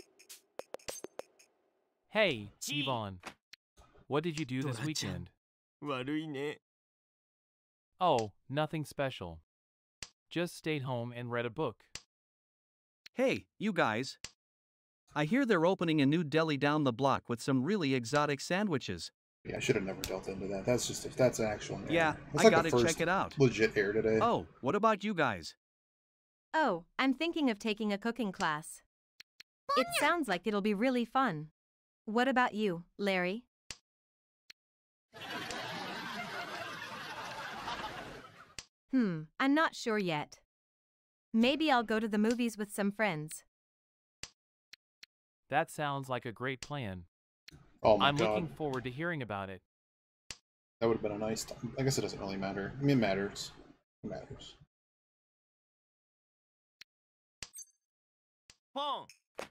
Hey, Yvonne. What did you do this weekend? 悪いね。 Oh, nothing special. Just stayed home and read a book. Hey, you guys. I hear they're opening a new deli down the block with some really exotic sandwiches. Yeah, I should have never dealt into that. That's an actual error. Yeah, That's I like gotta the first check it out. legit error today. Oh, what about you guys? Oh, I'm thinking of taking a cooking class. It sounds like it'll be really fun. What about you, Larry? I'm not sure yet. Maybe I'll go to the movies with some friends. That sounds like a great plan. Oh my I'm god. looking forward to hearing about it. That would have been a nice time. I guess it doesn't really matter. I mean, it matters. It matters. ポン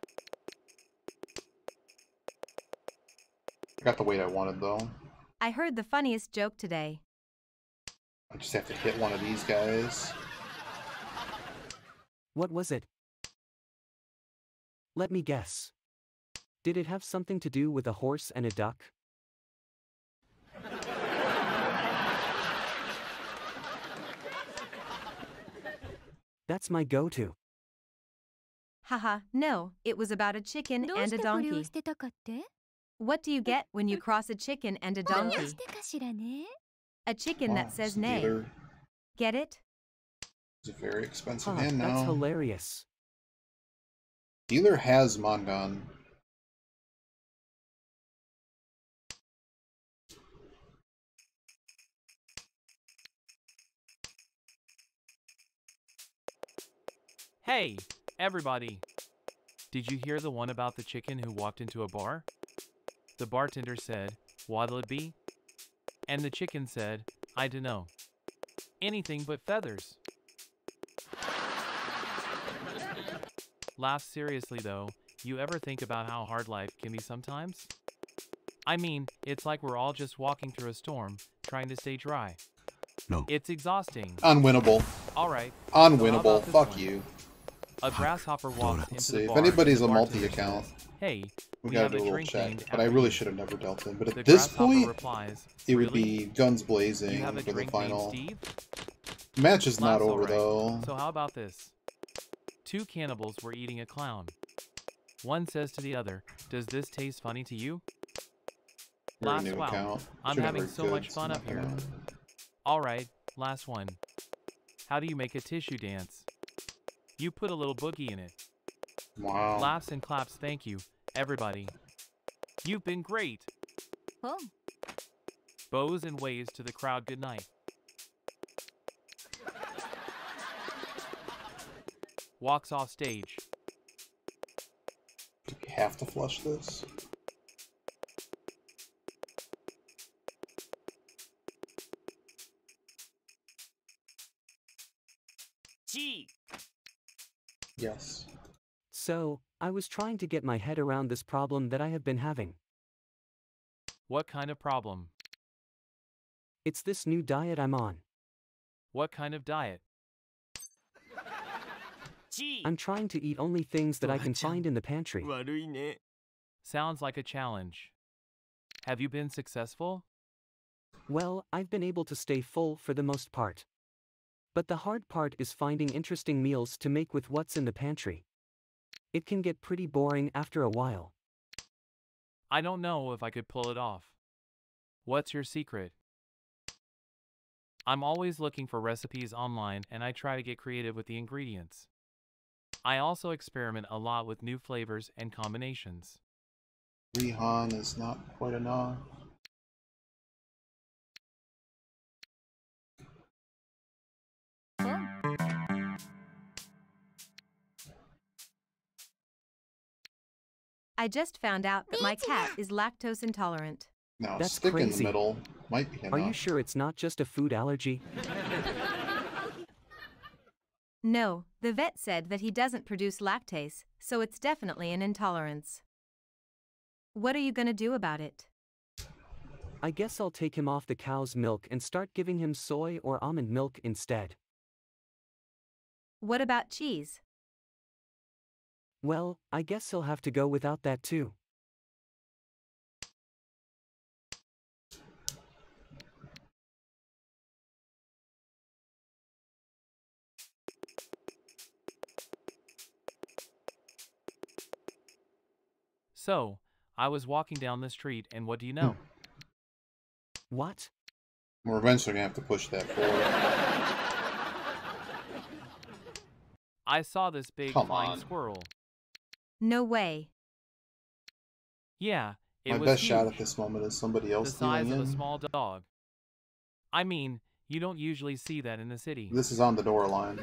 I got the weight I wanted, though. I heard the funniest joke today. I just have to hit one of these guys. What was it? Let me guess. Did it have something to do with a horse and a duck? That's my go-to. Haha, no, it was about a chicken どう and し a てこれを donkey. 捨てたかって What do you get when you cross a chicken and a どう donkey? してかしらね A chicken Wow, that says this nay. dealer Get it? is a very expensive Huh, hand that's now. hilarious. Dealer has Mongon. Hey, everybody! Did you hear the one about the chicken who walked into a bar? The bartender said, "What'll it be?" And the chicken said, "I dunno. Anything but feathers." Laugh seriously though, you ever think about how hard life can be sometimes? I mean, it's like we're all just walking through a storm, trying to stay dry. No. It's exhausting. Unwinnable. Alright. Unwinnable. Fuck you. A grasshopper walks Let's into see. the If bar. anybody's and a the bartender multi-account, says, "Hey, we we gotta have do a a little drink check. named But I after really you." should have never dealt in. But The at this grasshopper point, replies, it would "Really? be guns You blazing have a for the drink final. named Steve?" The match is not Laugh's over alright. though. So how about this? Two cannibals were eating a clown. One says to the other, "Does this taste funny to you?" You're a Laughs, new "Wow, account. I'm Should having never so good, much fun I'm up not here." gonna- Alright, last one. How do you make a tissue dance? You put a little boogie in it. Wow. Laughs and claps, thank you, everybody. You've been great. ポン Bows and waves to the crowd good night. Walks off stage. Do we have to flush this? G Yes. So, I was trying to get my head around this problem that I have been having. What kind of problem? It's this new diet I'm on. What kind of diet? G I'm trying to eat only things that I can find in the pantry. 悪いね Sounds like a challenge. Have you been successful? Well, I've been able to stay full for the most part. But the hard part is finding interesting meals to make with what's in the pantry. It can get pretty boring after a while. I don't know if I could pull it off. What's your secret? I'm always looking for recipes online and I try to get creative with the ingredients. I also experiment a lot with new flavors and combinations. Rihan is not quite enough. I just found out that my cat is lactose intolerant. Now, That's stick in the crazy. middle might be enough. Are you sure it's not just a food allergy? No, the vet said that he doesn't produce lactase, so it's definitely an intolerance. What are you gonna do about it? I guess I'll take him off the cow's milk and start giving him soy or almond milk instead. What about cheese? Well, I guess he'll have to go without that too. So, I was walking down the street and what do you know? What? We're eventually gonna have to push that forward. I saw this big Come flying on. squirrel. No way. Yeah, it My was best huge. shot at this moment is somebody The else size stealing of a in. small dog. I mean, you don't usually see that in the city. This is on the door line.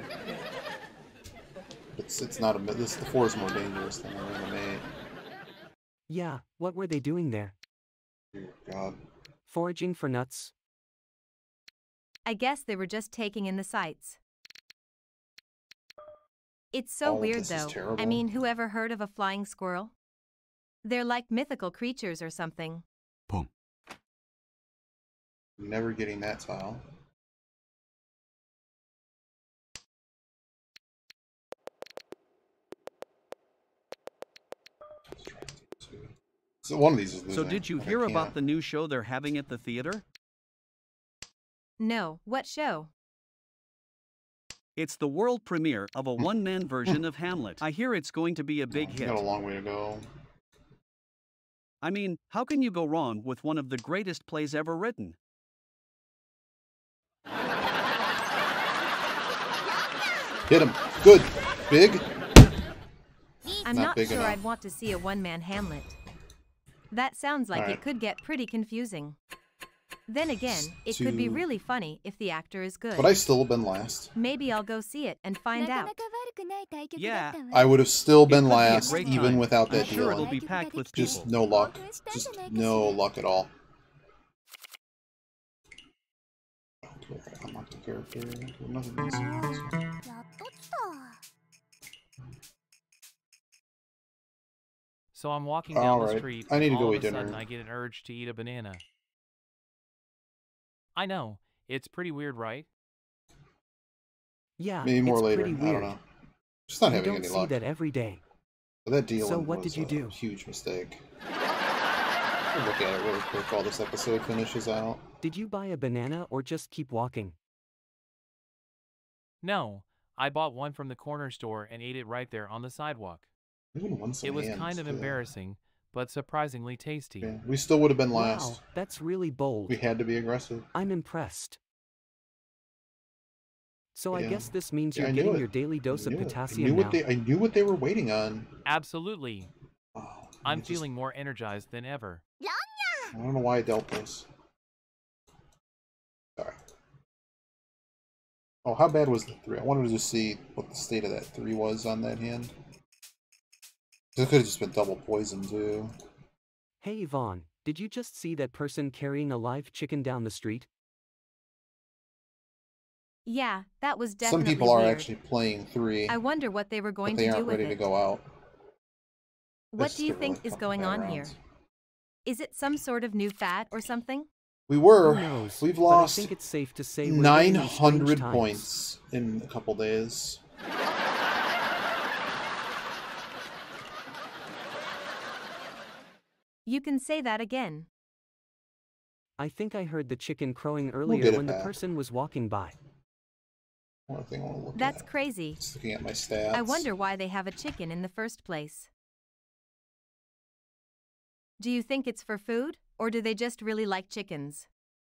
It's not a. The 4 is more dangerous than an 8. Yeah, what were they doing there? Dear God. Foraging for nuts? I guess they were just taking in the sights. It's so All of weird this is though. I terrible. mean, whoever heard of a flying squirrel? They're like mythical creatures or something. Pom. Never getting that tile. So one of these is losing. So did you but I hear about can't. the new show they're having at the theater? No, what show? It's the world premiere of a one-man version of Hamlet. I hear it's going to be a big It's hit. got a long way to go. I mean, how can you go wrong with one of the greatest plays ever written? Hit him. Good. Big. I'm Not not big sure enough. I'd want to see a one-man Hamlet. That sounds like Alright. it could get pretty confusing. Then again, it could be To- really funny if the actor is good. But I still have been last. Maybe I'll go see it and find out. Yeah. I would have still been could be a last great even time. without I'm that sure deal. it'll be packed with people. Just no luck. Just no luck at all. Unlock the character. Nothing else. So I'm walking down the Alright, street I need to and go all eat of a sudden dinner. I get an urge to eat a banana. I know, it's pretty weird, right? Yeah, Maybe more it's later. pretty I weird. don't know. Just not You having don't any see luck. that every day. But that deal So what was did you do? a huge mistake. I'll look at it really quick while this episode finishes out. Did you buy a banana or just keep walking? No, I bought one from the corner store and ate it right there on the sidewalk. Even once It was hands, kind of too. embarrassing, but surprisingly tasty. Yeah, we still would have been Wow, last. that's really bold. We had to be aggressive. I'm impressed. So I Yeah. guess this means Yeah, you're I knew getting it. your daily dose I of knew it. potassium now. I knew what they were waiting on. Absolutely. Oh, I'm I just- feeling more energized than ever. I don't know why I dealt this. Sorry. Oh, how bad was the 3? I wanted to just see what the state of that 3 was on that hand. It could have just been double poison, too. Hey Yvonne, did you just see that person carrying a live chicken down the street? Yeah, that was Some definitely people are weird. actually playing 3, I wonder what they were but going they to do aren't with ready to it. go out. What This do you get think really is fucking going bad on here? rounds. Is it some sort of new fad or something? We were. Who knows? We've but I lost think it's safe to say we're living in strange 900 times. points in a couple days. You can say that again. I think I heard the chicken crowing get earlier it when the back. person was walking by. One thing I want to look That's at. crazy. Just looking at my stats. I wonder why they have a chicken in the first place. Do you think it's for food, or do they just really like chickens?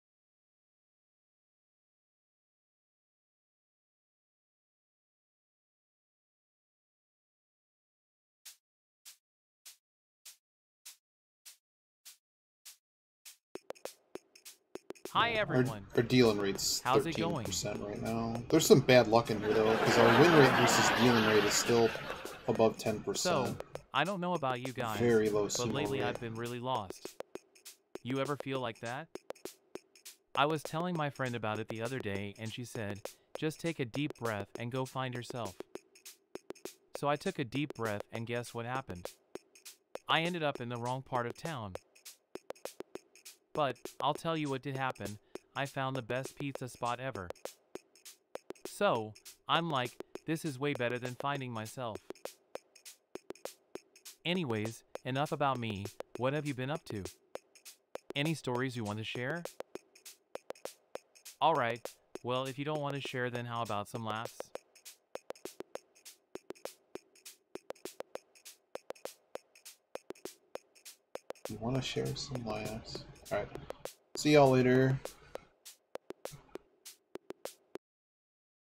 Hi everyone. Our dealing rate's How's it going? 13% right now. There's some bad luck in here though, because our win rate versus dealing rate is still above 10%. So, I don't know about you guys, Very low but sumo lately rate. I've been really lost. You ever feel like that? I was telling my friend about it the other day and she said, just take a deep breath and go find yourself. So I took a deep breath and guess what happened? I ended up in the wrong part of town. But, I'll tell you what did happen, I found the best pizza spot ever. So, I'm like, this is way better than finding myself. Anyways, enough about me, what have you been up to? Any stories you want to share? Alright, well if you don't want to share then how about some laughs? You want to share some laughs? Alright. See y'all later.